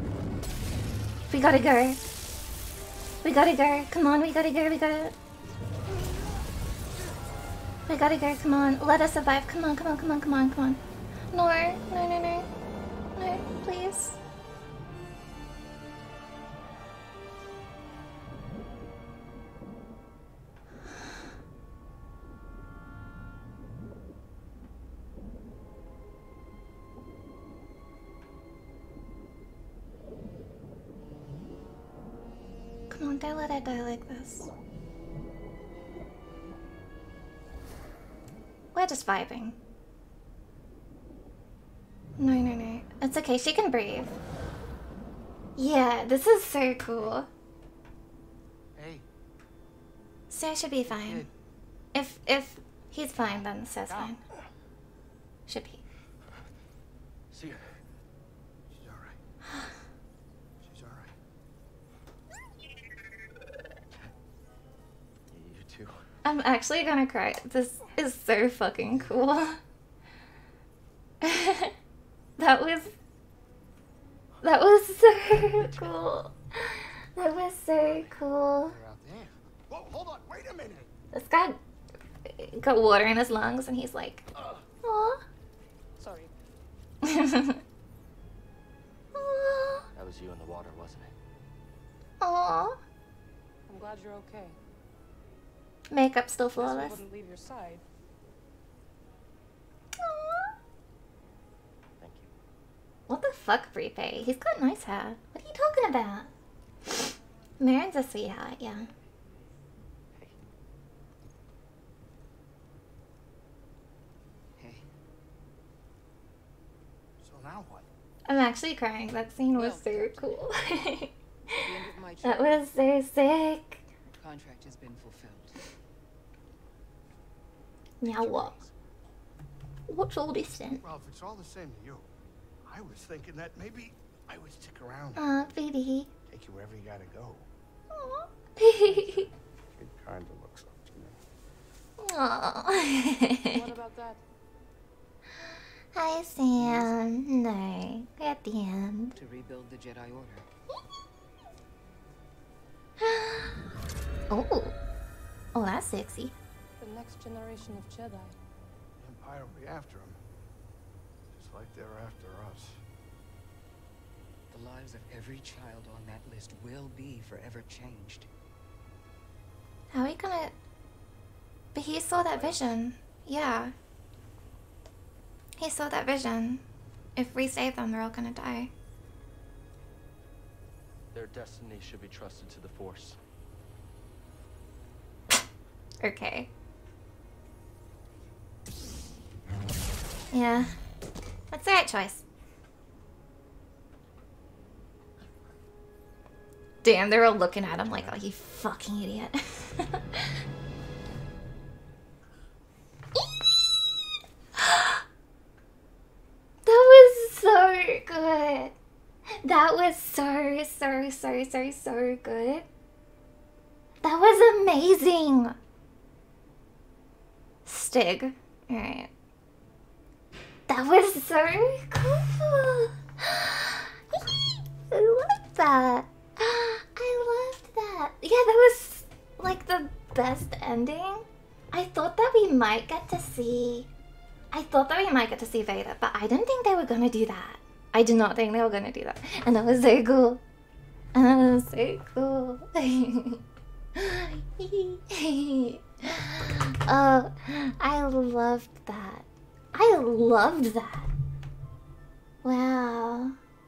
We gotta go. Come on, we gotta go. We gotta go, come on. Let us survive. Come on, come on, come on, come on, come on. No, no, no, no. No, please. Come on, don't let it die like this. We're just vibing. No, no, no. It's okay, she can breathe. Yeah, this is so cool. Hey. Sir should be fine. If he's fine, then Sir's fine. Should be. See her. She's alright. She's alright. You too. I'm actually gonna cry. This is so fucking cool. That was so cool. That was so cool. They're out there. Whoa, hold on, wait a minute. This guy got water in his lungs and he's like, "Aw." Sorry. Aw. That was you in the water, wasn't it? Aw. I'm glad you're okay. Makeup still Guess I flawless. wouldn't leave your side. Aw. Thank you. What the fuck, Bripe? He's got nice hair. What are you talking about? Marin's a sweetheart, yeah. Hey. Hey. So now what? I'm actually crying. That scene was Well, so cool. The end of my That trip. was so sick. Contract has been fulfilled. Now what? What's all this then? Well, if it's all the same to you, I was thinking that maybe I would stick around. Aw, baby. Take you wherever you gotta go. Aw. It kinda looks up to me. Aw. What about that? Hi, Sam. No, we're at the end. To rebuild the Jedi Order. Oh. Oh, that's sexy. The next generation of Jedi. The Empire will be after him. Just like they're after us. The lives of every child on that list will be forever changed. How are we gonna... But he saw that vision. Yeah. He saw that vision. If we save them, they're all gonna die. Their destiny should be trusted to the Force. Okay. Yeah. That's the right choice. Damn, they're all looking at him like, oh, you fucking idiot. That was so good. That was so good. That was amazing. Stig. Alright. That was so cool. I love that. I loved that. Yeah, that was like the best ending. I thought that we might get to see Vader, but I didn't think they were gonna do that. I did not think they were gonna do that. And that was so cool. And that was so cool. Oh, I loved that. I loved that. Wow.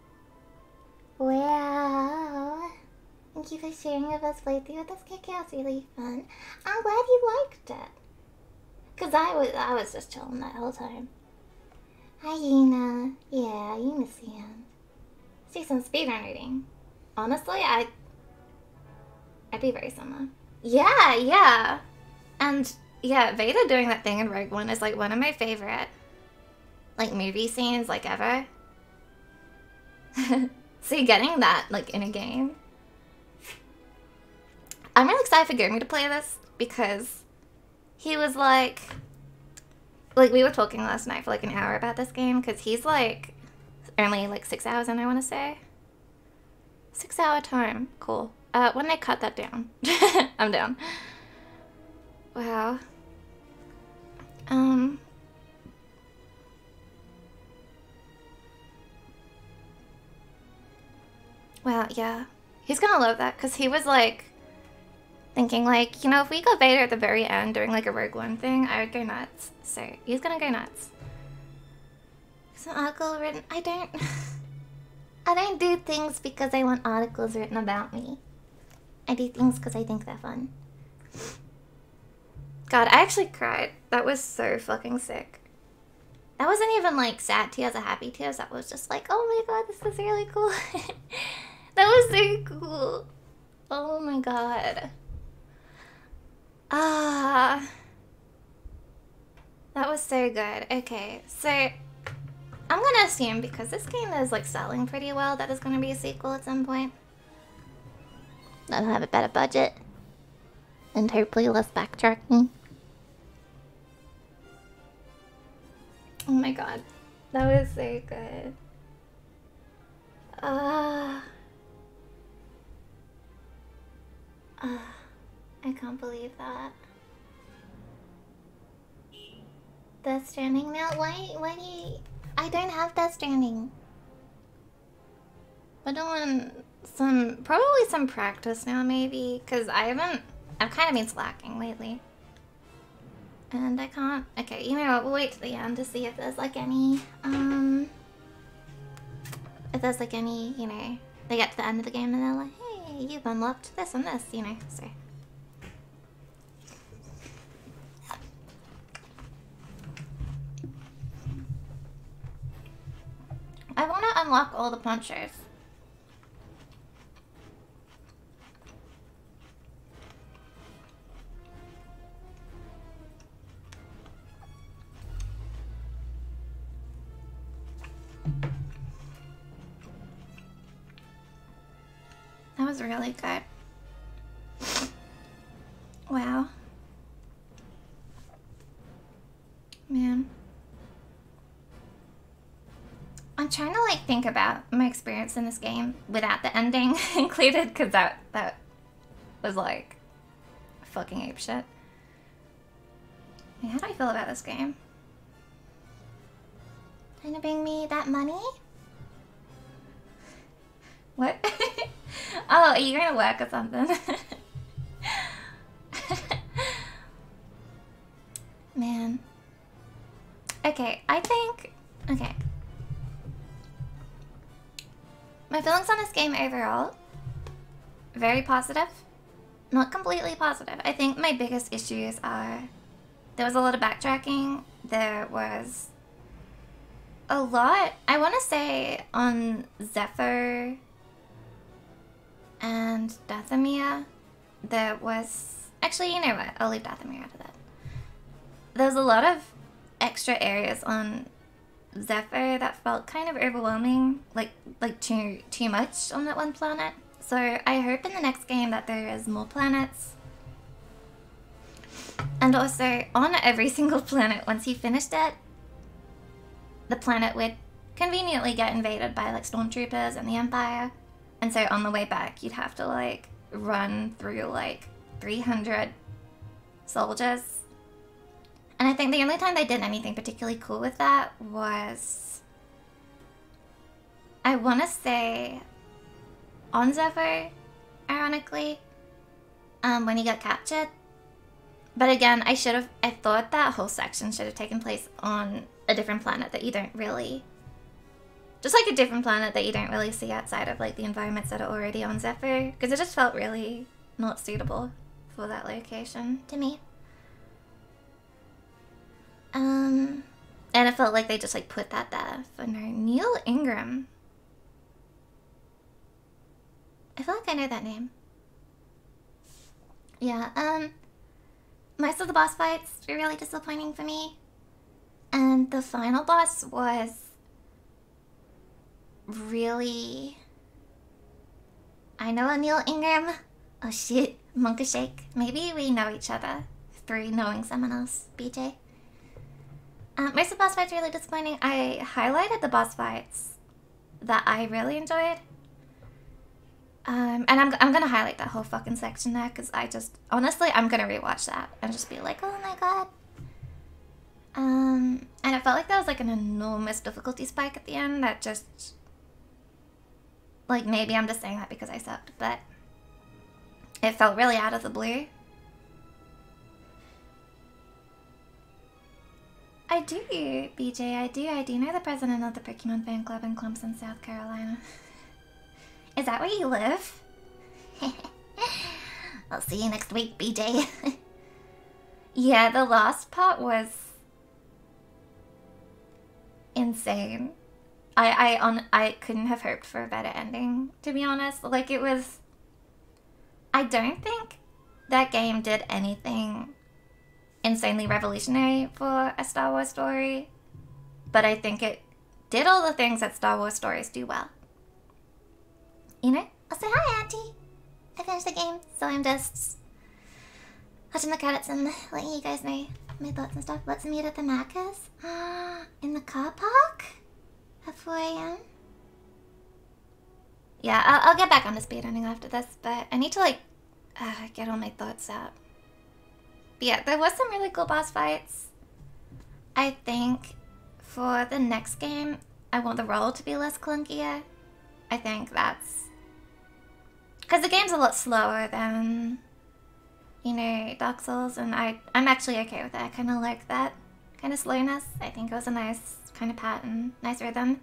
Wow. Thank you for sharing your best playthrough with us, Kiki. It was really fun. I'm glad you liked it. Cause I was just chilling that whole time. Hi, Yuna. Yeah, Yuna's here. See some speedrun reading. Honestly, I'd be very similar. Yeah, yeah. And yeah, Vader doing that thing in Rogue One is like one of my favorite like movie scenes like ever. See, getting that like in a game. I'm really excited for Gurmy to play this because he was like we were talking last night for like an hour about this game because he's like only like 6 hours in, I want to say. 6 hour time. Cool. When I cut that down, I'm down. Wow. Wow, yeah. He's gonna love that, because he was like thinking like, you know, if we got Vader at the very end during like a Rogue One thing, I would go nuts. So he's gonna go nuts. Some article written. I don't do things because I want articles written about me. I do things because I think they're fun. God, I actually cried. That was so fucking sick. That wasn't even like sad tears or happy tears. That was just like, oh my god, this is really cool. That was so cool. Oh my god. Ah. That was so good. Okay, so I'm gonna assume, because this game is like selling pretty well, that there's gonna be a sequel at some point. That'll have a better budget. And hopefully less backtracking. Oh my god. That was so good. I can't believe that. Death Stranding now? Why do you... I don't have Death Stranding. But I want probably some practice now, maybe, because I've kind of been slacking lately. And I can't... Okay, you know what, we'll wait to the end to see if there's like any, if there's like any, you know, they get to the end of the game and they're like, hey, you've unlocked this and this, you know, so... I want to unlock all the ponchos. That was really good. Wow. Man. I'm trying to like think about my experience in this game without the ending included, because that was like fucking apeshit. How do I feel about this game? Trying to bring me that money? What? Oh, are you gonna work or something? Man. Okay, I think... Okay. My feelings on this game overall, very positive. Not completely positive. I think my biggest issues are there was a lot of backtracking. There was a lot, I want to say, on Zephyr and Dathomir. There was... Actually, you know what? I'll leave Dathomir out of that. There was a lot of extra areas on Zephyr that felt kind of overwhelming, like too much on that one planet. So I hope in the next game that there is more planets. And also, on every single planet, once you finished it, the planet would conveniently get invaded by like stormtroopers and the Empire. And so on the way back, you'd have to like run through like 300 soldiers. And I think the only time they did anything particularly cool with that was, I want to say, on Zephyr, ironically, when he got captured. But again, I thought that whole section should have taken place on a different planet that you don't really, just like a different planet that you don't really see outside of like the environments that are already on Zephyr, because it just felt really not suitable for that location to me. And it felt like they just like put that there for no. Neil Ingram. I feel like I know that name. Yeah, most of the boss fights were really disappointing for me. And the final boss was really... I know a Neil Ingram. Oh shit, Monkashake. Maybe we know each other through knowing someone else, BJ. Most of the boss fights are really disappointing. I highlighted the boss fights that I really enjoyed. And I'm gonna highlight that whole fucking section there, because I just... Honestly, I'm gonna rewatch that and just be like, oh my god. And it felt like there was like an enormous difficulty spike at the end that just... Like, maybe I'm just saying that because I sucked, but it felt really out of the blue. I do, BJ, I do know the president of the Pokemon fan club in Clemson, South Carolina. Is that where you live? I'll see you next week, BJ. Yeah, the last part was insane. I couldn't have hoped for a better ending, to be honest. Like, it was... I don't think that game did anything insanely revolutionary for a Star Wars story, but I think it did all the things that Star Wars stories do well. You know? I'll say hi, Auntie. I finished the game, so I'm just watching the credits and letting you guys know my thoughts and stuff. Let's meet at the Macca's. In the car park? At 4 AM? Yeah, I'll get back on the speedrunning after this, but I need to, like, get all my thoughts out. But yeah, there was some really cool boss fights. I think for the next game, I want the roll to be less clunkier. I think that's... because the game's a lot slower than, you know, Dark Souls, and I'm actually okay with that. I kind of like that kind of slowness. I think it was a nice kind of pattern, nice rhythm.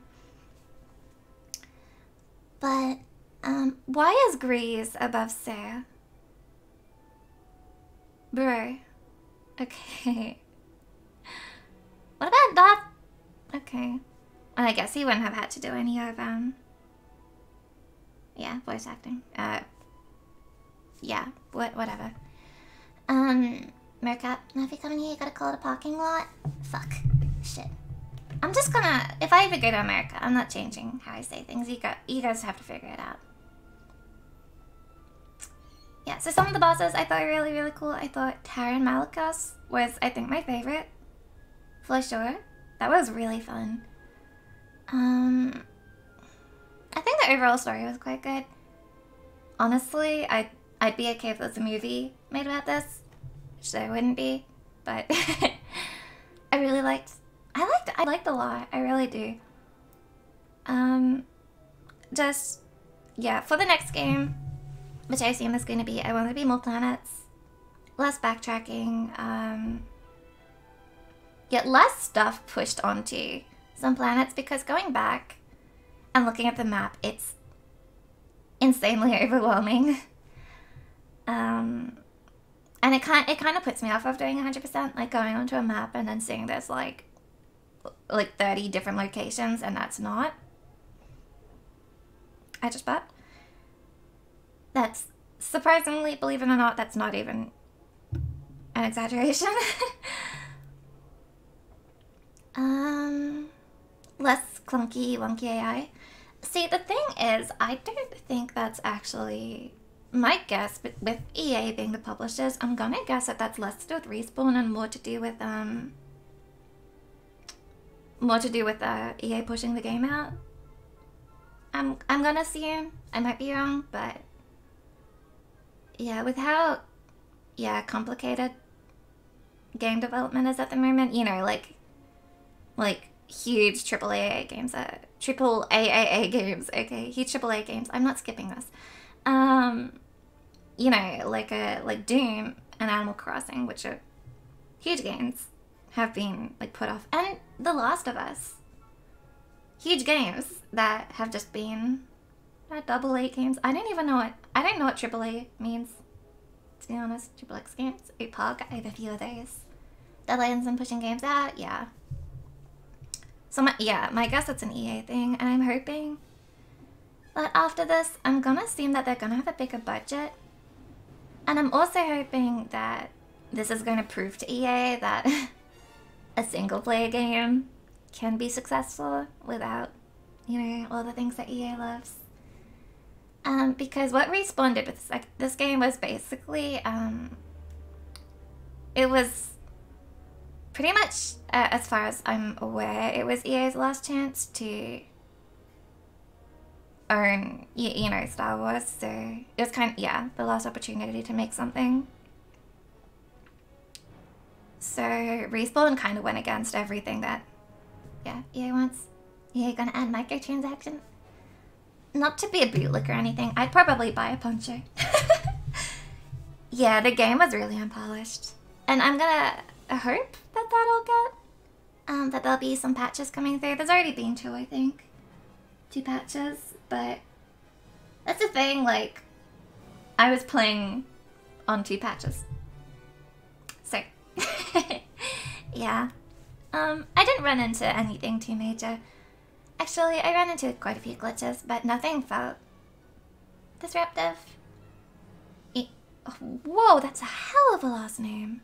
But, why is Grease above Sarah? Bro. Okay. What about Darth? Okay. I guess he wouldn't have had to do any of, yeah, voice acting. Yeah, whatever. Mercat, now if you come in here, you gotta call it a parking lot. Fuck. Shit. I'm just gonna, if I ever go to America, I'm not changing how I say things. You guys have to figure it out. Yeah, so some of the bosses I thought were really, really cool. I thought Taron Malicos was, I think, my favorite. For sure. That was really fun. I think the overall story was quite good. Honestly, I'd be okay if there was a movie made about this, which there wouldn't be, but I really liked a lot. I really do. Just, yeah, for the next game, which I assume is going to be, I want there to be more planets, less backtracking, yet less stuff pushed onto some planets, because going back and looking at the map, it's insanely overwhelming. And it kind of puts me off of doing 100%, like going onto a map and then seeing there's like 30 different locations, and that's not. I just bet. That's surprisingly, believe it or not, that's not even an exaggeration. Less clunky, wonky AI. See, the thing is, I don't think that's actually my guess, but with EA being the publishers, I'm gonna guess that that's less to do with Respawn and more to do with EA pushing the game out. I'm gonna assume. I might be wrong, but yeah, with how complicated game development is at the moment, you know, like huge AAA games, triple AAA games, okay, huge AAA games. I'm not skipping this. You know, like Doom and Animal Crossing, which are huge games, have been like put off, and The Last of Us, huge games that have just been AA games. I don't know what AAA means, to be honest. Triple X games, APOG, I have a few of those. Deadlines and pushing games out, yeah. So my guess it's an EA thing, and I'm hoping that after this, I'm gonna assume that they're gonna have a bigger budget. And I'm also hoping that this is gonna prove to EA that a single player game can be successful without, you know, all the things that EA loves. Because what Respawn did with this game was basically, it was pretty much, as far as I'm aware, it was EA's last chance to own, you know, Star Wars, so it was kind of, yeah, the last opportunity to make something. So Respawn kind of went against everything that, yeah, EA wants. EA gonna add microtransactions? not to be a bootlick or anything, I'd probably buy a puncher. Yeah, the game was really unpolished. And I'm gonna hope that that'll get, that there'll be some patches coming through. There's already been 2, I think. 2 patches, but that's the thing, like, I was playing on 2 patches. So, yeah. I didn't run into anything too major. Actually, I ran into quite a few glitches, but nothing felt disruptive. Whoa, that's a hell of a last name.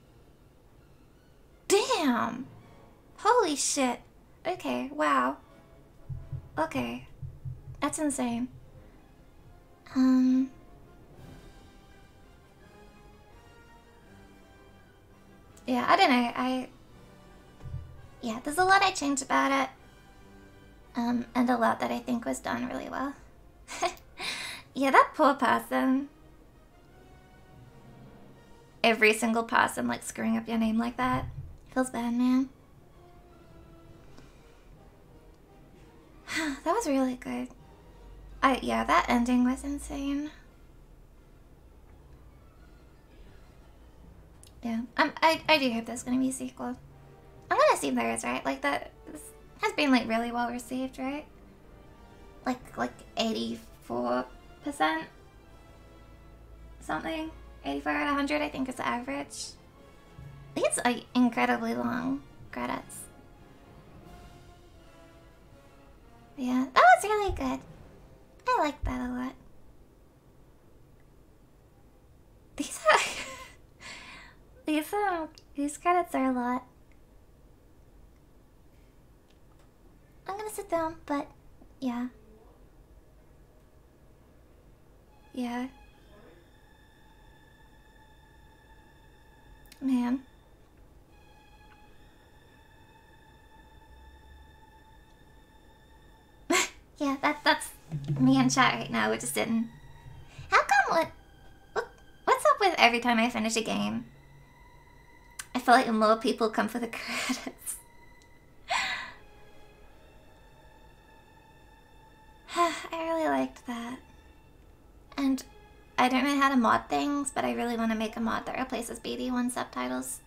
Damn! Holy shit. Okay, wow. Okay. That's insane. Yeah, I don't know, yeah, there's a lot I changed about it. And a lot that I think was done really well. Yeah, that poor person. Every single person, like, screwing up your name like that. Feels bad, man. That was really good. Yeah, that ending was insane. Yeah, I do hope there's gonna be a sequel. I'm gonna assume there is, right? Like, that has been, like, really well received, right? Like 84%? Something? 84 out of 100, I think, is the average. These are incredibly long credits. Yeah, that was really good. I like that a lot. These are... these credits are a lot. I'm gonna sit down, but... yeah. Yeah. Man. Yeah, that's me in chat right now. We're just sitting. How come what's up with every time I finish a game? I feel like more people come for the credits. I really liked that. And I don't know how to mod things, but I really want to make a mod that replaces BD1 subtitles.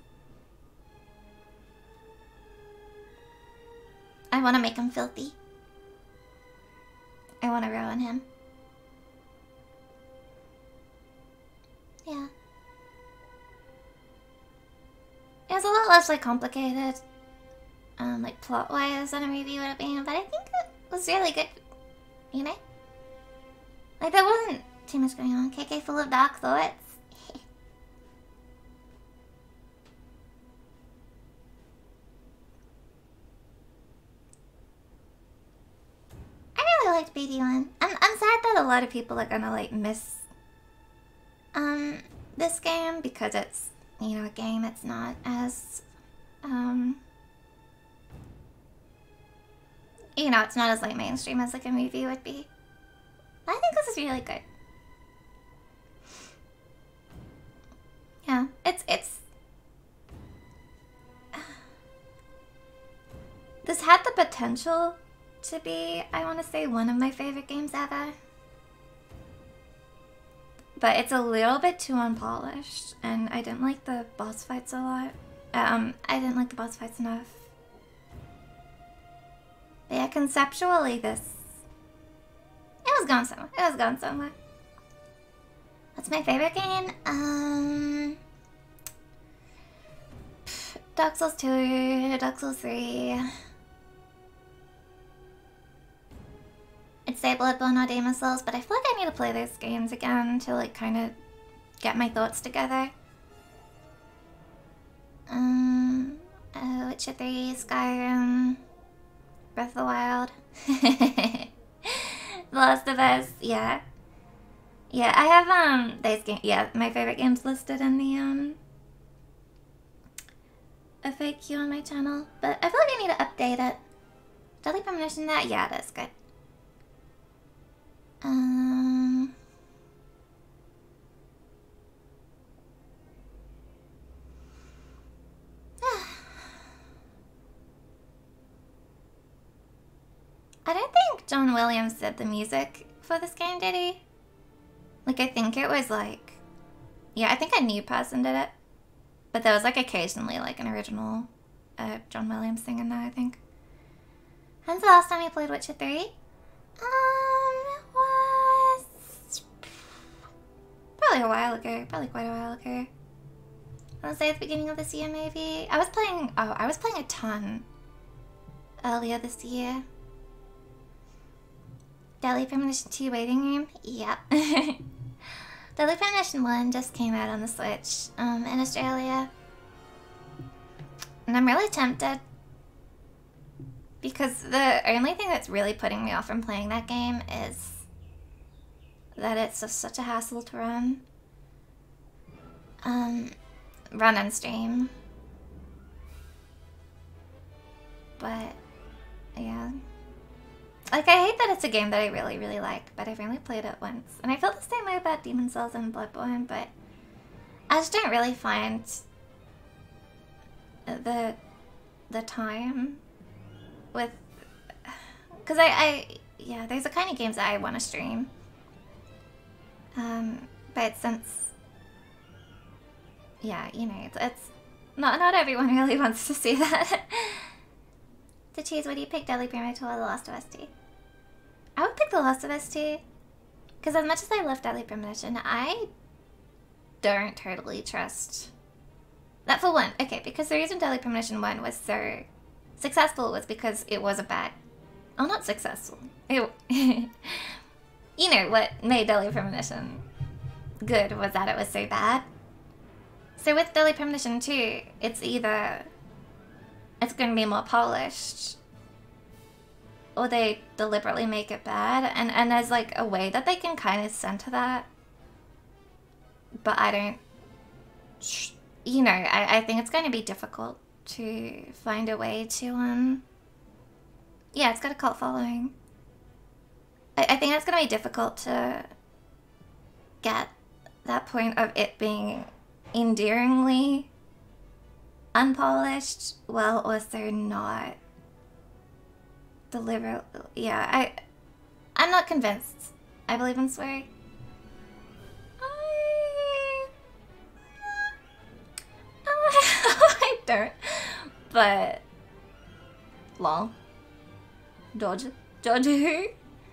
I want to make him filthy. I want to ruin him. Yeah. It was a lot less, like, complicated, like, plot-wise than a movie would have been, but I think it was really good, you know? Like, there wasn't too much going on. KK full of dark thoughts. I really liked BD1. I'm sad that a lot of people are gonna, like, miss this game because it's, you know, a game that's not as you know, it's not as, like, mainstream as, like, a movie would be. I think this is really good. Yeah, it's this had the potential to be, I want to say, one of my favorite games ever. But it's a little bit too unpolished, and I didn't like the boss fights a lot. I didn't like the boss fights enough. But yeah, conceptually, it was going somewhere. It was going somewhere. What's my favorite game? Dark Souls 2, Dark Souls 3. I'd say Bloodborne or Demon Souls, but I feel like I need to play those games again to, like, kind of get my thoughts together. Witcher 3, Skyrim, Breath of the Wild. The Last of Us, yeah. Yeah, I have, those games, yeah, my favorite games listed in the, FAQ on my channel. But I feel like I need to update it. Did I leave permission that? Yeah, that's good. I don't think John Williams did the music before this game, did he? Like, I think it was like... Yeah, I think a new person did it. But there was like occasionally like an original John Williams thing in there, I think. When's the last time you played Witcher 3? It was... probably a while ago. Probably quite a while ago. I want to say at the beginning of this year, maybe. I was playing a ton earlier this year. Deadly Premonition 2 waiting room? Yep. Deadly Premonition 1 just came out on the Switch in Australia. And I'm really tempted. Because the only thing that's really putting me off from playing that game is that it's just such a hassle to run. Run and stream. But, yeah. Like, I hate that it's a game that I really, really like, but I've only played it once. And I feel the same way about Demon's Souls and Bloodborne, but I just don't really find the time with... Because yeah, there's the kind of games that I want to stream. But since... Yeah, you know, it's not everyone really wants to see that. To choose, would you pick Deadly Premonition or The Last of Us 2? I would pick The Last of Us 2. Because as much as I love Deadly Premonition, I don't totally trust... That for one, okay, because the reason Deadly Premonition 1 was so successful was because it was a bad... Oh, not successful. It... You know, what made Deadly Premonition good was that it was so bad. So with Deadly Premonition 2, it's either... It's going to be more polished, or they deliberately make it bad, and there's like a way that they can kind of center that, but I don't, you know, I think it's going to be difficult to find a way to, yeah, it's got a cult following. I think it's going to be difficult to get that point of it being endearingly unpolished while also not deliver. Yeah, I'm not convinced. I believe in swearing. I don't. But lol. Dodge who?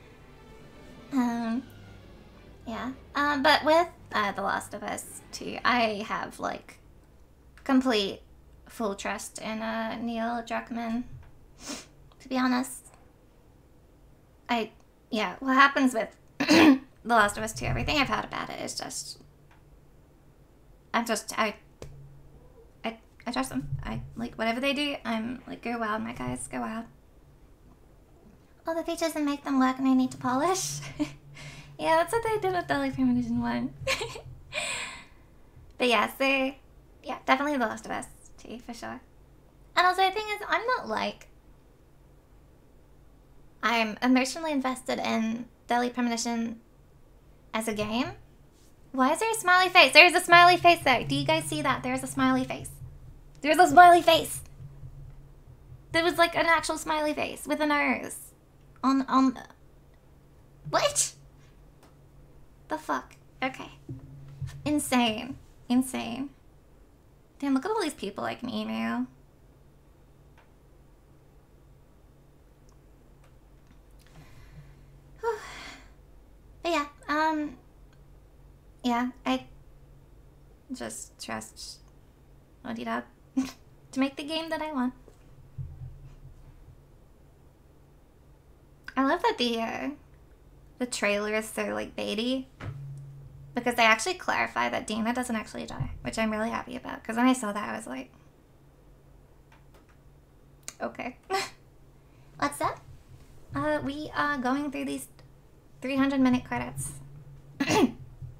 Yeah. But with The Last of Us 2, I have like complete full trust in Neil Druckmann, to be honest. Yeah, what happens with The Last of Us 2, everything I've heard about it is just... I trust them. I like whatever they do, I'm like, go wild, my guys, go wild. All the features and make them work, no need to polish. Yeah, that's what they did with Deadly Premonition 1. But yeah, so, yeah, definitely The Last of Us 2, for sure. And also, the thing is, I'm not like... I'm emotionally invested in Deadly Premonition as a game. Why is there a smiley face? There's a smiley face there. Do you guys see that? There's a smiley face. There's a smiley face. There was like an actual smiley face with a nose. On the... What? The fuck? Okay. Insane. Insane. Damn, look at all these people I can email. But yeah, yeah, I just trust Naughty Dog to make the game that I want. I love that the trailer is so like baity, because they actually clarify that Dina doesn't actually die, which I'm really happy about, because when I saw that I was like, okay. What's that? We are going through these 300-minute credits. I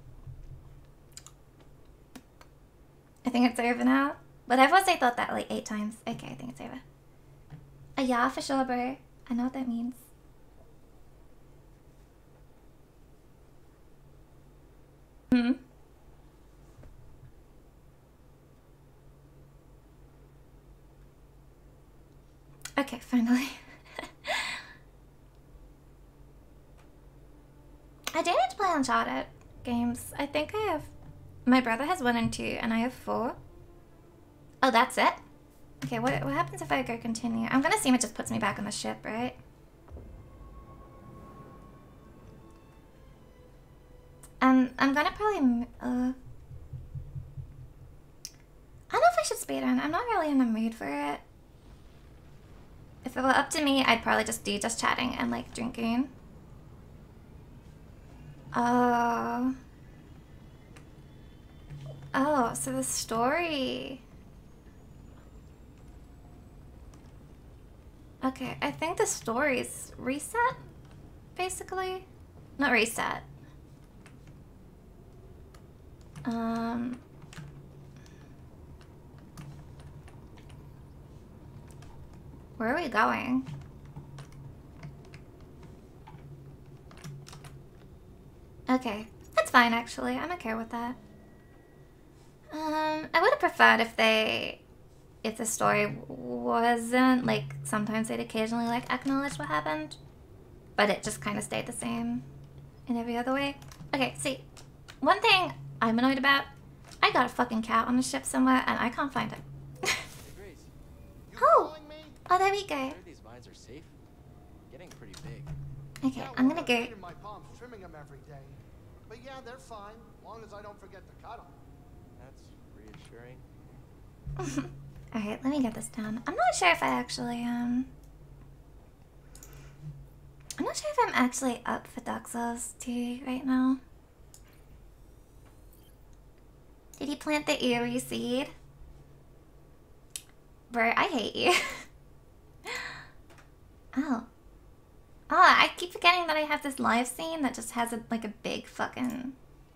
think it's over now. But I've also thought that like 8 times. Okay, I think it's over. Yeah, for sure, bro. I know what that means. Hmm. Okay, finally. Uncharted games. I think I have... My brother has 1 and 2, and I have 4. Oh, that's it? Okay, what happens if I go continue? I'm gonna assume it just puts me back on the ship, right? I'm gonna probably... I don't know if I should speedrun. I'm not really in the mood for it. If it were up to me, I'd probably just do just chatting and like drinking. Oh. Oh, so the story. Okay, I think the story's reset, basically. Not reset. Where are we going? Okay, that's fine actually. I'm okay with that. I would have preferred if the story wasn't like, sometimes they'd occasionally like acknowledge what happened, but it just kind of stayed the same in every other way. Okay, see, one thing I'm annoyed about, I got a fucking cat on the ship somewhere and I can't find it. Oh, there we go. These vines are safe. Getting pretty big. Okay, I'm gonna go. My palms trimming them every day. But yeah, they're fine, as long as I don't forget to cut them. That's reassuring. Alright, let me get this down. I'm not sure if I actually, I'm not sure if I'm actually up for Dark Souls 2 right now. Did he plant the eerie seed? Bro, I hate you. Oh. Oh, I keep forgetting that I have this live scene that just has like a big fucking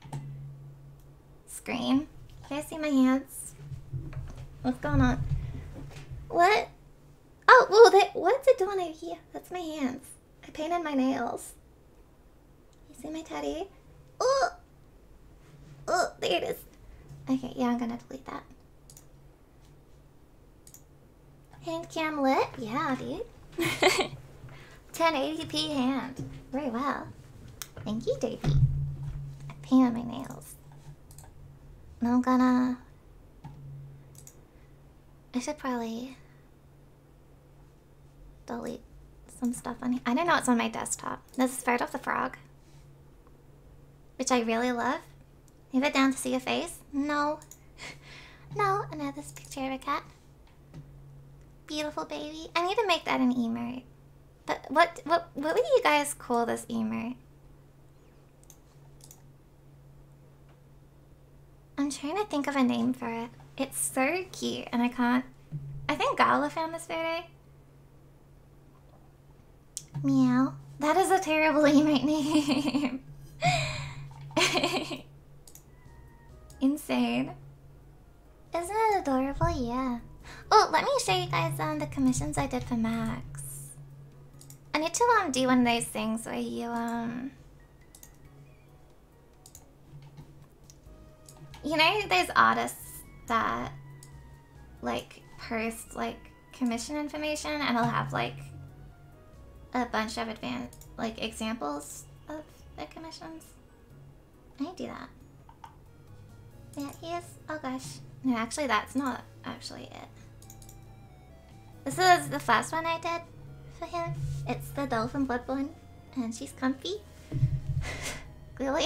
screen. Can I see my hands? What's going on? What? Oh, whoa, what's it doing over here? That's my hands. I painted my nails. You see my teddy? Oh! Oh, there it is. Okay, yeah, I'm gonna delete that. Hand cam lit? Yeah, dude. 1080p hand. Very well. Thank you, Davey. I painted my nails. Now I'm gonna... I should probably delete some stuff on here. I don't know what's on my desktop. This is Fart of the Frog, which I really love. Move it down to see your face. No. No, another picture of a cat. Beautiful baby. I need to make that an emote. But what would you guys call this emote? I'm trying to think of a name for it. It's so cute and I can't. I think Gala found this photo. Meow. That is a terrible emote name. Insane. Isn't it adorable? Yeah. Oh, let me show you guys the commissions I did for Max. I need to do one of those things where you you know those artists that like post like commission information and I'll have like a bunch of advanced like examples of their commissions. I do that. Yeah, here's, oh gosh. No, actually that's not actually it. This is the first one I did for him. It's the doll from Bloodborne and she's comfy. Clearly.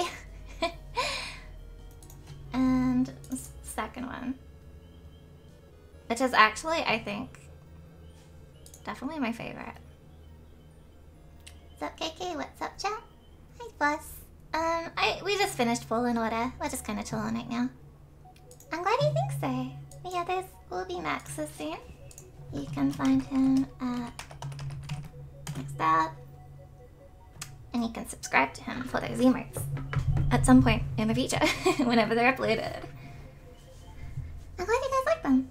And the second one, which is actually, I think, definitely my favorite. What's up, KK? What's up, chat? Hi, boss. We just finished Fallen Order. We're just kind of chilling right now. I'm glad you think so. Yeah, there's will be Max's soon. You can find him at Maxed Out, and you can subscribe to him for those emotes at some point in the future, whenever they're uploaded. I'm glad you guys like them.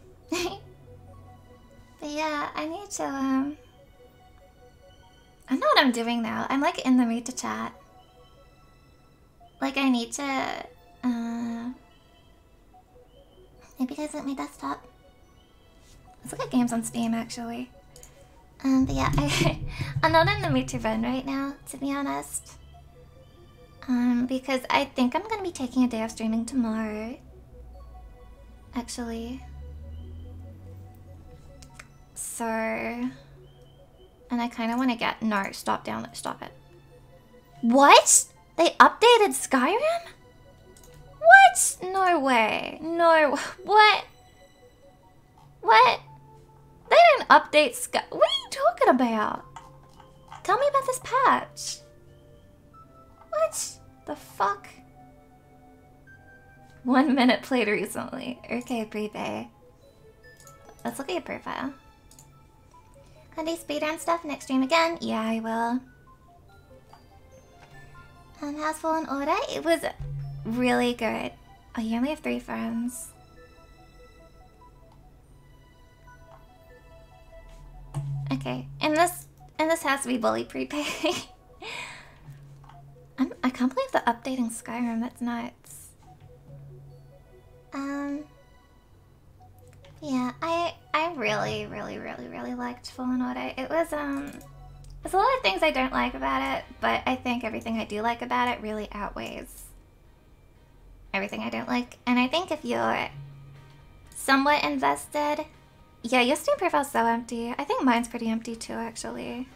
But yeah, I need to, I know what I'm doing now. I'm like in the mood to chat. Like I need to, maybe guys at my desktop. Let's look at games on Steam actually. But yeah, I'm not in the mood to run right now, to be honest. Because I think I'm gonna be taking a day off streaming tomorrow. Actually. So... And I kind of want to get... No, stop it. What? They updated Skyrim? What? No way. No. What? What? They didn't update Sky... What are you talking about? Tell me about this patch. What the fuck? 1 minute played recently. Okay, Prepay. Let's look at your profile. Can I do speedrun stuff next stream again? Yeah, I will. How's Fallen Order? It was really good. Oh, you only have 3 friends. Okay, and this has to be Bully Prepay. I can't believe they're updating Skyrim. That's nuts. Yeah, I really liked Fallen Order. It was there's a lot of things I don't like about it, but I think everything I do like about it really outweighs everything I don't like. And I think if you're somewhat invested, yeah, your Steam profile's so empty. I think mine's pretty empty too, actually.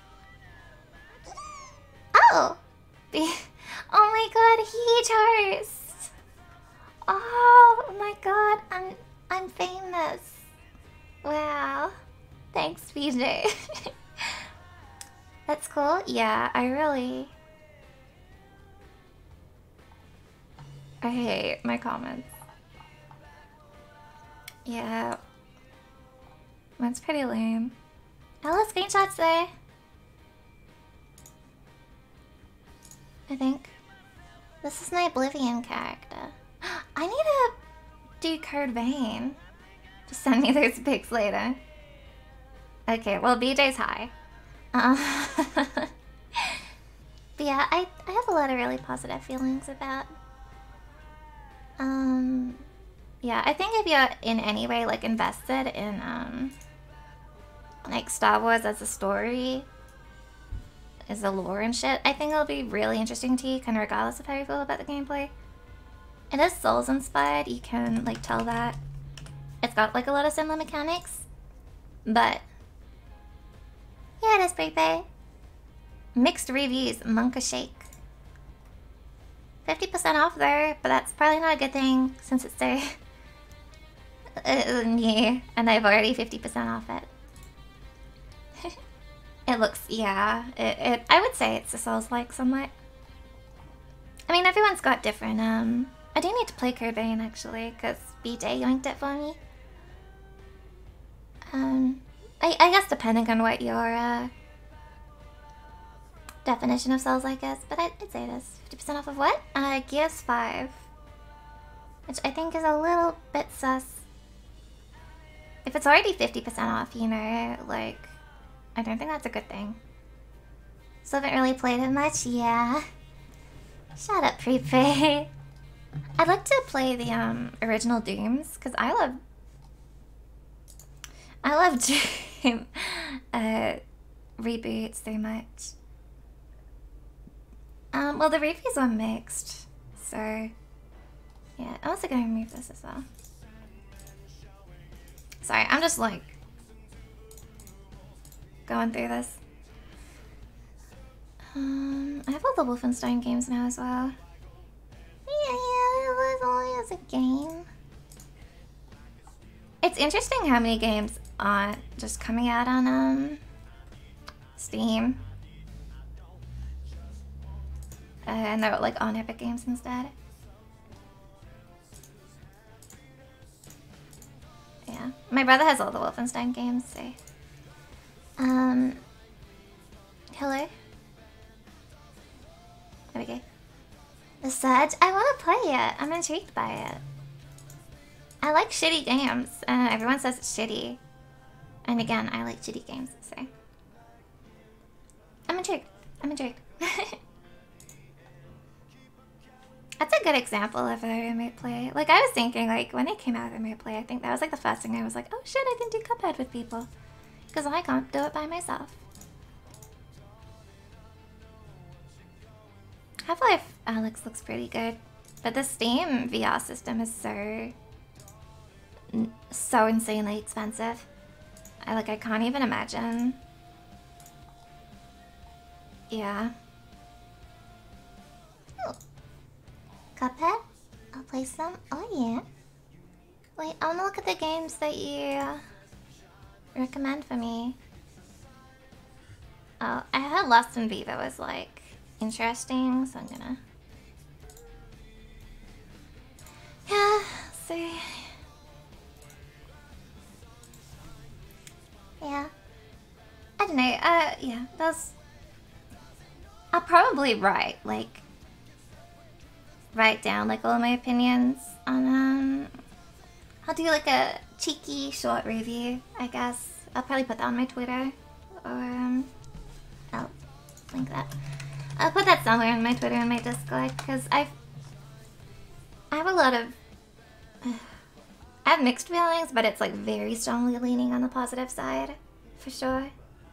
Oh! Oh my god, he chose! Oh my god, I'm famous. Wow. Thanks, PJ. That's cool. Yeah, I hate my comments. Yeah. Mine's pretty lame. Hello, screenshots there. I think. This is my Oblivion character. I need to do Code Vein. Just send me those pics later. Okay, well, BJ's high. But yeah, I have a lot of really positive feelings about... Yeah, I think if you're in any way, like, invested in, like, Star Wars as a story, as a lore and shit, I think it'll be really interesting to you, kind of regardless of how you feel about the gameplay. It is Souls-inspired, you can, like, tell that. It's got, like, a lot of similar mechanics, but... Yeah, it is Pepe. Mixed reviews, Monka Shake. 50% off there, but that's probably not a good thing, since it's so... new, and I've already 50% off it. It looks, yeah, I would say it's a Souls-like somewhat. I mean, everyone's got different, I do need to play Code Vein, actually, because BJ yoinked it for me. I guess depending on what your, definition of Souls-like is, but I'd say it is. 50% off of what? Gears 5. Which I think is a little bit sus. If it's already 50% off, you know, like... I don't think that's a good thing. Still haven't really played it much, yeah. Shut up, Prepay. I'd like to play the original Dooms, because I love Doom reboots so much. Well, the reviews are mixed, so yeah. I'm also gonna remove this as well. Sorry, I'm just like going through this. I have all the Wolfenstein games now as well. Yeah, it was always a game. It's interesting how many games aren't just coming out on Steam. And they're like on Epic Games instead. Yeah, my brother has all the Wolfenstein games, so... Hello? There we go. The Surge? I want to play it. I'm intrigued by it. I like shitty games, and everyone says it's shitty. And again, I like shitty games, so... I'm intrigued. I'm intrigued. That's a good example of a remote play. Like, I was thinking, like, when it came out of remote play, I think that was, like, the first thing I was like, oh shit, I can do Cuphead with people. Because I can't do it by myself. Half-Life Alyx looks pretty good, but the Steam VR system is so insanely expensive. I can't even imagine. Yeah. Oh. Cuphead? I'll play some. Oh yeah. Wait, I wanna look at the games that you recommend for me. Oh, I heard Lost in Viva was like interesting, so I'm gonna. Yeah, see. Yeah. I don't know, yeah, that's. I'll probably write down like all of my opinions on I'll do like a cheeky short review, I guess. I'll probably put that on my Twitter or I'll link that. I'll put that somewhere in my Twitter and my Discord because I have a lot of I have mixed feelings, but it's like very strongly leaning on the positive side for sure.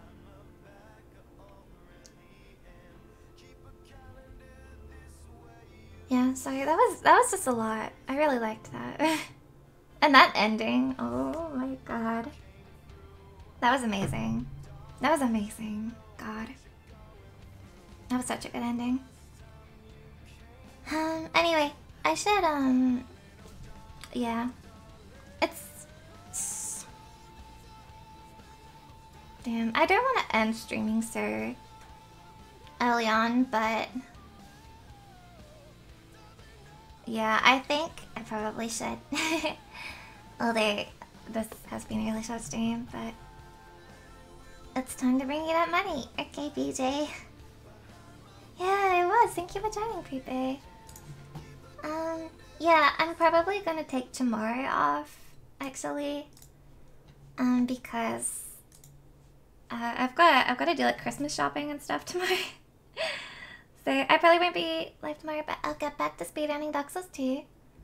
Yeah, sorry, that was just a lot. I really liked that. And that ending, oh my god. That was amazing. That was amazing. God. That was such a good ending. Anyway, I should, yeah. It's... Damn, I don't want to end streaming so early on, but... Yeah, I think I probably should. Although this has been a really short stream, but it's time to bring you that money. Okay, BJ. Yeah, it was. Thank you for joining, Creepy. Yeah, I'm probably gonna take tomorrow off, actually. Because I've got to do like Christmas shopping and stuff tomorrow. So I probably won't be live tomorrow, but I'll get back to speedrunning Dark Souls 2.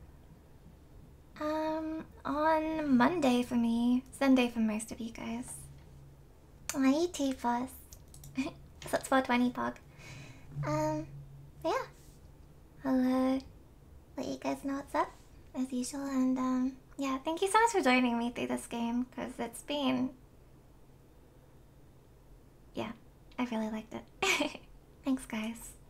On Monday for me, Sunday for most of you guys. My YouTube boss. So it's 420 Pog. Yeah. I'll let you guys know what's up as usual, and yeah, thank you so much for joining me through this game because it's been, yeah, I really liked it. Thanks, guys.